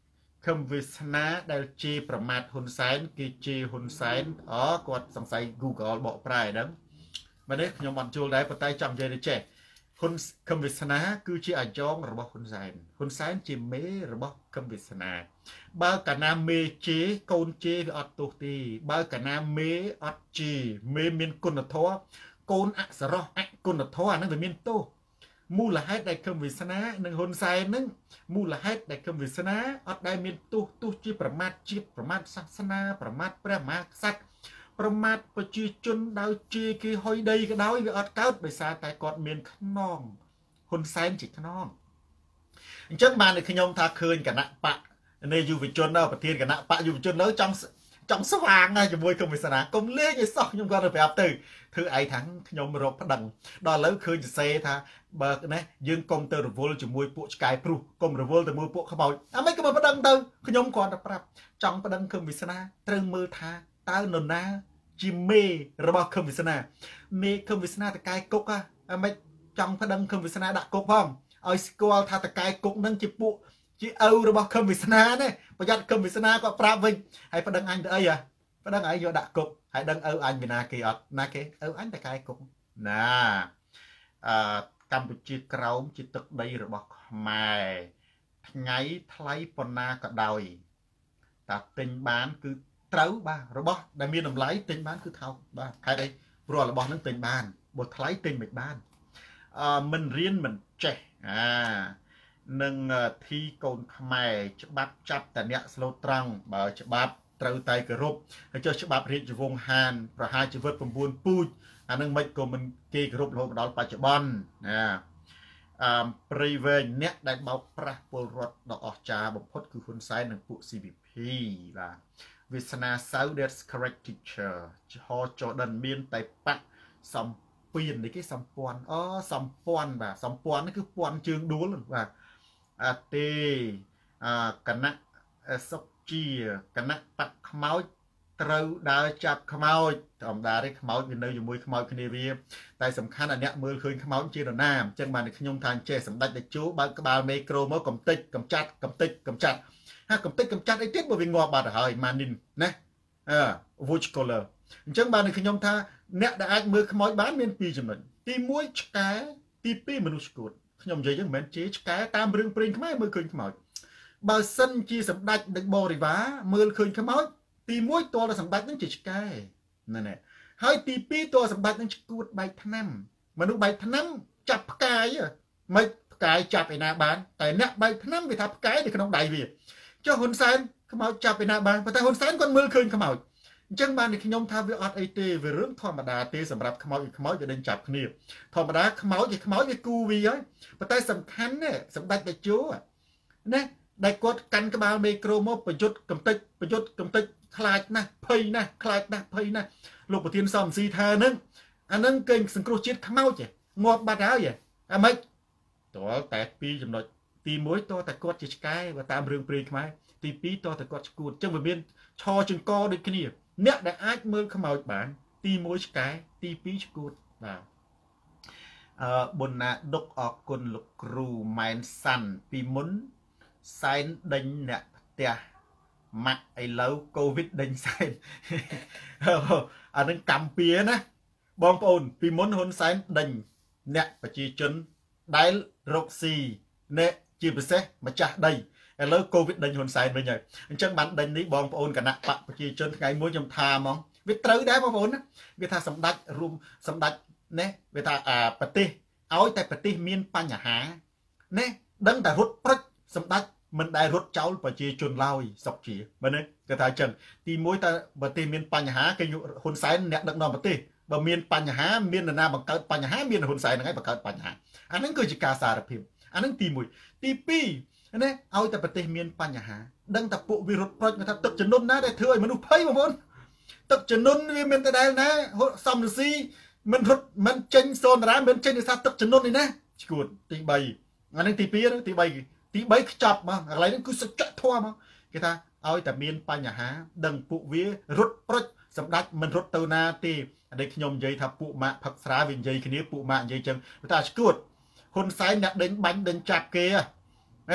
ខឹមវាសនាដែលជាប្រមាថហ៊ុនសែនគេជាហ៊ុនសែនអូគាត់សង្ស័យ Google បកប្រែហ្នឹងមែនទេខ្ញុំអត់យល់ដែរប៉ុន្តែចង់និយាយទៅចេះហ៊ុនខឹមវាសនាគឺជាអាយ៉ងរបស់ហ៊ុនសែនហ៊ុនសែនជាមេរបស់ខឹមវាសនាបើកាលណាមេជេកូនជេវាអត់ទោសទេបើកាលណាមេអត់ជេមេមានគុណធម៌កូនអសរោះអគុណធម៌អានឹងវាមានទោសមូលហេតុដែលខឹមវាសនានិងហ៊ុនសែននឹងមូលហេតុដែលខឹមវាសនាអត់ដែលមានទោសទោសជាប្រមាថជាតិប្រមាថសាសនាប្រមាថព្រះមហាក្សត្រប្រមាថប្រជាជនដោយជេរគេហុយដីក៏ដោយវាអត់កើតដោយសារតែគាត់មានខ្នងហ៊ុនសែនជាខ្នងអញ្ចឹងបានតែខ្ញុំថាឃើញគណៈបកនៃយុវជននៅប្រធានគណៈបកយុវជននៅចង់ចង់ស្វាងណាជាមួយគំវិសនាកុំលេងឲ្យសោះខ្ញុំគាត់ទៅប្រាប់ទៅធ្វើអីថាខ្ញុំរកប្តឹងដល់ឥឡូវឃើញសរសេរថាបើណាយើងកុំទៅរវល់ជាមួយពួកឆ្កែព្រុសកុំរវល់ទៅមួយពួកខ្មោចអាមិនក៏មកប្តឹងទៅខ្ញុំគាត់ទៅប្រាប់ចង់ប្តឹងគំវិសនាត្រូវមើលថាតើនរណាជាមេរបស់គំវិសនាមេគំវិសនាតកែគុកអាមិនចង់ប្តឹងគំវិសនាដាក់គុកផងឲ្យស្គាល់ថាតកែគុកនឹងជាពួកជាឪរបស់គំវិសនាណាប្រយ័ត្នគំវិសនាក៏ប្រាប់វិញហើយប្តឹងអញទៅអីហ៎ប្តឹងអីយកដាក់គុកហើយដឹងឪអញវិណាគេអត់ណាគេឪអញតកែគុកណាអឺកម្ពុជាក្រោមជាទឹកដីរបស់ខ្មែរថ្ងៃថ្លៃប៉ុណ្ណាក៏ដោយតែទិញបានគឺត្រូវបាទរបស់ដែលមានតម្លៃទិញបានគឺថោកបាទហេតុអីព្រោះរបស់ហ្នឹងទិញបានបើថ្លៃទិញមិនបានអឺមិនរៀនមិនចេះអានឹងធីកូនខ្មែរច្បាប់ចាប់តអ្នកស្លូតត្រង់បើច្បាប់ត្រូវតែគោរពហើយចុះច្បាប់រាជវង្សហានប្រហារជីវិត៩ពូជអានឹងមិនក៏មិនគេគោរពរហូតដល់បច្ចុប្បន្នណាអឺព្រៃវែងអ្នកដែលបោកប្រាស់ពលរដ្ឋដ៏អស្ចារ្យបំផុតគឺហ៊ុនសែននិងពួក ซี វី พี បាទវាសនាសៅ that's correct teacher ហោចដិនមានតែបាក់សំពៀននេះគេសំពាន់អូសំពាន់បាទសំពាន់នេះគឺពាន់ជើងដួលបាទអាទេអាគណៈសុកជាគណៈបកខ្មោចត្រូវដើរចាប់ខ្មោចធម្មតាទេខ្មោចវានៅជាមួយខ្មោចគ្នាវាតែសំខាន់អាអ្នកមើលឃើញខ្មោចជានរណាអញ្ចឹងបានខ្ញុំថាចេះសម្ដេចតេជោបើកក្បាលមេក្រូមកកំតិចកំចាត់កំតិចកំចាត់ហើយកំតិចកំចាត់អីទៀតបើវាងាប់បាត់ទៅហើយម៉ានីនណាអឺ watch color អញ្ចឹងបានខ្ញុំថាអ្នកដែលអាចមើលខ្មោចបានមានពីរចំណុចទីមួយឆ្កែទីពីរមនុស្សឈួតខ្ញុំនិយាយហ្នឹងមិនមែនជាឆ្កែតាមរឿងព្រេងខ្មែរមើលឃើញខ្មោចបើសិនជាសម្ដេចដឹកបរិវារមើលឃើញខ្មោចទីមួយតលសម្ដេចហ្នឹងជាឆ្កែណែណែហើយទីពីរតលសម្ដេចហ្នឹងឈួតបែកថ្នាំមនុស្សបែកថ្នាំចាប់ផ្កាយមិនផ្កាយចាប់ឯណាបានតែអ្នកបែកថ្នាំវាថាផ្កាយនៅក្នុងដៃវាចុះហ៊ុនសែនខ្មោចចាប់ឯណាបានប៉ុន្តែហ៊ុនសែនគាត់មើលឃើញខ្មោចអញ្ចឹងបានខ្ញុំថាវាអត់អីទេវារឿងធម្មតាទេសម្រាប់ខ្មោចខ្មោចវាដេញចាប់គ្នាធម្មតាខ្មោចជាខ្មោចវាគូវាហើយប៉ុន្តែសំខាន់ណាសម្ដេចតេជោណាដែលគាត់កាន់ក្បាលមេក្រូមកប្រយុទ្ធកំតិចប្រយុទ្ធកំតិចខ្លាចណាស់ភ័យណាស់ខ្លាចណាស់ភ័យណាស់លោកប្រធានសំស៊ីថាហ្នឹងអាហ្នឹងគេសង្គ្រោះជាតិខ្មោចងាប់បាត់ហើយអាម៉េចតើតែពីរចំណុចទីមួយតើតែគាត់ជាឆ្កែបើតាមរឿងព្រេងខ្មែរទីពីរតើតែគាត់ឈួតអញ្ចឹងវាមានឆចង្កដូចគ្នាអ្នកដែលអាចមើលខ្មោចបានទីមួយឆ្កែទីពីរឈួតបាទអឺប៊ុនណាដុកអរគុណលោកគ្រូម៉ែនសាន់ពីមុនសែនដេញអ្នកផ្ទះម៉ាក់ឥឡូវកូវីដដេញសែនអានឹងកម្មពៀណាបងប្អូនពីមុនហ៊ុនសែនដេញអ្នកប្រជាជនដែលរកស៊ីអ្នកជាពិសេសម្ចាស់ដីឥឡូវកូវីដដេញហ៊ុនសែនវិញហើយអញ្ចឹងបានដេញនេះបងប្អូនគណៈបកប្រជាជនថ្ងៃមួយខ្ញុំថាហ្មងវាត្រូវដែរបងប្អូនណាវាថាសម្ដេចរួមសម្ដេចណាវាថាអាប្រទេសឲ្យតែប្រទេសមានបញ្ហាណាដឹងតែរត់ព្រិចសម្ដេចមិនដែលរត់ចោលប្រជាជនឡើយសុកជាមែនទេគេថាអញ្ចឹងទីមួយតើប្រទេសមានបញ្ហាគេហ៊ុនសែនអ្នកដឹកនាំប្រទេសបើមានបញ្ហាមាននរណាបង្កើតបញ្ហាមានហ៊ុនសែនហ្នឹងឯងបង្កើតបញ្ហាអាហ្នឹងគឺជាការសារភាពអាហ្នឹងទីមួយទីពីរណាឲ្យតែប្រទេសមានបញ្ហាដឹងតែពួកវិរុទ្ធប្រុចថាទឹកជំនន់ណាដែលធ្វើឲ្យមនុស្សភ័យបងប្អូនទឹកជំនន់វាមានតែដែលណាសំរស៊ីមិនរត់មិនចេញសូនតារាមិនចេញដោយសារទឹកជំនន់នេះណាឈួតទីបីអាហ្នឹងទីពីរទីបីទីបីខ្ចប់មកកន្លែងហ្នឹងគឺសច្ចធម៌មកគេថាឲ្យតែមានបញ្ហាដឹងពួកវារត់ប្រុចសម្ដេចមិនរត់ទៅណាទេអានេះខ្ញុំនិយាយថាពួកម៉ាក់ផឹកស្រាវានិយាយគ្នាពួកម៉ាក់និយាយចឹងថាឈួតហ៊ុនសែនអ្នកដេញបាញ់ដេញចាប់គេណា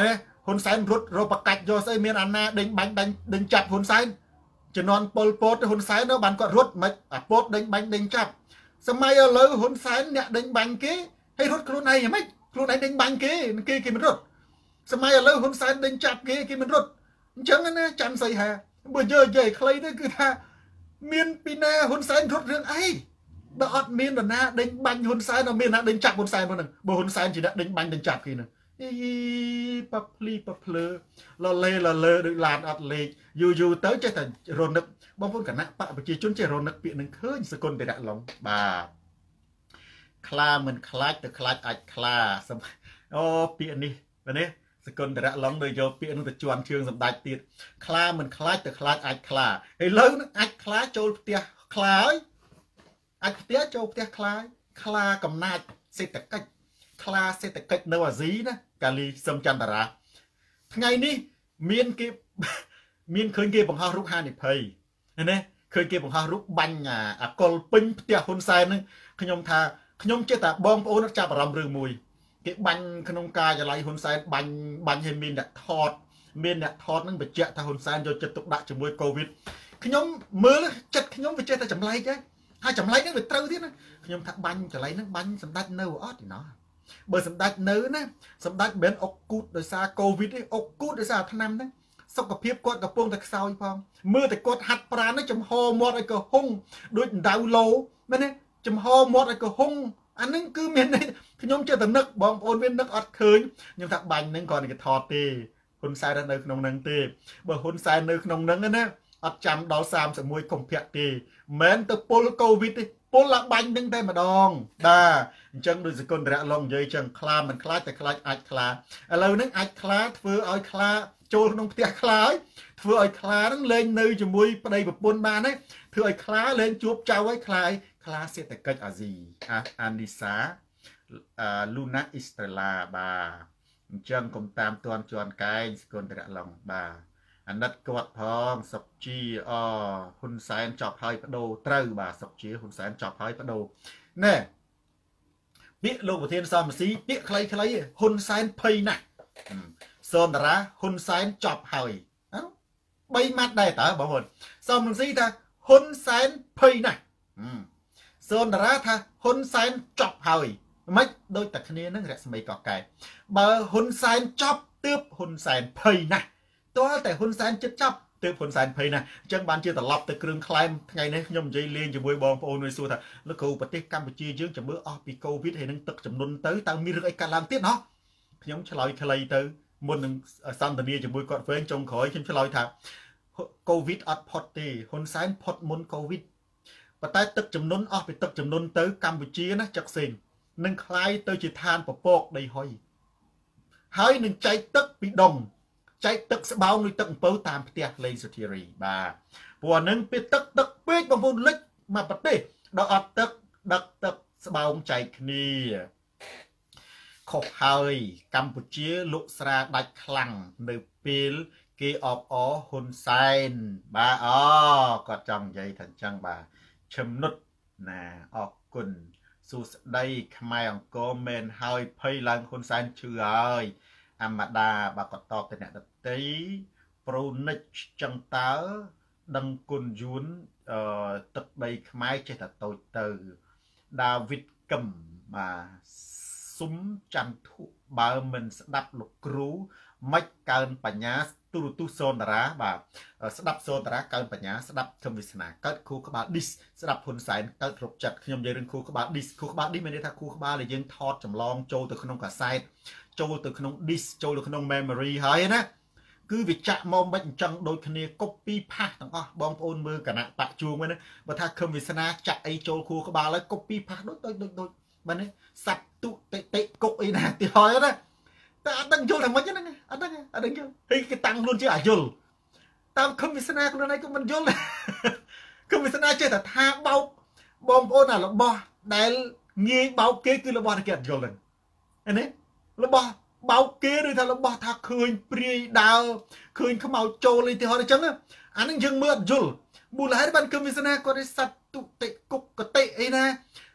ហ៊ុនសែនរត់រកបកាច់យកស្អីមានអាណាដេញបាញ់ដេញដេញចាប់ហ៊ុនសែនជំនាន់ប៉ុលពតហ៊ុនសែនទៅបានគាត់រត់មិនអាពតដេញបាញ់ដេញចាប់សម័យឥឡូវហ៊ុនសែនអ្នកដេញបាញ់គេហើយរត់ខ្លួនឯងហ្មងខ្លួនឯងដេញបាញ់គេគេគេមិនរត់សម័យឥឡូវហ៊ុនសែនដេញចាប់គេគេមិនរត់អញ្ចឹងណាចាំស្អីហាបើនិយាយនិយាយខ្លីទៅគឺថាមានពីណាហ៊ុនសែនរត់រឿងអីបើអត់មាននរណាដេញបាញ់ហ៊ុនសែនអត់មានណាដេញចាប់ហ៊ុនសែនហ្នឹងបើហ៊ុនសែនជាអ្នកដេញបាញ់ដេញចាប់គេហ្នឹងអីប៉ភ្លីប៉ភ្លើលលេលលើដូចឡានអត់លេខយូរយូរទៅចេះតែរនឹកបងប្អូនគណៈបកប្រជាជនចេះរនឹកពាក្យនឹងឃើញសកុនតិរៈឡុងបាទខ្លាមិនខ្លាចទៅខ្លាចអាចខ្លាអូពាក្យនេះបាទនេះសកុនតិរៈឡុងដោយយកពាក្យនោះទៅជន់ជើងសម្ដេចទៀតខ្លាមិនខ្លាចទៅខ្លាចអាចខ្លាឥឡូវនឹងអាចខ្លាចូលផ្ទះខ្លាហើយអាចផ្ទះចូលផ្ទះខ្លាខ្លាកំណាចសេដ្ឋកិច្ចខ្លាសេដ្ឋកិច្ចនៅអាស៊ីណាកាលីសឹមចន្ទរាថ្ងៃនេះមានគេមានឃើញគេបង្ហោះរូបហានិភ័យណាឃើញគេបង្ហោះរូបបាញ់អាកុលពេញផ្ទះហ៊ុនសែនហ្នឹងខ្ញុំថាខ្ញុំចេះតែបងប្អូនអត់ចាប់អារម្មណ៍រឿងមួយគេបាញ់ក្នុងការិយាល័យហ៊ុនសែនបាញ់បាញ់ឲ្យមានអ្នកថតមានអ្នកថតហ្នឹងបញ្ជាក់ថាហ៊ុនសែនយកចិត្តទុកដាក់ជាមួយកូវីដខ្ញុំមើលចិត្តខ្ញុំវាចេះតែចម្លែកហ្នឹងហើយចម្លែកហ្នឹងវាត្រូវទៀតណាខ្ញុំថាបាញ់កន្លែងហ្នឹងបាញ់សម្ដេចនៅអត់ទេណោះបើសម្ដេចនៅណាសម្ដេចមិនមែនអុកគូតដោយសារកូវីដទេអុកគូតដោយសារថ្នាំហ្នឹងសុខភាពគាត់កំពុងតែខ្សោយផងមើលតែគាត់ហាត់ប្រាណចំហមាត់ឲ្យកុហុងដូចដៅឡូមែនទេចំហមាត់ឲ្យកុហុងអាហ្នឹងគឺមានខ្ញុំចេះតែនឹកបងប្អូនមាននឹកអត់ឃើញខ្ញុំថាបាញ់ហ្នឹងគាត់គេថតទេហ៊ុនសែននៅក្នុងហ្នឹងទេបើហ៊ុនសែននៅក្នុងហ្នឹងណាអត់ចាំដល់សាមសិបមួយកុម្ភៈទេមិនទៅពុលកូវីដទេពុលឡាបាញ់នឹងតែម្ដងបាទអញ្ចឹងដោយសកុនតិរៈឡុងនិយាយអញ្ចឹងខ្លាមិនខ្លាចតែខ្លាចអាចខ្លាឥឡូវហ្នឹងអាចខ្លាធ្វើឲ្យខ្លាចូលក្នុងផ្ទះខ្លាហើយធ្វើឲ្យខ្លាហ្នឹងលែងនៅជាមួយប្តីប្រពន្ធបានហើយធ្វើឲ្យខ្លាលែងជួបចៅឲ្យខ្លាខ្លាសេដ្ឋកិច្ចអាស៊ីអានីសាលូណាអ៊ីស្ត្រេឡាបាទអញ្ចឹងកុំតាមទាន់ជន់កែងសកុនតិរៈឡុងបាទអាណិតគាត់ផងសុកជាអហ៊ុនសែនចប់ហើយបដូរត្រូវបាទសុកជាហ៊ុនសែនចប់ហើយបដូរណែពាក្យលោកប្រធានសមស៊ីពាក្យខ្លីៗហ៊ុនសែនភ័យណាស់សូនតារាហ៊ុនសែនចប់ហើយបីម៉ាត់ដែរតើបងប្អូនសមស៊ីថាហ៊ុនសែនភ័យណាស់សូនតារាថាហ៊ុនសែនចប់ហើយមិនដូចតែគ្នានឹងរស្មីកកកែបើហ៊ុនសែនចប់ទើបហ៊ុនសែនភ័យណាស់តើតែហ៊ុនសែនចិត្តចាប់ទើបហ៊ុនសែនភ័យណាស់អញ្ចឹងបានជាត្រឡប់ទៅគ្រឿងខ្លែមថ្ងៃនេះខ្ញុំនិយាយលេងជាមួយបងប្អូនមួយសួរថាលោកគ្រូប្រទេសកម្ពុជាយើងចាំមើលអស់ពីកូវីដហើយនឹងទឹកចំនួនទៅតើមានរឿងអីកើតឡើងទៀតណោះខ្ញុំឆ្លើយខ្លីទៅមុននឹងសន្ទនាជាមួយគាត់វិញចុងក្រោយខ្ញុំឆ្លើយថាកូវីដអត់ផុតទេហ៊ុនសែនផុតមុនកូវីដប៉ុន្តែទឹកចំនួនអស់ពីទឹកចំនួនទៅកម្ពុជាណាចឹកសេងនឹងคล้ายទៅជាឋានពពកដីហុយហើយនឹងចែកទឹកពីដុំចែកទឹកស្បោងឬទឹកអំពៅតាមផ្ទះលេងសុធារីបាទព្រោះហ្នឹងពេលទឹកទឹកពេកបងប្អូនលិចមកប្រទេសដល់អត់ទឹកដឹកទឹកស្បោងចែកគ្នាខុសហើយកម្ពុជាលក់ស្រាដាច់ខ្លាំងនៅពេលគេអបអហ៊ុនសែនបាទអូគាត់ចង់និយាយថាអញ្ចឹងបាទឈឹមនុតណាអរគុណសួស្ដីខ្មែរអង្គរមែនហើយភ័យឡើងហ៊ុនសែនឈឺហើយអមតាបើក៏តបទៅអ្នកដតីប្រូនិចចឹងតើដឹងគុណយួនអឺទឹកដីខ្មែរចេះតែតូចទៅដាវីតកឹមបាទសុំច័ន្ទធុបើមិនស្ដាប់លោកគ្រូមិនកើនបញ្ញាទូរទស្សន៍សូនតារាបាទស្ដាប់សូនតារាកើនបញ្ញាស្ដាប់ធម្មវាសនាកើតគ្រូក្បាលឌីសស្ដាប់ហ៊ុនសែនកើតរົບចិត្តខ្ញុំនិយាយរឿងគ្រូក្បាលឌីសគ្រូក្បាលឌីសមានន័យថាគ្រូក្បាលដែលយើងថតចម្លងចូលទៅក្នុងកាសែតចូលទៅក្នុង disk ចូលទៅក្នុង memory ហើយណាគឺវាចាក់មកមិនអញ្ចឹងដូចគ្នា copy paste ទាំងអស់បងប្អូនមើលគណៈបកជួងហ្នឹងបើថាខឹមវាសនាចាក់អីចូលគ្រូក្បាលហើយ copy paste ដូចដូចដូចបាទនេះសັດទុតិតិគុកអីណាទីហើយណាតែអត់ដឹងយល់ថាម៉េចហ្នឹងអត់ដឹងអត់ដឹងយល់ហើយគេតាំងខ្លួនជាអាយល់តាមខឹមវាសនាខ្លួនឯងក៏មិនយល់ខឹមវាសនាចេះតែថាបោកបងប្អូនអារបស់ដែលងាយបោកគេគឺរបស់តែគេអត់យល់ហ្នឹងណារបស់បោកគេឬថារបស់ថាឃើញព្រាយដើរឃើញខ្មោចចូលអីទីហោះអញ្ចឹងអានឹងយើងមើលអត់យល់មូលហេតុបានគឺវាសនាគាត់ឲ្យសັດទុតិគុកកតិអីណា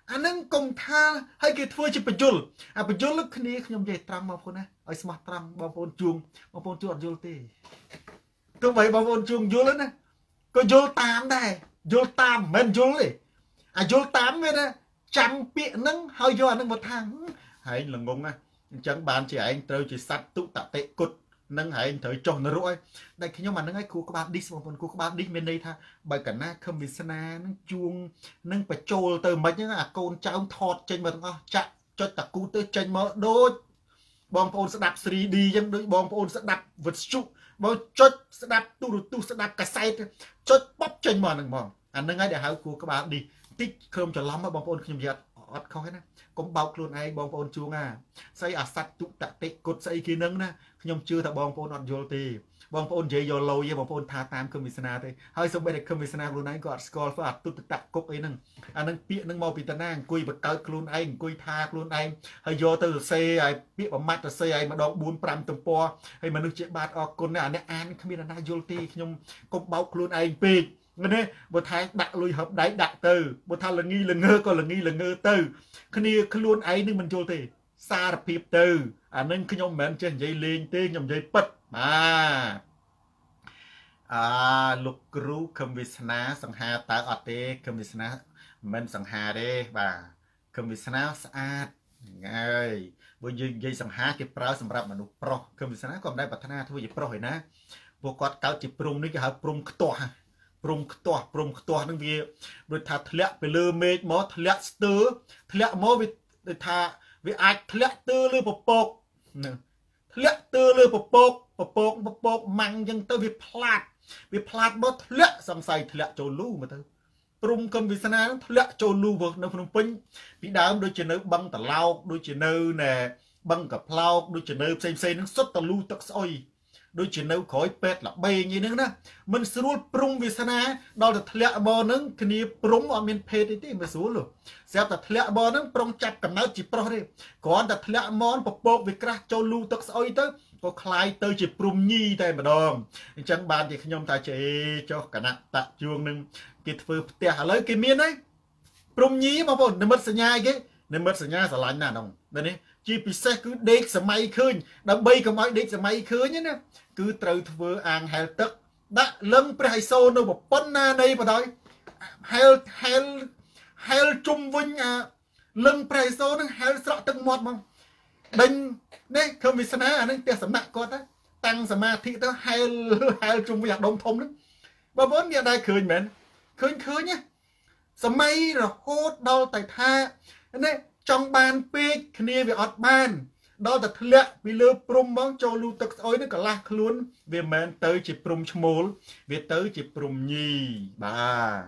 អានឹងកុំថាឲ្យគេធ្វើជាបញ្យលអាបញ្យលគ្នាខ្ញុំនិយាយត្រង់បងប្អូនណាឲ្យស្មោះត្រង់បងប្អូនជួងបងប្អូនជួងអត់យល់ទេទោះបីបងប្អូនជួងយល់ណាក៏យល់តាមដែរយល់តាមមិនមែនយល់ទេអាយល់តាមវាណាចាំពាក្យហ្នឹងហើយយកអានឹងមកថាហើយល្ងងណាអញ្ចឹងបានជាឯងត្រូវជាសត្វទុតតិគុតនឹងឯងត្រូវចុះនរកឲ្យតែខ្ញុំអានឹងឲ្យគូក្បាលឌីសបងប្អូនគូក្បាលឌីសមានន័យថាបើកណាខឹមវាសនានឹងជួងនឹងបញ្ចូលទៅមិនហ្នឹងអាកូនចៅថតចេញមកទាំងអស់ចាក់ចុចតាគូទៅចេញមកដូចបងប្អូនស្ដាប់ 3D អញ្ចឹងដូចបងប្អូនស្ដាប់វិទ្យុបើចុចស្ដាប់ទូរទស្សន៍ស្ដាប់កាសែតចុចបបចេញមកហ្នឹងហ្មងអានឹងហើយដែលហៅគូក្បាលឌីសតិចឃើញច្រឡំបងប្អូនខ្ញុំនិយាយអត់ខុសទេណាកុំបោកខ្លួនឯងបងប្អូនជួងអាស្អីអាសត្វទុតតិគុតស្អីគេនឹងណាខ្ញុំជឿថាបងប្អូនអត់យល់ទេបងប្អូននិយាយយកលុយទេបងប្អូនថាតាមគំវាសនាទេហើយសូម្បីតែគំវាសនាខ្លួនឯងក៏អត់ស្គាល់ធ្វើអាទុតតគុកអីហ្នឹងអានឹងពាក្យហ្នឹងមកពីតាណាអង្គុយបកើតខ្លួនឯងអង្គុយថាខ្លួនឯងហើយយកទៅសរសេរឲ្យពាក្យប្រមាត់សរសេរឲ្យម្ដងbốn 5ទំព័រហើយមនុស្សជាបាតអរគុណណាអានេះអានគ្មានណាយល់ទេខ្ញុំកុំបោកខ្លួនឯងពេកណាបើថាដាក់លុយហឹបដៃដាក់ទៅបើថាល្ងីល្ងើក៏ល្ងីល្ងើទៅគ្នាខ្លួនឯងនឹងមិនយល់ទេសារភាពទៅអានឹងខ្ញុំមិនមែនចេះនិយាយលេងទេខ្ញុំនិយាយពិតបាទអាលោកគ្រូខឹមវាសនាសង្ហាតើអត់ទេខឹមវាសនាមិនសង្ហាទេបាទខឹមវាសនាស្អាតហើយបើយើងនិយាយសង្ហាគេប្រើសម្រាប់មនុស្សប្រុសខឹមវាសនាក៏មិនដែលប្រាថ្នាធ្វើជាប្រុសឯណាពួកគាត់កើតជាព្រំនេះគេហៅព្រំខ្ទាស់ព្រំខ្ទាស់ព្រំខ្ទាស់នឹងវាដូចថាធ្លាក់ទៅលើមេឃមកធ្លាក់ស្ទើរធ្លាក់មកវាដូចថាវាអាចធ្លាក់ទៅលើពពកនឹងធ្លាក់ទៅលើពពកពពកពពកម៉ាំងអញ្ចឹងទៅវាផ្លាតវាផ្លាតមកធ្លាក់សង្ស័យធ្លាក់ចូលលូមកទៅព្រំគំវាសនានឹងធ្លាក់ចូលលូនៅភ្នំពេញពីដើមដូចជានៅបឹងតឡោកដូចជានៅណែបឹងកផ្លោកដូចជានៅផ្សេងផ្សេងនឹងសុទ្ធតលូទឹកស្អុយដូចជានៅក្រោយពេទ្យលបែងហ្នឹងណាមិនស្រួលព្រំវាសនាដល់តែធ្លាក់មកហ្នឹងគ្នាព្រំអត់មានភេទអីទេមិនស្រួលទេស្រាប់តែធ្លាក់មកហ្នឹងប្រុងចាប់កំណើតជាប្រុសទេគ្រាន់តែធ្លាក់មកពពកវាក្រាស់ចូលលូទឹកស្អុយទៅក៏คล้ายទៅជាព្រំញីតែម្ដងអញ្ចឹងបានជាខ្ញុំថាជេចុះគណៈតជួងនឹងគេធ្វើផ្ទះឥឡូវគេមានហើយព្រំញីបងប្អូននិមិត្តសញ្ញាគេនិមិត្តសញ្ញាស្រឡាញ់ណាស់ហ្នឹងនេះជាពិសេសគឺដេកសម័យឃើញដើម្បីកុំឲ្យដេកសម័យឃើញណាគឺត្រូវធ្វើអាងហែលទឹកដាក់លឹងព្រះឥសូរនៅប្រព័ន្ធណានៃបដ ாய் ហែលហែលហែលជុំវិញអាលឹងព្រះឥសូរនឹងហែលស្រក់ទឹកមាត់មកដេញនេះគឺវាសនាអានឹងផ្ទះសំណាក់គាត់តាំងសមាធិទៅហែលហែលជុំវិញអាដុំធំហ្នឹងបងប្អូនគេដែរឃើញមែនឃើញឃើញណាសម័យរហូតដល់តែថានេះចង់បានពេកគ្នាវាអត់បានដល់តែធ្លាក់ពីលើព្រំមកចូលលូទឹកស្អុយនេះកន្លះខ្លួនវាមិនមែនទៅជាព្រំឈ្មោលវាទៅជាព្រំញីបាទ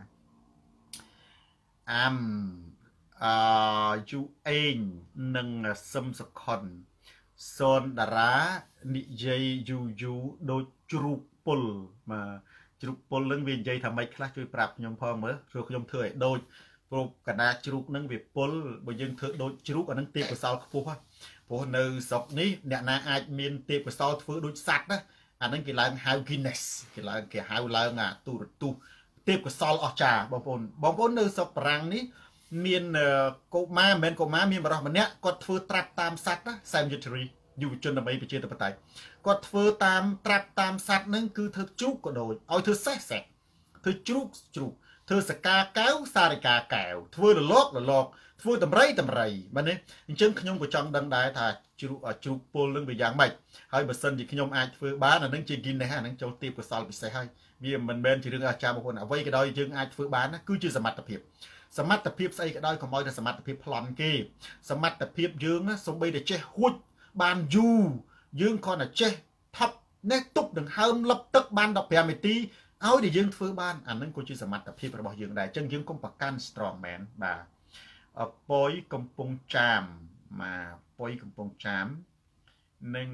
អាំអយូអេងនិងសឹមសខុនសូនតារានិយាយយូយូដូចជ្រូកពុលបាទជ្រូកពុលនឹងវានិយាយថាម៉េចខ្លះជួយប្រាប់ខ្ញុំផងមើលព្រោះខ្ញុំធ្វើឲ្យដូចព្រោះកណាជ្រូកនឹងវាពុលបើយើងធ្វើដូចជ្រូកអានឹងទេពកសលខ្ពស់ព្រោះនៅស្រុកនេះអ្នកណាអាចមានទេពកសលធ្វើដូចសត្វណាអានឹងគេឡើងហៅ Guinness គេឡើងគេហៅឡើងអាទូរទស្សន៍ទេពកសលអស្ចារ្យបងប្អូនបងប្អូននៅស្រុកបារាំងនេះមានកុមារមិនមែនកុមារមានបរិសម្នាក់គាត់ធ្វើត្រាប់តាមសត្វណាសែមយុទ្ធរីយុវជនដើម្បីប្រជាធិបតេយ្យគាត់ធ្វើតាមត្រាប់តាមសត្វហ្នឹងគឺធ្វើជ្រូកក៏ដូចឲ្យធ្វើសេះសេះធ្វើជ្រូកជ្រូកធ្វើសកាកែវសារិកាកែវធ្វើលលកលលកធ្វើតម្រៃតម្រៃបាទនេះអញ្ចឹងខ្ញុំក៏ចង់ដឹងដែរថាជ្រូកជ្រូកពុលនឹងវាយ៉ាងម៉េចហើយបើសិនជាខ្ញុំអាចធ្វើបានអានឹងជា Guinness អានឹងចូលទេពកោសល្យពិសេសហើយវាមិនមែនជារឿងអាចារ្យបងប្អូនអ្វីក៏ដោយយើងអាចធ្វើបានណាគឺជាសមត្ថភាពសមត្ថភាពស្អីក៏ដោយកុំឲ្យតែសមត្ថភាពប្លន់គេសមត្ថភាពយើងណាសំបីតែចេះហួចបានយូរយើងគ្រាន់តែចេះថប់នេះទប់ដង្ហើមលឹបទឹកបានដប់ប្រាំនាទីឲ្យតែយើងធ្វើបានអានឹងក៏ជាសមត្ថភាពរបស់យើងដែរអញ្ចឹងយើងកុំប្រកាន់ strong man បាទអប៉ុយកំពុងចាមមកប៉ុយកំពុងចាមនឹង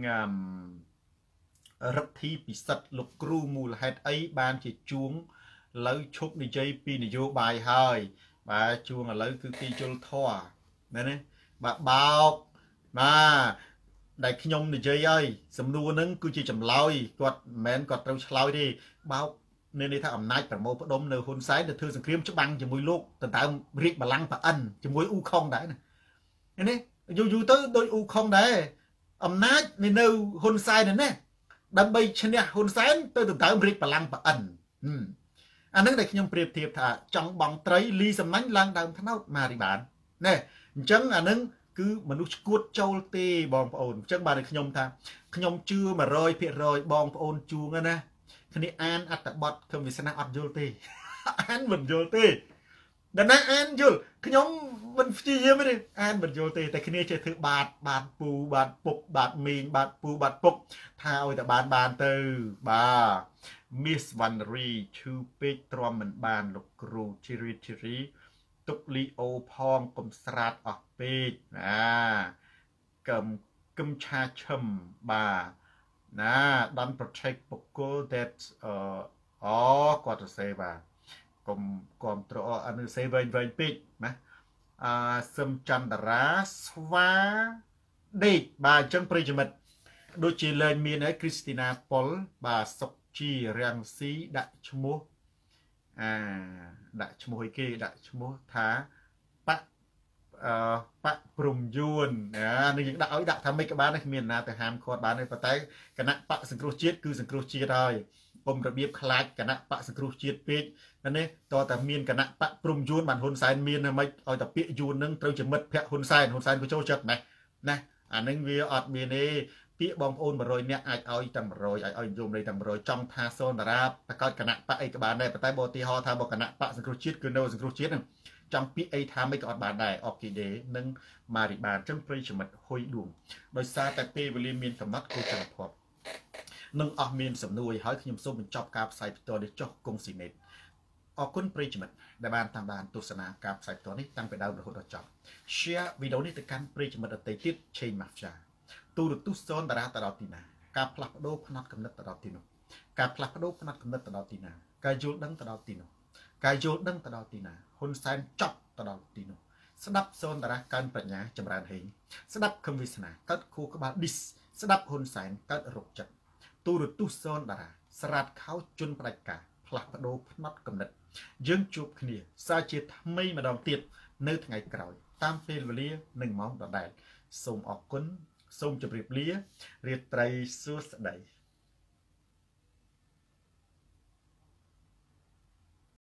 រដ្ឋីពិសិដ្ឋលោកគ្រូមូលហេតុអីបានជាជួងលើឈប់និយាយពីនយោបាយហើយបាទជួងឥឡូវគឺទីជលធរណានេះបាទបោកបាទដែលខ្ញុំនិយាយហើយសំណួរហ្នឹងគឺជាចម្លើយគាត់មិនមែនគាត់ត្រូវឆ្លើយទេបោក nên đây thà ẩm nai phải mô đom nêu hôn sái được thư sừng kiếm cho băng cho mùi lục tận tại riết bà lăng bà ân cho mùi u không đấy này dù dù tới đôi u không đấy ẩm nai nên nêu hôn sai này nè đâm bay chân nha hôn sái tới tận tại riết bà lăng bà ân anh nói đây khi nhung priệp thiệp thà trong bóng trái ly sầm nánh lang đằng thằng nào mà đi bán nè chẳng anh nói cứ mà lúc cuột châu tê bong ổn chắc bà này nhung tha nhung chưa mà rồi phía rồi bong ổn chu nghe nè khi này an ăn tập bọt không vì sao ăn vô tê an mình vô tê đàn anh an vô khi nhung mình chi gì mới đi an mình vô tê tại khi này chơi thứ bạt bạt pu bạt pục bạt mìn bạt pu bạt pục thaoแต่bàn bàn từ bà Miss Van Ri chu pek ទ្រាំមិនបានលោកគ្រូជីរីជីរីទុកលីអូផងកុំស្រាតអស់ពេកណាកឹមកឹមឆាឈឹមបាទណា Don't protect បុគ្គល that អអូគាត់ទៅសេបាទកុំគ្រប់ត្រអនុសេវែងវែងពេកណាអឺសឹមចន្ទរាស្វាដេកបាទអញ្ចឹងប្រិយមិត្តដូចជាលេងមានហើយគ្រីស្ទីណាប៉ុលបាទសុកជីរាំងស៊ីដាក់ឈ្មោះអាដាក់ឈ្មោះឲ្យគេដាក់ឈ្មោះថាប៉អឺប៉ព្រំយួនអានេះយើងដាក់ឲ្យដាក់ថាមិនក៏បានដែរគ្មានណាទៅហាមគាត់បានទេប៉ុន្តែគណៈបកសង្គ្រោះជាតិគឺសង្គ្រោះជាតិហើយកុំរបៀបខ្លាចគណៈបកសង្គ្រោះជាតិពេកនេះតើតែមានគណៈបកព្រំយួនបានហ៊ុនសែនមានមិនឲ្យតែពាក្យយួននឹងត្រូវជាមិត្តភ័ក្ដិហ៊ុនសែនហ៊ុនសែនក៏ចូលចិត្តដែរណាអានឹងវាអត់មានទេពាក្យបងប្អូន100នាក់អាចឲ្យទាំង100អាចឲ្យយមលេខទាំង100ចង់ថាសូនតារាបកោតគណៈបកអីក៏បានដែរប៉ុន្តែបើឧទាហរណ៍ថាបើគណៈបកសង្គ្រោះជាតិគឺនៅសង្គ្រោះជាតិហ្នឹងចង់ពាក្យអីថាមិនក៏អត់បានដែរអបគីដេនិងម៉ារីបានចឹងប្រិយមិត្តហុយដួងដោយសារតែពេលវេលាមានកំណត់គូចន្ទភ័ព្វនឹងអស់មានសំណួរឲ្យខ្ញុំសូមបញ្ចប់ការផ្សាយផ្ទាល់នេះចុះកុងស៊ីនេតអរគុណប្រិយមិត្តដែលបានតាមដានទស្សនាការផ្សាយផ្ទាល់នេះតាំងពីដើមរហូតដល់ចប់ share វីដេអូនេះទៅកាន់ប្រិយមិត្តដទៃទៀត Chain Mafia ទូរទស្សន៍សូនតារាទៅដល់ទីណាការផ្លាស់ប្ដូរផ្នត់កំណត់ទៅដល់ទីនោះការផ្លាស់ប្ដូរផ្នត់កំណត់ទៅដល់ទីណាការយល់ដឹងទៅដល់ទីនោះការយល់ដឹងទៅដល់ទីណាហ៊ុនសែនចប់ទៅដល់ទីនោះស្ដាប់សូនតារាកើនប្រាជ្ញាចម្រើនហេងស្ដាប់ខឹមវាសនាកើតខួរក្បាល dis ស្ដាប់ហ៊ុនសែនកើតរោគចិត្តទូរទស្សន៍សូនតារាស្រាតខោជន់ផ្ដាច់ការផ្លាស់ប្ដូរផ្នត់កំណត់យើងជួបគ្នាសាជាថ្មីម្ដងទៀតនៅថ្ងៃក្រោយតាមពេលវេលានិងម៉ោងដដែលសូមអរគុណសូមជម្រាបលារាត្រីសួស្តី